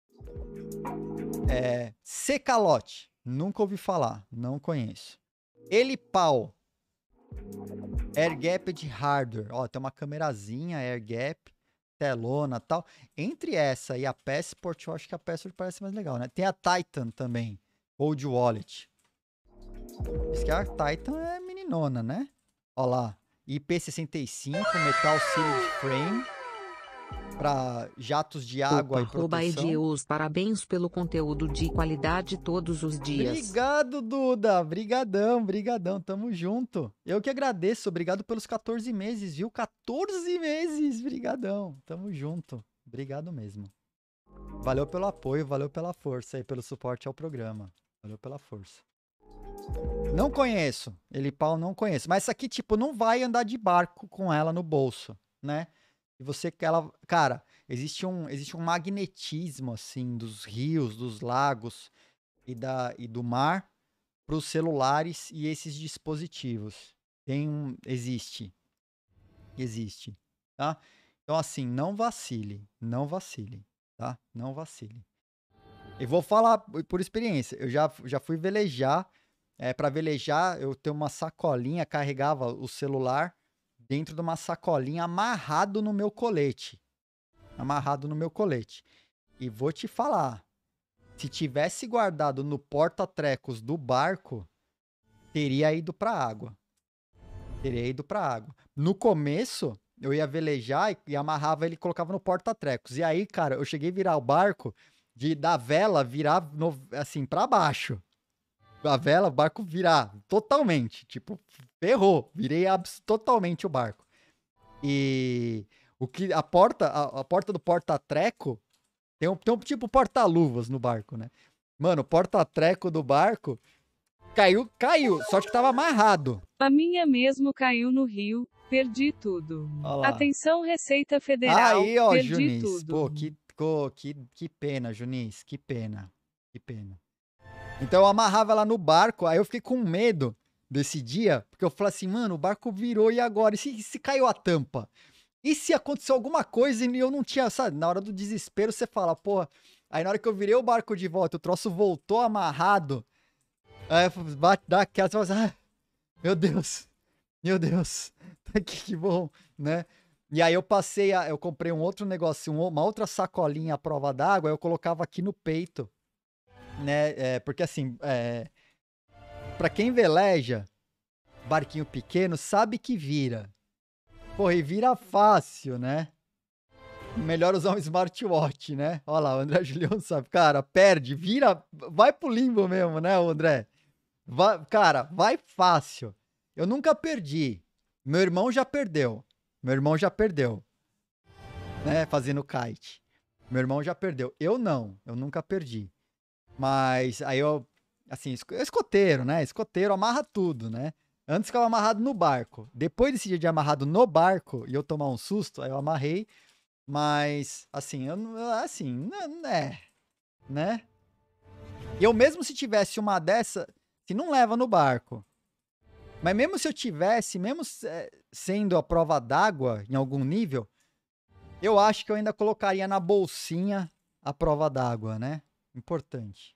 A: É... Secalote. Nunca ouvi falar. Não conheço. Elipal. Airgapped Hardware. Ó, tem uma câmerazinha, Airgap, telona e tal. Entre essa e a Passport, eu acho que a Passport parece mais legal, né? Tem a Titan também. Cold Wallet. Diz que a Titan é meninona, né? Ó lá. I P sessenta e cinco, Metal Sealed Frame. Para jatos de água
E: Opa,
A: e proteção.
E: Edeus, parabéns pelo conteúdo de qualidade todos os dias.
A: Obrigado, Duda. Brigadão, brigadão. Tamo junto. Eu que agradeço. Obrigado pelos quatorze meses, viu? quatorze meses. Brigadão. Tamo junto. Obrigado mesmo. Valeu pelo apoio, valeu pela força e pelo suporte ao programa. Valeu pela força. Não conheço. Elipal não conheço. Mas essa aqui, tipo, não vai andar de barco com ela no bolso, né? E você, ela, cara, existe um, existe um magnetismo, assim, dos rios, dos lagos e, da, e do mar para os celulares e esses dispositivos. Tem um, existe. Existe, tá? Então, assim, não vacile, não vacile, tá? Não vacile. Eu vou falar por experiência, eu já, já fui velejar, é, para velejar eu tenho uma sacolinha, carregava o celular dentro de uma sacolinha amarrado no meu colete. Amarrado no meu colete. E vou te falar, se tivesse guardado no porta-trecos do barco, teria ido pra água. Teria ido pra água. No começo, eu ia velejar e, e amarrava ele e colocava no porta-trecos. E aí, cara, eu cheguei a virar o barco de da vela virar no- assim pra baixo. A vela, o barco virar totalmente, tipo, ferrou, virei abs- totalmente o barco. E o que a porta, a, a porta do porta-treco tem um, tem um tipo porta-luvas no barco, né? Mano, o porta-treco do barco caiu, caiu, só que tava amarrado.
C: A minha mesmo caiu no rio, perdi tudo.
A: Olha lá.
C: Atenção Receita Federal,
A: Aí, ó,
C: perdi
A: Junis.
C: tudo.
A: Pô, que, co- que, que pena, Junis. Que pena. Que pena. Então eu amarrava ela no barco, aí eu fiquei com medo desse dia, porque eu falei assim, mano, o barco virou e agora? E se, e se caiu a tampa? E se aconteceu alguma coisa e eu não tinha, sabe? Na hora do desespero você fala, pô. Aí na hora que eu virei o barco de volta, o troço voltou amarrado. Aí eu bate, dá aquela, você fala assim, ah, meu Deus, meu Deus, que, que bom, né? E aí eu passei, a, eu comprei um outro negócio, um- uma outra sacolinha à prova d'água, eu colocava aqui no peito, né? É, porque assim, é, pra quem veleja barquinho pequeno, sabe que vira. Porra, e vira fácil, né? Melhor usar um smartwatch, né? Olha lá, o André Julião sabe. Cara, perde, vira, vai pro limbo mesmo, né, o André? Vai, cara, vai fácil. Eu nunca perdi. Meu irmão já perdeu. Meu irmão já perdeu. Né, fazendo kite. Meu irmão já perdeu. Eu não, eu nunca perdi. Mas aí eu, assim, esco- escoteiro, né? Escoteiro amarra tudo, né? Antes ficava amarrado no barco. Depois desse dia de amarrado no barco e eu tomar um susto, aí eu amarrei. Mas, assim, eu não. Assim, não- é. Né? E eu mesmo se tivesse uma dessa, se não leva no barco. Mas mesmo se eu tivesse, mesmo se- sendo a prova d'água em algum nível, eu acho que eu ainda colocaria na bolsinha a prova d'água, né? Importante.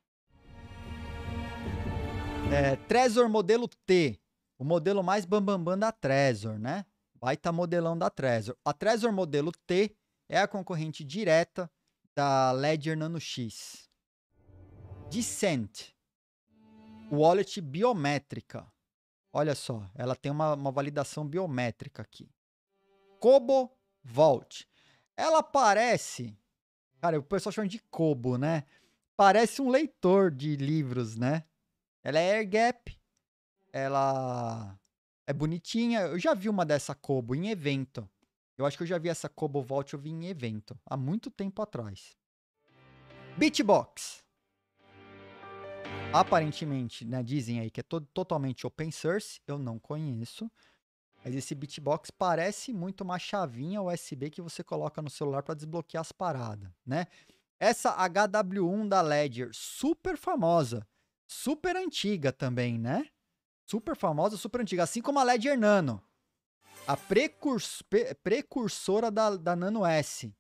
A: É, Trezor modelo T. O modelo mais bambambam bam, bam da Trezor, né? Baita modelão da Trezor. A Trezor modelo T é a concorrente direta da Ledger Nano X. Descent. Wallet biométrica. Olha só, ela tem uma, uma validação biométrica aqui. Kobo Vault. Ela parece... Cara, o pessoal chama de Kobo, né? Parece um leitor de livros, né? Ela é air gap. Ela é bonitinha. Eu já vi uma dessa Kobo em evento. Eu acho que eu já vi essa Kobo Vault, eu vi em evento. Há muito tempo atrás. Bitbox. Aparentemente, né, dizem aí que é to totalmente open source. Eu não conheço. Mas esse Bitbox parece muito uma chavinha U S B que você coloca no celular para desbloquear as paradas, né? Essa H W um da Ledger, super famosa. Super antiga também, né? Super famosa, super antiga. Assim como a Ledger Nano. A precurs pe precursora da, da Nano S.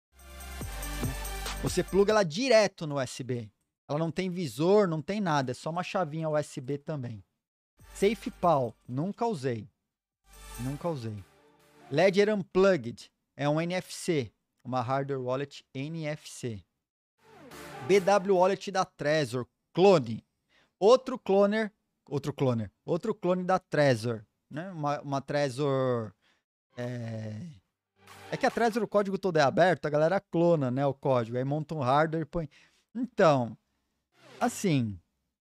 A: Você pluga ela direto no U S B. Ela não tem visor, não tem nada. É só uma chavinha U S B também. SafePal. Nunca usei. Nunca usei. Ledger Unplugged. É um N F C. Uma Hardware Wallet N F C. B W Wallet da Trezor. Clone. Outro cloner. Outro cloner. Outro clone da Trezor. Né? Uma, uma Trezor... É... é que a Trezor, o código todo é aberto, a galera clona, né, o código. Aí monta um hardware e põe... Então, assim...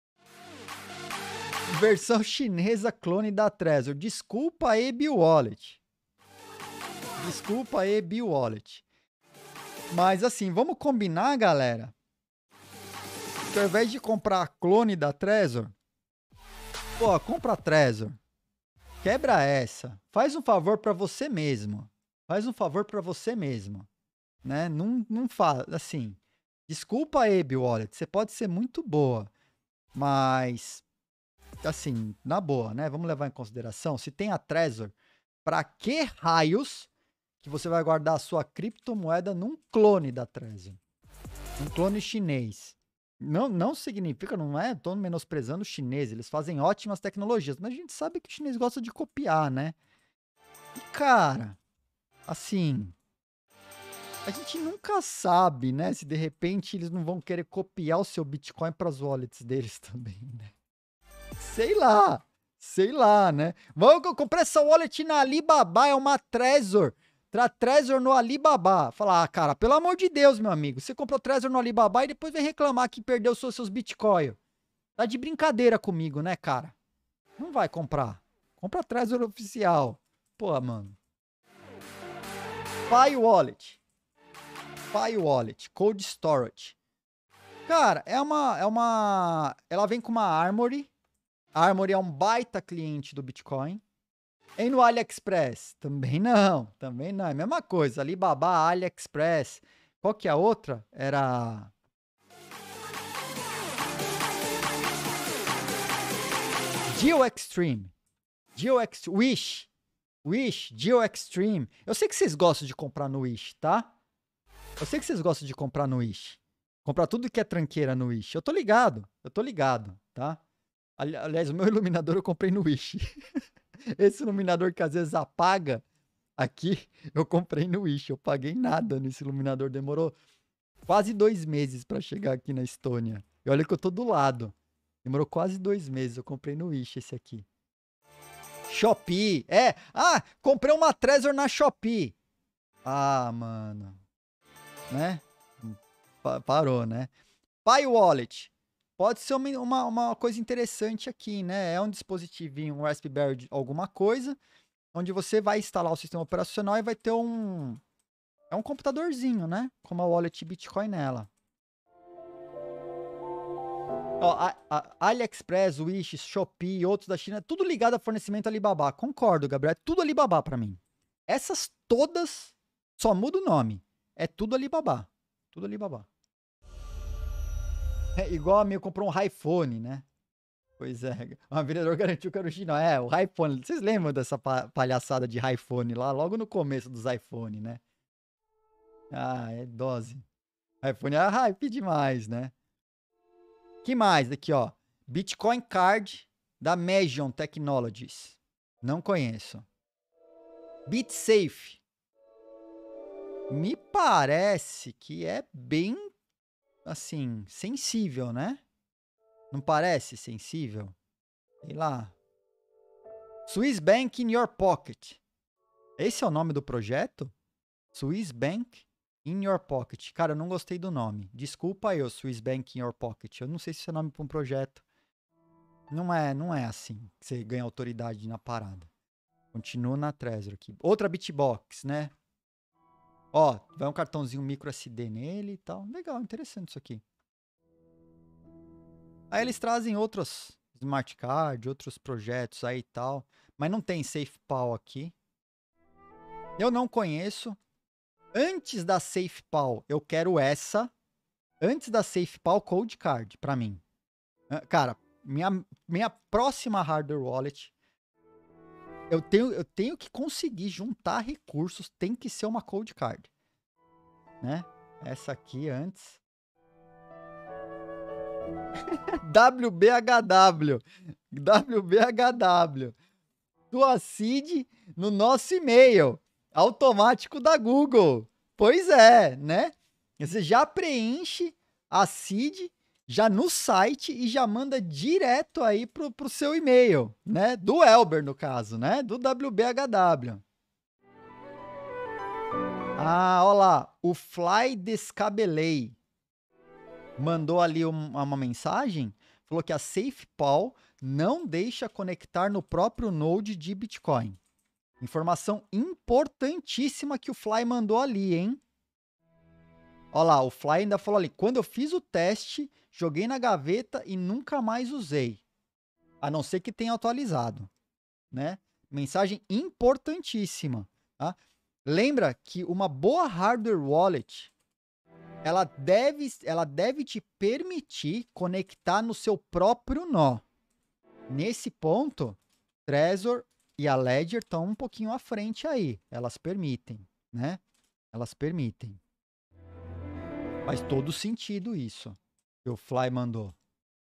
A: Versão chinesa clone da Trezor. Desculpa aí, BioWallet. Desculpa aí, BioWallet. Mas assim, vamos combinar, galera? Que ao invés de comprar a clone da Trezor, pô, compra a Trezor. Quebra essa. Faz um favor pra você mesmo. Faz um favor pra você mesmo. Né? Não, não faz, assim... Desculpa aí, BioWallet. Você pode ser muito boa. Mas... assim, na boa, né? Vamos levar em consideração. Se tem a Trezor, pra que raios que você vai guardar a sua criptomoeda num clone da Trezor? Um clone chinês. Não, não significa, não é? Tô menosprezando os chineses. Eles fazem ótimas tecnologias. Mas a gente sabe que o chinês gosta de copiar, né? E, cara, assim... a gente nunca sabe, né? Se de repente eles não vão querer copiar o seu Bitcoin para as wallets deles também, né? Sei lá, sei lá, né? Vamos, eu comprei essa wallet na Alibaba, é uma Trezor. Tra Trezor no Alibaba. Falar, ah, cara, pelo amor de Deus, meu amigo. Você comprou Trezor no Alibaba e depois vem reclamar que perdeu seus, seus Bitcoin. Tá de brincadeira comigo, né, cara? Não vai comprar. Compra Trezor oficial. Pô, mano. Pi Wallet. Pi Wallet. Cold Storage. Cara, é uma, é uma... Ela vem com uma Armory. A Armory é um baita cliente do Bitcoin. E no AliExpress? Também não. Também não. É a mesma coisa. Alibaba, AliExpress. Qual que é a outra? Era... Geo Extreme. Geo Ex... Wish. Wish, Geo Extreme. Eu sei que vocês gostam de comprar no Wish, tá? Eu sei que vocês gostam de comprar no Wish. Comprar tudo que é tranqueira no Wish. Eu tô ligado. Eu tô ligado, tá? Ali- Aliás, o meu iluminador eu comprei no Wish. Esse iluminador que às vezes apaga aqui, eu comprei no Wish. Eu paguei nada nesse iluminador. Demorou quase dois meses pra chegar aqui na Estônia. E olha que eu tô do lado. Demorou quase dois meses. Eu comprei no Wish esse aqui. Shopee. É. Ah, comprei uma Trezor na Shopee. Ah, mano. Né? Pa- parou, né? Pi Wallet. Pode ser uma, uma, uma coisa interessante aqui, né? É um dispositivinho, um Raspberry, de alguma coisa, onde você vai instalar o sistema operacional e vai ter um... É um computadorzinho, né? Com uma wallet Bitcoin nela. Ó, a, a, AliExpress, Wish, Shopee e outros da China, tudo ligado a fornecimento Alibaba. Concordo, Gabriel. É tudo Alibaba pra mim. Essas todas, só muda o nome. É tudo Alibaba. Tudo Alibaba. É igual a minha comprou um iPhone, né? Pois é. O vendedor garantiu que era o chinês. É, o iPhone. Vocês lembram dessa pa- palhaçada de iPhone lá, logo no começo dos iPhone, né? Ah, é dose. iPhone é hype demais, né? Que mais aqui, ó? Bitcoin Card da Mesion Technologies. Não conheço. BitSafe. Me parece que é bem, assim, sensível, né? Não parece sensível? Sei lá. Swiss Bank in Your Pocket. Esse é o nome do projeto? Swiss Bank in Your Pocket. Cara, eu não gostei do nome. Desculpa eu, Swiss Bank in Your Pocket. Eu não sei se esse é nome para um projeto. Não é, não é assim que você ganha autoridade na parada. Continua na Trezor aqui. Outra Bitbox, né? Ó, vai um cartãozinho micro S D nele e tal. Legal, interessante isso aqui. Aí eles trazem outros smart card, outros projetos aí e tal. Mas não tem SafePal aqui. Eu não conheço. Antes da SafePal, eu quero essa. Antes da SafePal, Cold Card, pra mim. Ah, cara, minha, minha próxima hardware wallet, eu tenho, eu tenho que conseguir juntar recursos, tem que ser uma Cold Card. Né? Essa aqui antes. W B H W. W B H W. Tua seed no nosso e-mail. Automático da Google. Pois é, né? Você já preenche a seed já no site e já manda direto aí pro, pro seu e-mail, né? Do Elber, no caso, né? Do W B H W. Ah, olha lá. O Fly Descabelei mandou ali um- uma mensagem. Falou que a SafePal não deixa conectar no próprio node de Bitcoin. Informação importantíssima que o Fly mandou ali, hein? Olha lá, o Fly ainda falou ali. Quando eu fiz o teste, joguei na gaveta e nunca mais usei. A não ser que tenha atualizado, né? Mensagem importantíssima, tá? Lembra que uma boa hardware wallet, ela deve, ela deve te permitir conectar no seu próprio nó. Nesse ponto, Trezor e a Ledger estão um pouquinho à frente aí. Elas permitem, né? Elas permitem. Faz todo sentido isso que o Fly mandou.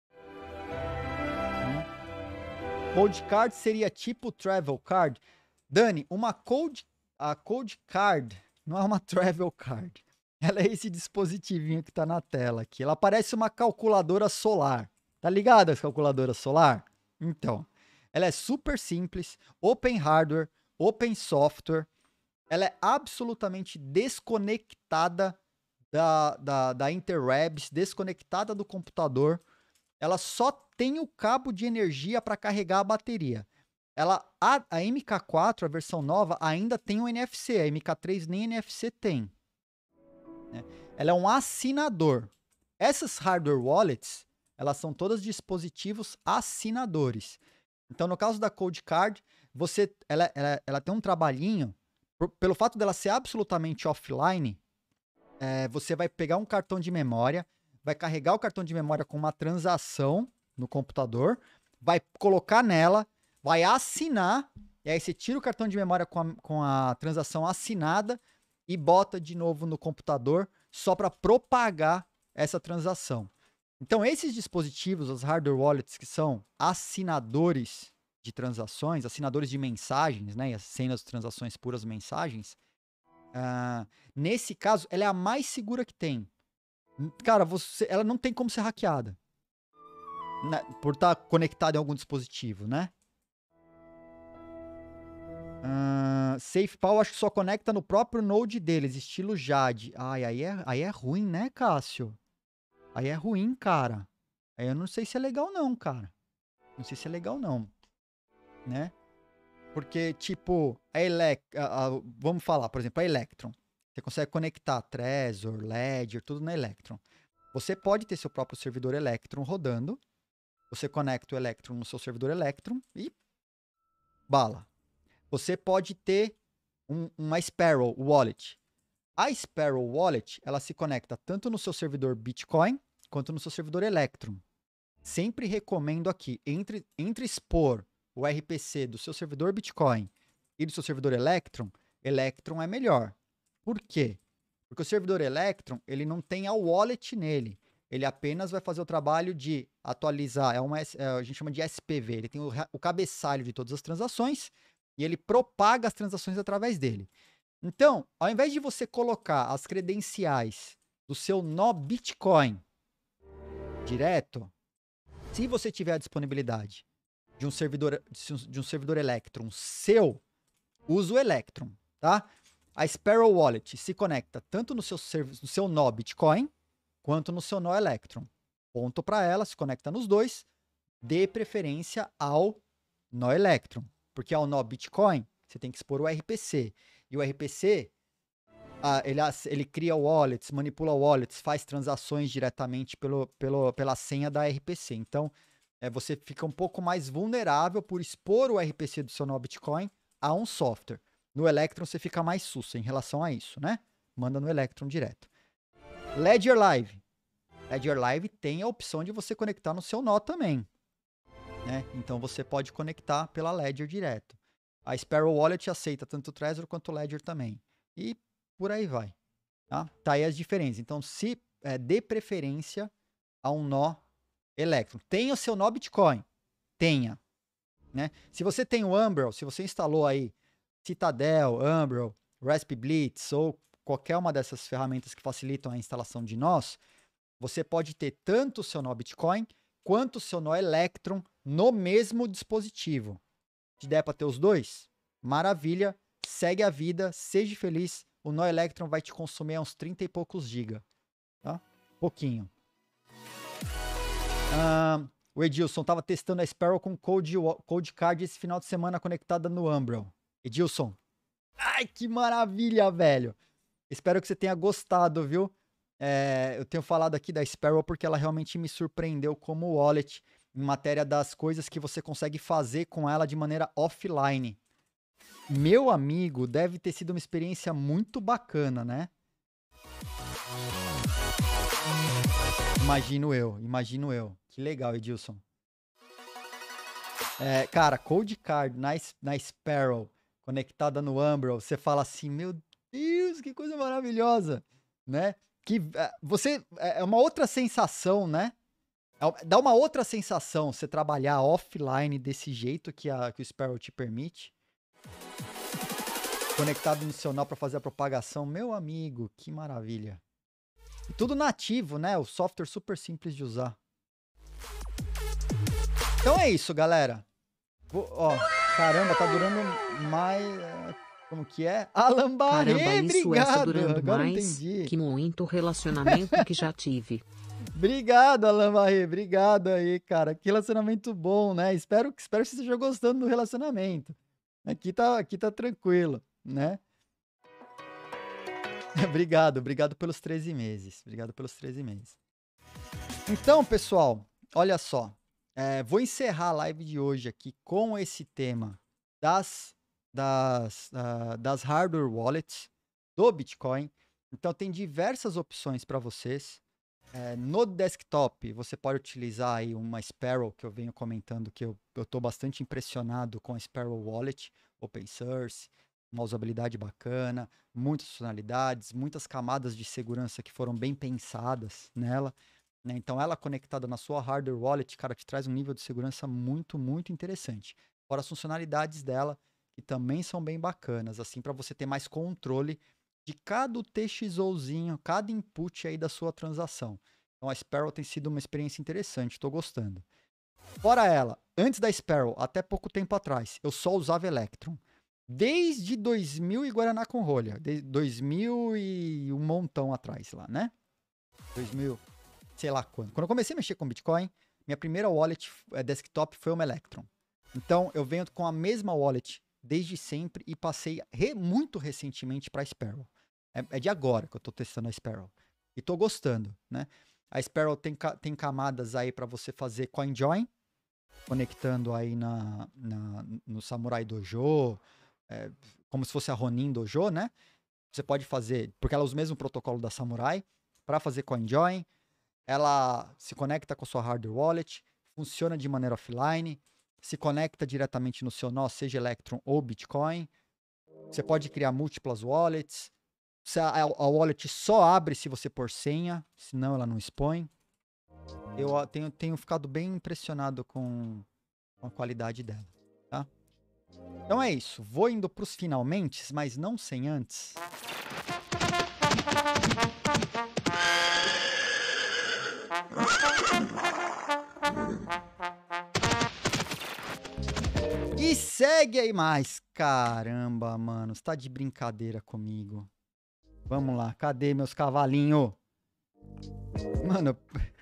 A: Hum. Cold Card seria tipo Travel Card? Dani, uma Cold, a Cold Card não é uma Travel Card. Ela é esse dispositivinho que tá na tela aqui. Ela parece uma calculadora solar. Tá ligado as calculadoras solar? Então, ela é super simples, open hardware, open software. ela é absolutamente desconectada da, da, da interwebs, desconectada do computador. Ela só tem o cabo de energia para carregar a bateria. Ela, a, a M K quatro, a versão nova, ainda tem o N F C. A M K três nem N F C tem. Né? Ela é um assinador. Essas hardware wallets, elas são todas dispositivos assinadores. Então, no caso da Cold Card, você, ela, ela, ela tem um trabalhinho, por, pelo fato dela ser absolutamente offline, é, você vai pegar um cartão de memória, vai carregar o cartão de memória com uma transação no computador, vai colocar nela, vai assinar, e aí você tira o cartão de memória com a, com a transação assinada e bota de novo no computador só para propagar essa transação. Então, esses dispositivos, os hardware wallets, que são assinadores de transações, assinadores de mensagens, né, sem as transações puras mensagens, uh, nesse caso, ela é a mais segura que tem. Cara, você, ela não tem como ser hackeada, né, por estar conectada em algum dispositivo, né? Uh, SafePal acho que só conecta no próprio node deles, estilo Jade. Ai, aí é, aí é ruim, né, Cássio? Aí é ruim, cara. Aí eu não sei se é legal não, cara. Não sei se é legal não, né? Porque, tipo, a Elec... A, a, vamos falar, por exemplo, a Electron. Você consegue conectar Trezor, Ledger, tudo na Electron. Você pode ter seu próprio servidor Electron rodando. Você conecta o Electron no seu servidor Electron e bala. Você pode ter um, uma Sparrow Wallet. A Sparrow Wallet, ela se conecta tanto no seu servidor Bitcoin quanto no seu servidor Electron. Sempre recomendo aqui, entre, entre expor o R P C do seu servidor Bitcoin e do seu servidor Electron, Electron é melhor. Por quê? Porque o servidor Electron, ele não tem a wallet nele. Ele apenas vai fazer o trabalho de atualizar, é uma, é, a gente chama de S P V, ele tem o, o cabeçalho de todas as transações e ele propaga as transações através dele. Então, ao invés de você colocar as credenciais do seu nó Bitcoin direto, se você tiver a disponibilidade de um servidor, de um servidor Electron seu, usa o Electron, tá? A Sparrow Wallet se conecta tanto no seu, no seu nó Bitcoin quanto no seu nó Electron. Ponto para ela, se conecta nos dois, dê preferência ao nó Electron, porque ao nó Bitcoin você tem que expor o R P C. E o R P C, ah, ele, ele cria wallets, manipula wallets, faz transações diretamente pelo, pelo, pela senha da R P C. Então, é, você fica um pouco mais vulnerável por expor o R P C do seu nó Bitcoin a um software. No Electron você fica mais sussa em relação a isso, né? Manda no Electron direto. Ledger Live. Ledger Live tem a opção de você conectar no seu nó também, né? Então você pode conectar pela Ledger direto. A Sparrow Wallet aceita tanto o Trezor quanto o Ledger também. E por aí vai. Tá, tá aí as diferenças. Então, se é, dê preferência a um nó Electron. Tenha o seu nó Bitcoin. Tenha. Né? Se você tem o Umbrel, se você instalou aí Citadel, Umbrel, Raspberry Blitz ou qualquer uma dessas ferramentas que facilitam a instalação de nós, você pode ter tanto o seu nó Bitcoin quanto o seu nó Electron no mesmo dispositivo. Se der para ter os dois, maravilha, segue a vida, seja feliz. O nó Electron vai te consumir uns trinta e poucos giga, tá? Pouquinho. Ah, o Edilson tava testando a Sparrow com Cold, Cold Card esse final de semana conectada no Umbrel. Edilson, ai que maravilha, velho. Espero que você tenha gostado, viu? É, eu tenho falado aqui da Sparrow porque ela realmente me surpreendeu como wallet em matéria das coisas que você consegue fazer com ela de maneira offline. Meu amigo, deve ter sido uma experiência muito bacana, né? Imagino eu, imagino eu. Que legal, Edilson. É, cara, Cold Card na, na Sparrow, conectada no Umbrel, você fala assim, meu Deus, que coisa maravilhosa, né? Que você, é uma outra sensação, né? Dá uma outra sensação você trabalhar offline desse jeito que, a, que o Sparrow te permite. Conectado no seu nó para fazer a propagação. Meu amigo, que maravilha. E tudo nativo, né? O software super simples de usar. Então é isso, galera. Vou, ó, caramba, tá durando mais... Como que é? Alan Barré,
E: Caramba, isso
A: obrigado.
E: essa durando
A: Agora
E: mais
A: entendi.
E: que muito relacionamento que já tive.
A: Obrigado, Alan Barré. Obrigado aí, cara. Que relacionamento bom, né? Espero, espero que você esteja gostando do relacionamento. Aqui tá, aqui tá tranquilo, né? Obrigado, obrigado pelos treze meses. Obrigado pelos treze meses. Então, pessoal, olha só. É, vou encerrar a live de hoje aqui com esse tema das, das, uh, das hardware wallets do Bitcoin. Então, tem diversas opções para vocês. É, no desktop, você pode utilizar aí uma Sparrow, que eu venho comentando que eu estou bastante impressionado com a Sparrow Wallet, open source, uma usabilidade bacana, muitas funcionalidades, muitas camadas de segurança que foram bem pensadas nela, né? Então, ela conectada na sua hardware wallet, cara, te traz um nível de segurança muito, muito interessante. Fora as funcionalidades dela, que também são bem bacanas, assim, para você ter mais controle de cada TXOzinho, cada input aí da sua transação. Então a Sparrow tem sido uma experiência interessante, estou gostando. Fora ela, antes da Sparrow, até pouco tempo atrás, eu só usava Electrum. Desde dois mil e Guaraná com rolha, de dois mil e um montão atrás lá, né? dois mil, sei lá quando. Quando eu comecei a mexer com Bitcoin, minha primeira wallet é, desktop foi uma Electrum. Então eu venho com a mesma wallet desde sempre e passei re, muito recentemente para a Sparrow. É, é de agora que eu estou testando a Sparrow. E estou gostando, né? A Sparrow tem, tem camadas aí para você fazer CoinJoin, conectando aí na, na, no Samurai Dojo, é, como se fosse a Ronin Dojo, né? Você pode fazer, porque ela usa o mesmo protocolo da Samurai, para fazer CoinJoin. Ela se conecta com a sua hardware wallet, funciona de maneira offline, se conecta diretamente no seu nó, seja Electrum ou Bitcoin. Você pode criar múltiplas wallets. A, a wallet só abre se você pôr senha, senão ela não expõe. Eu tenho, tenho ficado bem impressionado com, com a qualidade dela, tá? Então é isso. Vou indo para os finalmente, mas não sem antes. E segue aí mais. Caramba, mano. Você tá de brincadeira comigo. Vamos lá. Cadê meus cavalinhos? Mano.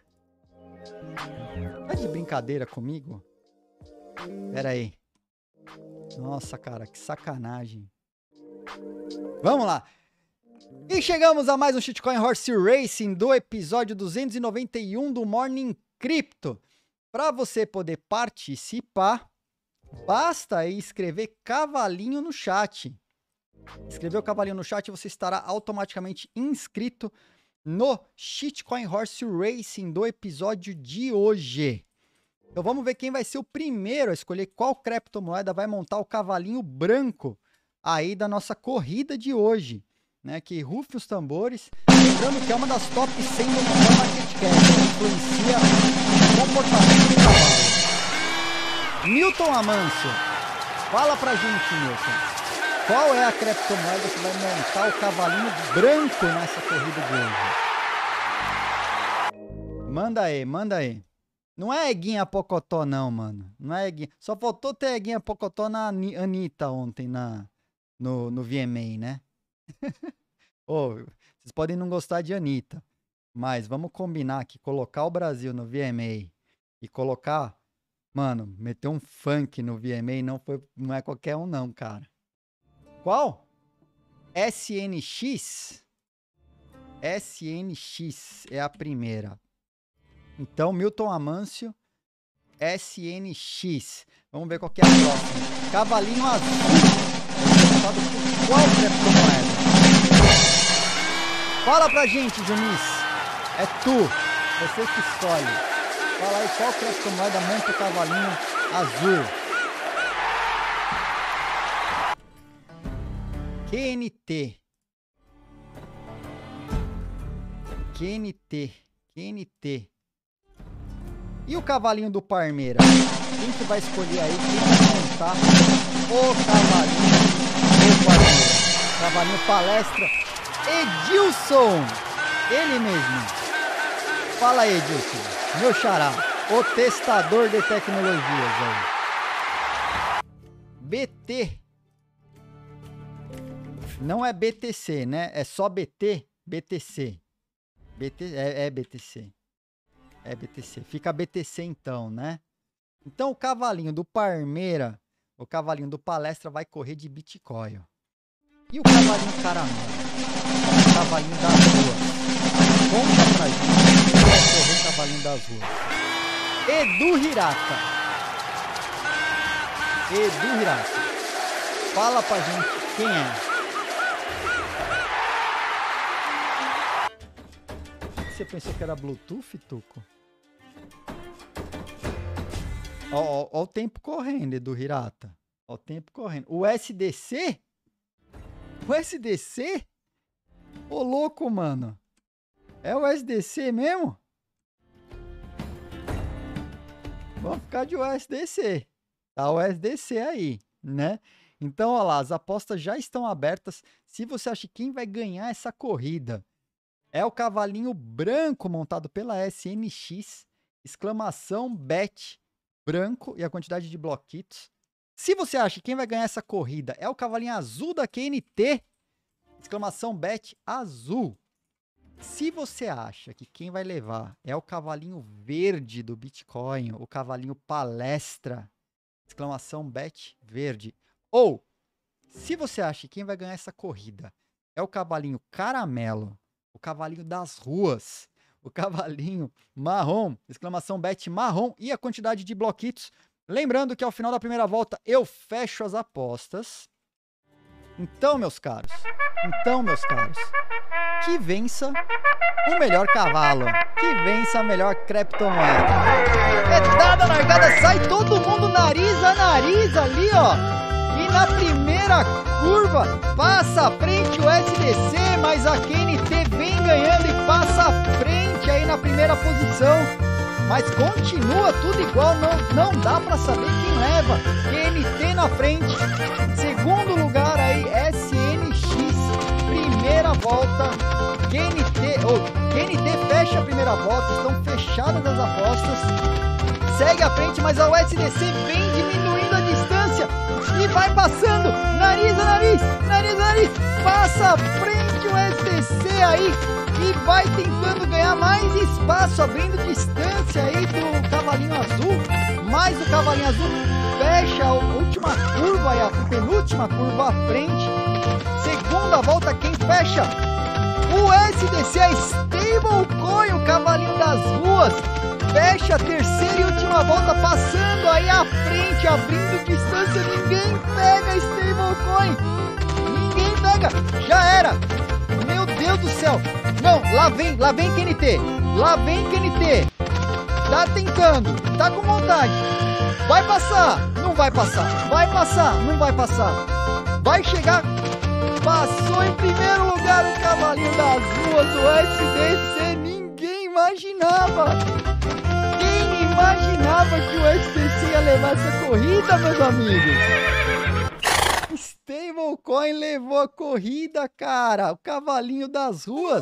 A: Tá de brincadeira comigo? Pera aí. Nossa, cara. Que sacanagem. Vamos lá. E chegamos a mais um Shitcoin Horse Racing do episódio duzentos e noventa e um do Morning Crypto. Para você poder participar, basta aí escrever cavalinho no chat. Escrever o cavalinho no chat, você estará automaticamente inscrito no Shitcoin Horse Racing do episódio de hoje. Então vamos ver quem vai ser o primeiro a escolher qual criptomoeda vai montar o cavalinho branco aí da nossa corrida de hoje, né? Que rufe os tambores. Lembrando que é uma das top cem do market cap, que influencia o comportamento do cavalo. Milton Amâncio, fala pra gente, Milton. Qual é a criptomoeda que vai montar o cavalinho branco nessa corrida de hoje? Manda aí, manda aí. Não é Eguinha Pocotó não, mano. Não é Eguinha. Só faltou ter Eguinha Pocotó na Anitta ontem na, no, no V M A, né? Oh, vocês podem não gostar de Anitta, mas vamos combinar que colocar o Brasil no V M A e colocar, mano, meter um funk no V M A não, foi, não é qualquer um não, cara. Qual? S N X? S N X é a primeira. Então, Milton Amâncio, S N X. Vamos ver qual que é a próxima. Cavalinho azul. Qual criptomoeda? Fala pra gente, Junis. É tu. Você que escolhe. Fala aí qual criptomoeda monta o cavalinho azul. Q N T. Q N T. Q N T. E o cavalinho do Parmeira? Quem que vai escolher aí? Quem vai montar o cavalinho do Parmeira? Cavalinho palestra. Edilson. Ele mesmo. Fala aí, Edilson. Meu xará. O testador de tecnologias aí. B T. Não é B T C, né? É só B T? B T C. B T, é, é B T C. É B T C. Fica B T C então, né? Então o cavalinho do Parmeira, o cavalinho do Palestra vai correr de Bitcoin. E o cavalinho Caramelo? O cavalinho das ruas. Conta pra gente quem vai correr o cavalinho das ruas. Edu Hirata. Edu Hirata. Fala pra gente quem é. Você pensou que era Bluetooth, Tuco? Ó, ó, ó o tempo correndo, Edu Hirata. Ó o tempo correndo. O S D C? O S D C? Ô, louco, mano. É o S D C mesmo? Vamos ficar de U S D C. Tá o S D C aí, né? Então, ó lá, as apostas já estão abertas. Se você acha que quem vai ganhar essa corrida é o cavalinho branco montado pela S N X, exclamação bet branco e a quantidade de bloquitos. Se você acha que quem vai ganhar essa corrida é o cavalinho azul da Q N T, exclamação bet azul. Se você acha que quem vai levar é o cavalinho verde do Bitcoin, o cavalinho Palestra, exclamação bet verde. Ou, se você acha que quem vai ganhar essa corrida é o cavalinho Caramelo, o cavalinho das ruas, o cavalinho marrom, exclamação bet marrom e a quantidade de bloquitos. Lembrando que ao final da primeira volta eu fecho as apostas. Então, meus caros, então, meus caros, que vença o melhor cavalo, que vença a melhor criptomoeda. É dada a largada, sai todo mundo nariz a nariz ali, ó. E na primeira curva, passa à frente o S D C, mas a Q N T vem ganhando e passa à frente aí na primeira posição. Mas continua tudo igual, não, não dá pra saber quem leva. Q N T na frente, segundo lugar aí, S N X, primeira volta, Q N T, oh, Q N T fecha a primeira volta, estão fechadas as apostas, segue à frente, mas a U S D C vem diminuindo a distância e vai passando, nariz a nariz, nariz a nariz, passa à frente o S D C aí e vai tentando ganhar mais espaço, abrindo distância aí do cavalinho azul, mas o cavalinho azul fecha a última curva e a penúltima curva à frente. Segunda volta, quem fecha? O S D C, a Stablecoin, o cavalinho das ruas, fecha a terceira e última volta, passando aí à frente, abrindo distância. Ninguém pega a Stablecoin, ninguém pega, já era. Meu Deus do céu, não, lá vem, lá vem Q N T, lá vem Q N T, tá tentando, tá com vontade, vai passar, não vai passar, vai passar, não vai passar, vai chegar, passou em primeiro lugar o cavalinho das ruas, o S D C, ninguém imaginava, quem imaginava que o S D C ia levar essa corrida, meus amigos? Stablecoin levou a corrida, cara, o cavalinho das ruas.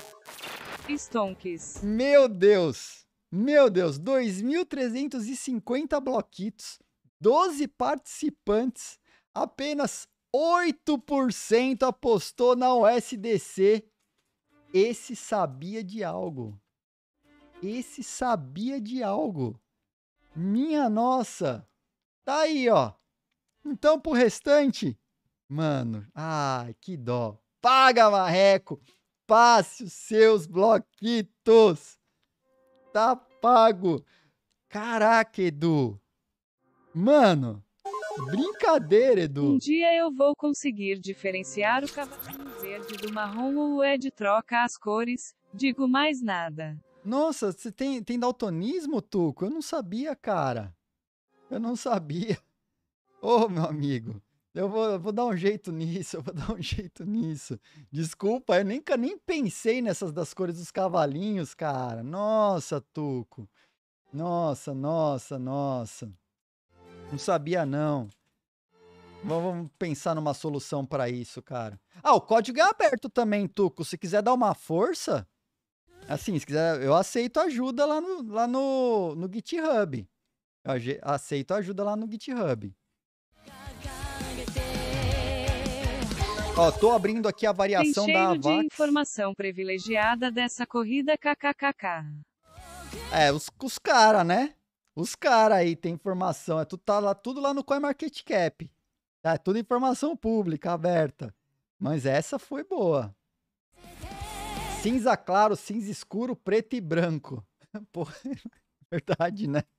C: Stonks.
A: Meu Deus, meu Deus, dois mil trezentos e cinquenta bloquitos, doze participantes, apenas oito por cento apostou na U S D C. Esse sabia de algo. Esse sabia de algo. Minha nossa. Tá aí, ó. Então, pro restante, mano, ai, que dó. Paga, marreco. Passe os seus bloquitos. Tá pago. Caraca, Edu. Mano, brincadeira, Edu.
C: Um dia eu vou conseguir diferenciar o cavalinho verde do marrom ou o Ed troca as cores. Digo mais nada.
A: Nossa, você tem, tem daltonismo, Tuco? Eu não sabia, cara. Eu não sabia. Ô, oh, meu amigo, eu vou, eu vou dar um jeito nisso, eu vou dar um jeito nisso. Desculpa, eu nem, nem pensei nessas das cores dos cavalinhos, cara. Nossa, Tuco. Nossa, nossa, nossa. Não sabia, não. Vamos pensar numa solução para isso, cara. Ah, o código é aberto também, Tuco. Se quiser dar uma força, assim, se quiser, eu aceito ajuda lá no, lá no, no GitHub. Eu aceito ajuda lá no GitHub. Ó, tô abrindo aqui a
C: Tem
A: variação da
C: cheiro de
A: Avax.
C: informação privilegiada dessa corrida kkkk.
A: É, os, os caras, né? Os caras aí tem informação. É tudo, tá lá, tudo lá no CoinMarketCap. Tá, é tudo informação pública, aberta. Mas essa foi boa. Cinza claro, cinza escuro, preto e branco. Pô, verdade, né?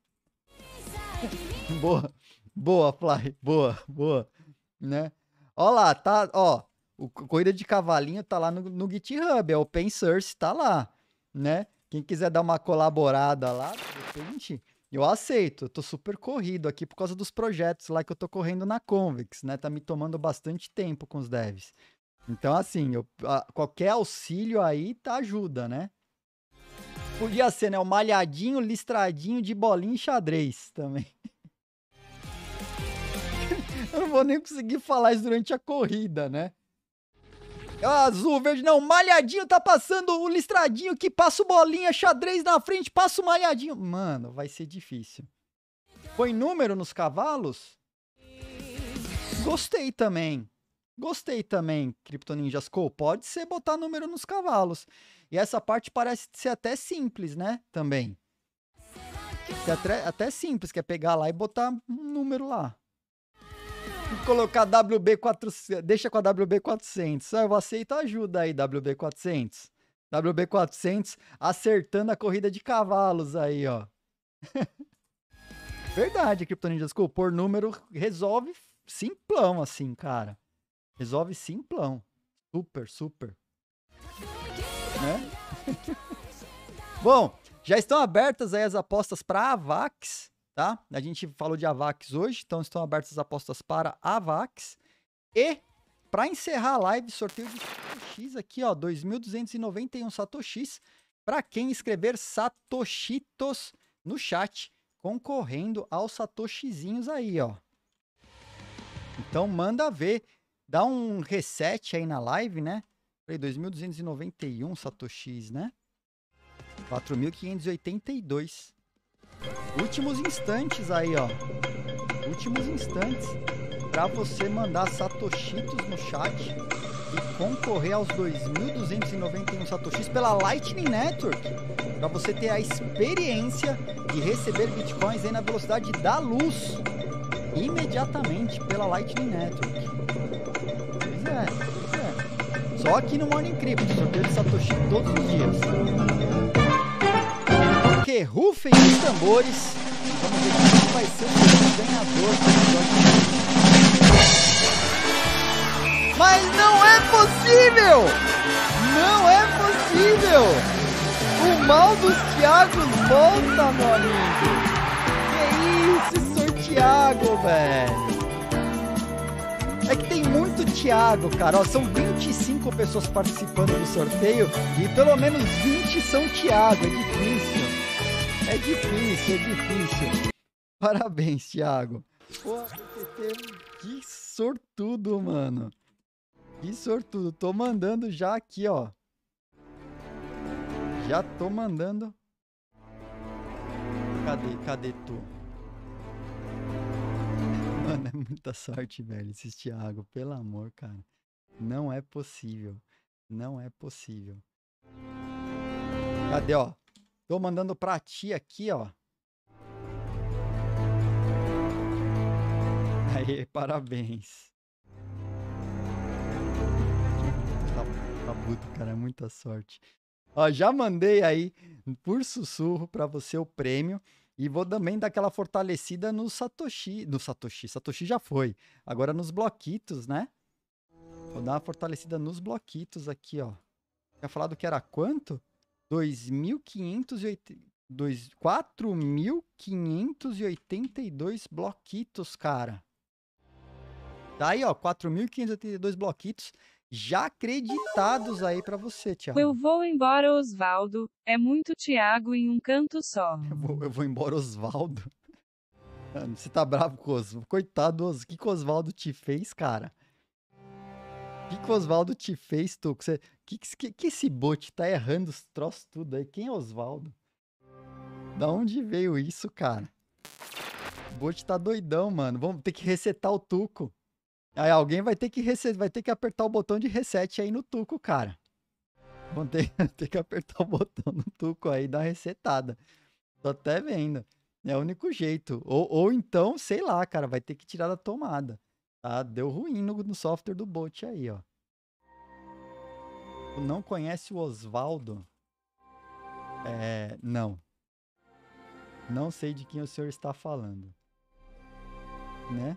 A: Boa, boa, Fly. Boa, boa. Né? Ó lá, tá, ó. O Corrida de Cavalinho tá lá no, no GitHub, é open source, tá lá, né? Quem quiser dar uma colaborada lá, de repente, eu aceito. Eu tô super corrido aqui por causa dos projetos lá que eu tô correndo na Convex, né? Tá me tomando bastante tempo com os devs. Então, assim, eu, a, qualquer auxílio aí tá ajuda, né? Podia ser, né? O malhadinho, listradinho de bolinha e xadrez também. Eu não vou nem conseguir falar isso durante a corrida, né? Azul, verde, não, malhadinho tá passando o listradinho que passa o bolinha, xadrez na frente, passa o malhadinho. Mano, vai ser difícil. Põe número nos cavalos? Gostei também. Gostei também, Kryptoninjas Co. Pode ser botar número nos cavalos. E essa parte parece ser até simples, né? Também. É até, até simples, que é pegar lá e botar um número lá. E colocar W B quatrocentos, deixa com a W B quatrocentos. Ah, eu aceito ajuda aí, W B quatrocentos. W B quatrocentos acertando a corrida de cavalos aí, ó. Verdade, Kryptoninjas Co. Por número resolve simplão assim, cara. Resolve simplão. Super, super. Né? Bom, já estão abertas aí as apostas para Avax. Tá? A gente falou de Avax hoje, então estão abertas as apostas para Avax. E, para encerrar a live, sorteio de Satoshis aqui, ó, dois mil duzentos e noventa e um Satoshis, para quem escrever Satoshitos no chat, concorrendo aos Satoshizinhos aí, ó. Então, manda ver, dá um reset aí na live, né? dois mil duzentos e noventa e um Satoshis, né? quatro mil quinhentos e oitenta e dois. Últimos instantes aí, ó. Últimos instantes para você mandar satoshitos no chat e concorrer aos dois mil duzentos e noventa e um satoshis pela Lightning Network, para você ter a experiência de receber bitcoins aí na velocidade da luz imediatamente pela Lightning Network. Pois é, pois é. Só aqui no Morning Crypto, sorteio de satoshi todos os dias. Que rufem os tambores. Vamos ver quem vai ser o ganhador do episódio. Mas não é possível! Não é possível! O mal dos Thiagos volta, meu amigo! Que isso, senhor Thiago, velho! É que tem muito Thiago, cara. Ó, são vinte e cinco pessoas participando do sorteio e pelo menos vinte são Thiago. É difícil. É difícil, é difícil. Parabéns, Thiago. Pô, que sortudo, mano. Que sortudo. Tô mandando já aqui, ó. Já tô mandando. Cadê? Cadê tu? Mano, é muita sorte, velho, esses Thiago. Pelo amor, cara. Não é possível. Não é possível. Cadê, ó? Tô mandando pra ti aqui, ó. Aí, parabéns. Tá, tá puto, cara, é muita sorte. Ó, já mandei aí por sussurro pra você o prêmio. E vou também dar aquela fortalecida no Satoshi. No Satoshi, Satoshi já foi. Agora nos bloquitos, né? Vou dar uma fortalecida nos bloquitos aqui, ó. Tinha falado que era quanto? dois mil quinhentos e oitenta... quatro mil quinhentos e oitenta e dois bloquitos, cara. Tá aí, ó, quatro mil quinhentos e oitenta e dois bloquitos já acreditados aí pra você, Thiago.
C: Eu vou embora, Osvaldo. É muito Thiago em um canto só.
A: Eu vou, eu vou embora, Osvaldo. Mano, você tá bravo com o Osvaldo? Coitado, o que que o Osvaldo te fez, cara? O que que o Osvaldo te fez, tu? Que, você, que, que, que esse bot tá errando os troços tudo aí? Quem é Osvaldo? Da onde veio isso, cara? O bot tá doidão, mano. Vamos ter que resetar o Tuco. Aí alguém vai ter que reset, vai ter que apertar o botão de reset aí no Tuco, cara. Vão ter, ter que apertar o botão no Tuco aí e dar uma resetada. Tô até vendo. É o único jeito. Ou, ou então, sei lá, cara, vai ter que tirar da tomada. Tá? Deu ruim no, no software do bot aí, ó. Tu não conhece o Osvaldo? É, não. Não sei de quem o senhor está falando. Né?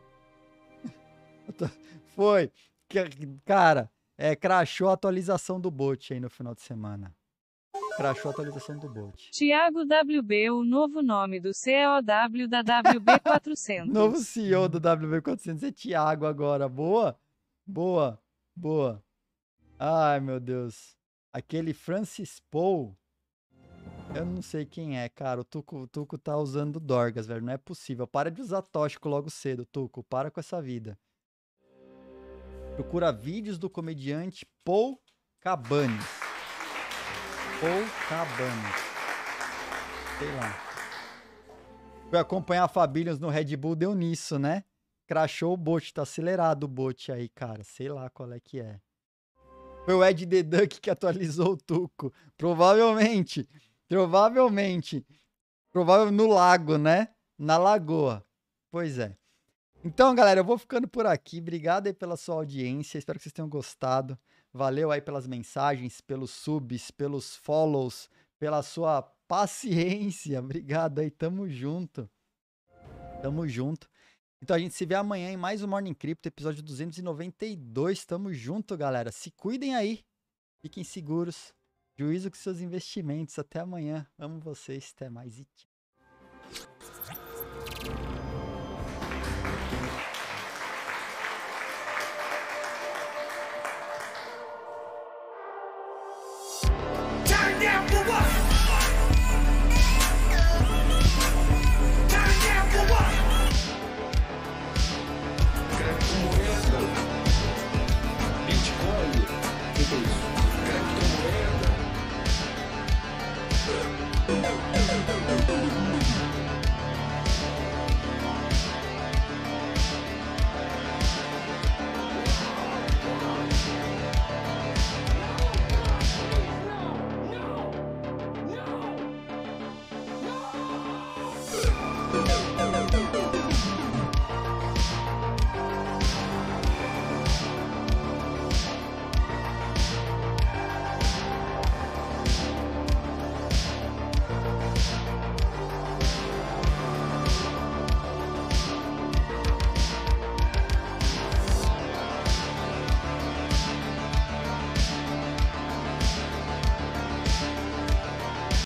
A: Foi. Cara, é, crashou a atualização do bot aí no final de semana. Crashou a atualização do bot.
C: Thiago W B, o novo nome do C E O W da W B quatrocentos.
A: Novo C E O do W B quatrocentos é Thiago agora. Boa? Boa. Boa. Ai, meu Deus. Aquele Francis Paul. Eu não sei quem é, cara. O Tuco, o Tuco tá usando Dorgas, velho. Não é possível. Para de usar tóxico logo cedo, Tuco. Para com essa vida. Procura vídeos do comediante Paul Cabanes. Paul Cabanes. Sei lá. Foi acompanhar a Fabílios no Red Bull, deu nisso, né? Crashou o bot, tá acelerado o bot aí, cara. Sei lá qual é que é. Foi o Ed The Duck que atualizou o Tuco. Provavelmente. Provavelmente. Provavelmente no lago, né? Na lagoa. Pois é. Então, galera, eu vou ficando por aqui. Obrigado aí pela sua audiência. Espero que vocês tenham gostado. Valeu aí pelas mensagens, pelos subs, pelos follows, pela sua paciência. Obrigado aí. Tamo junto. Tamo junto. Então a gente se vê amanhã em mais um Morning Crypto, episódio duzentos e noventa e dois. Tamo junto, galera. Se cuidem aí. Fiquem seguros. Juízo com seus investimentos. Até amanhã. Amo vocês. Até mais e tchau.
D: Criptomoeda. Bitcoin. O que é isso? Criptomoeda.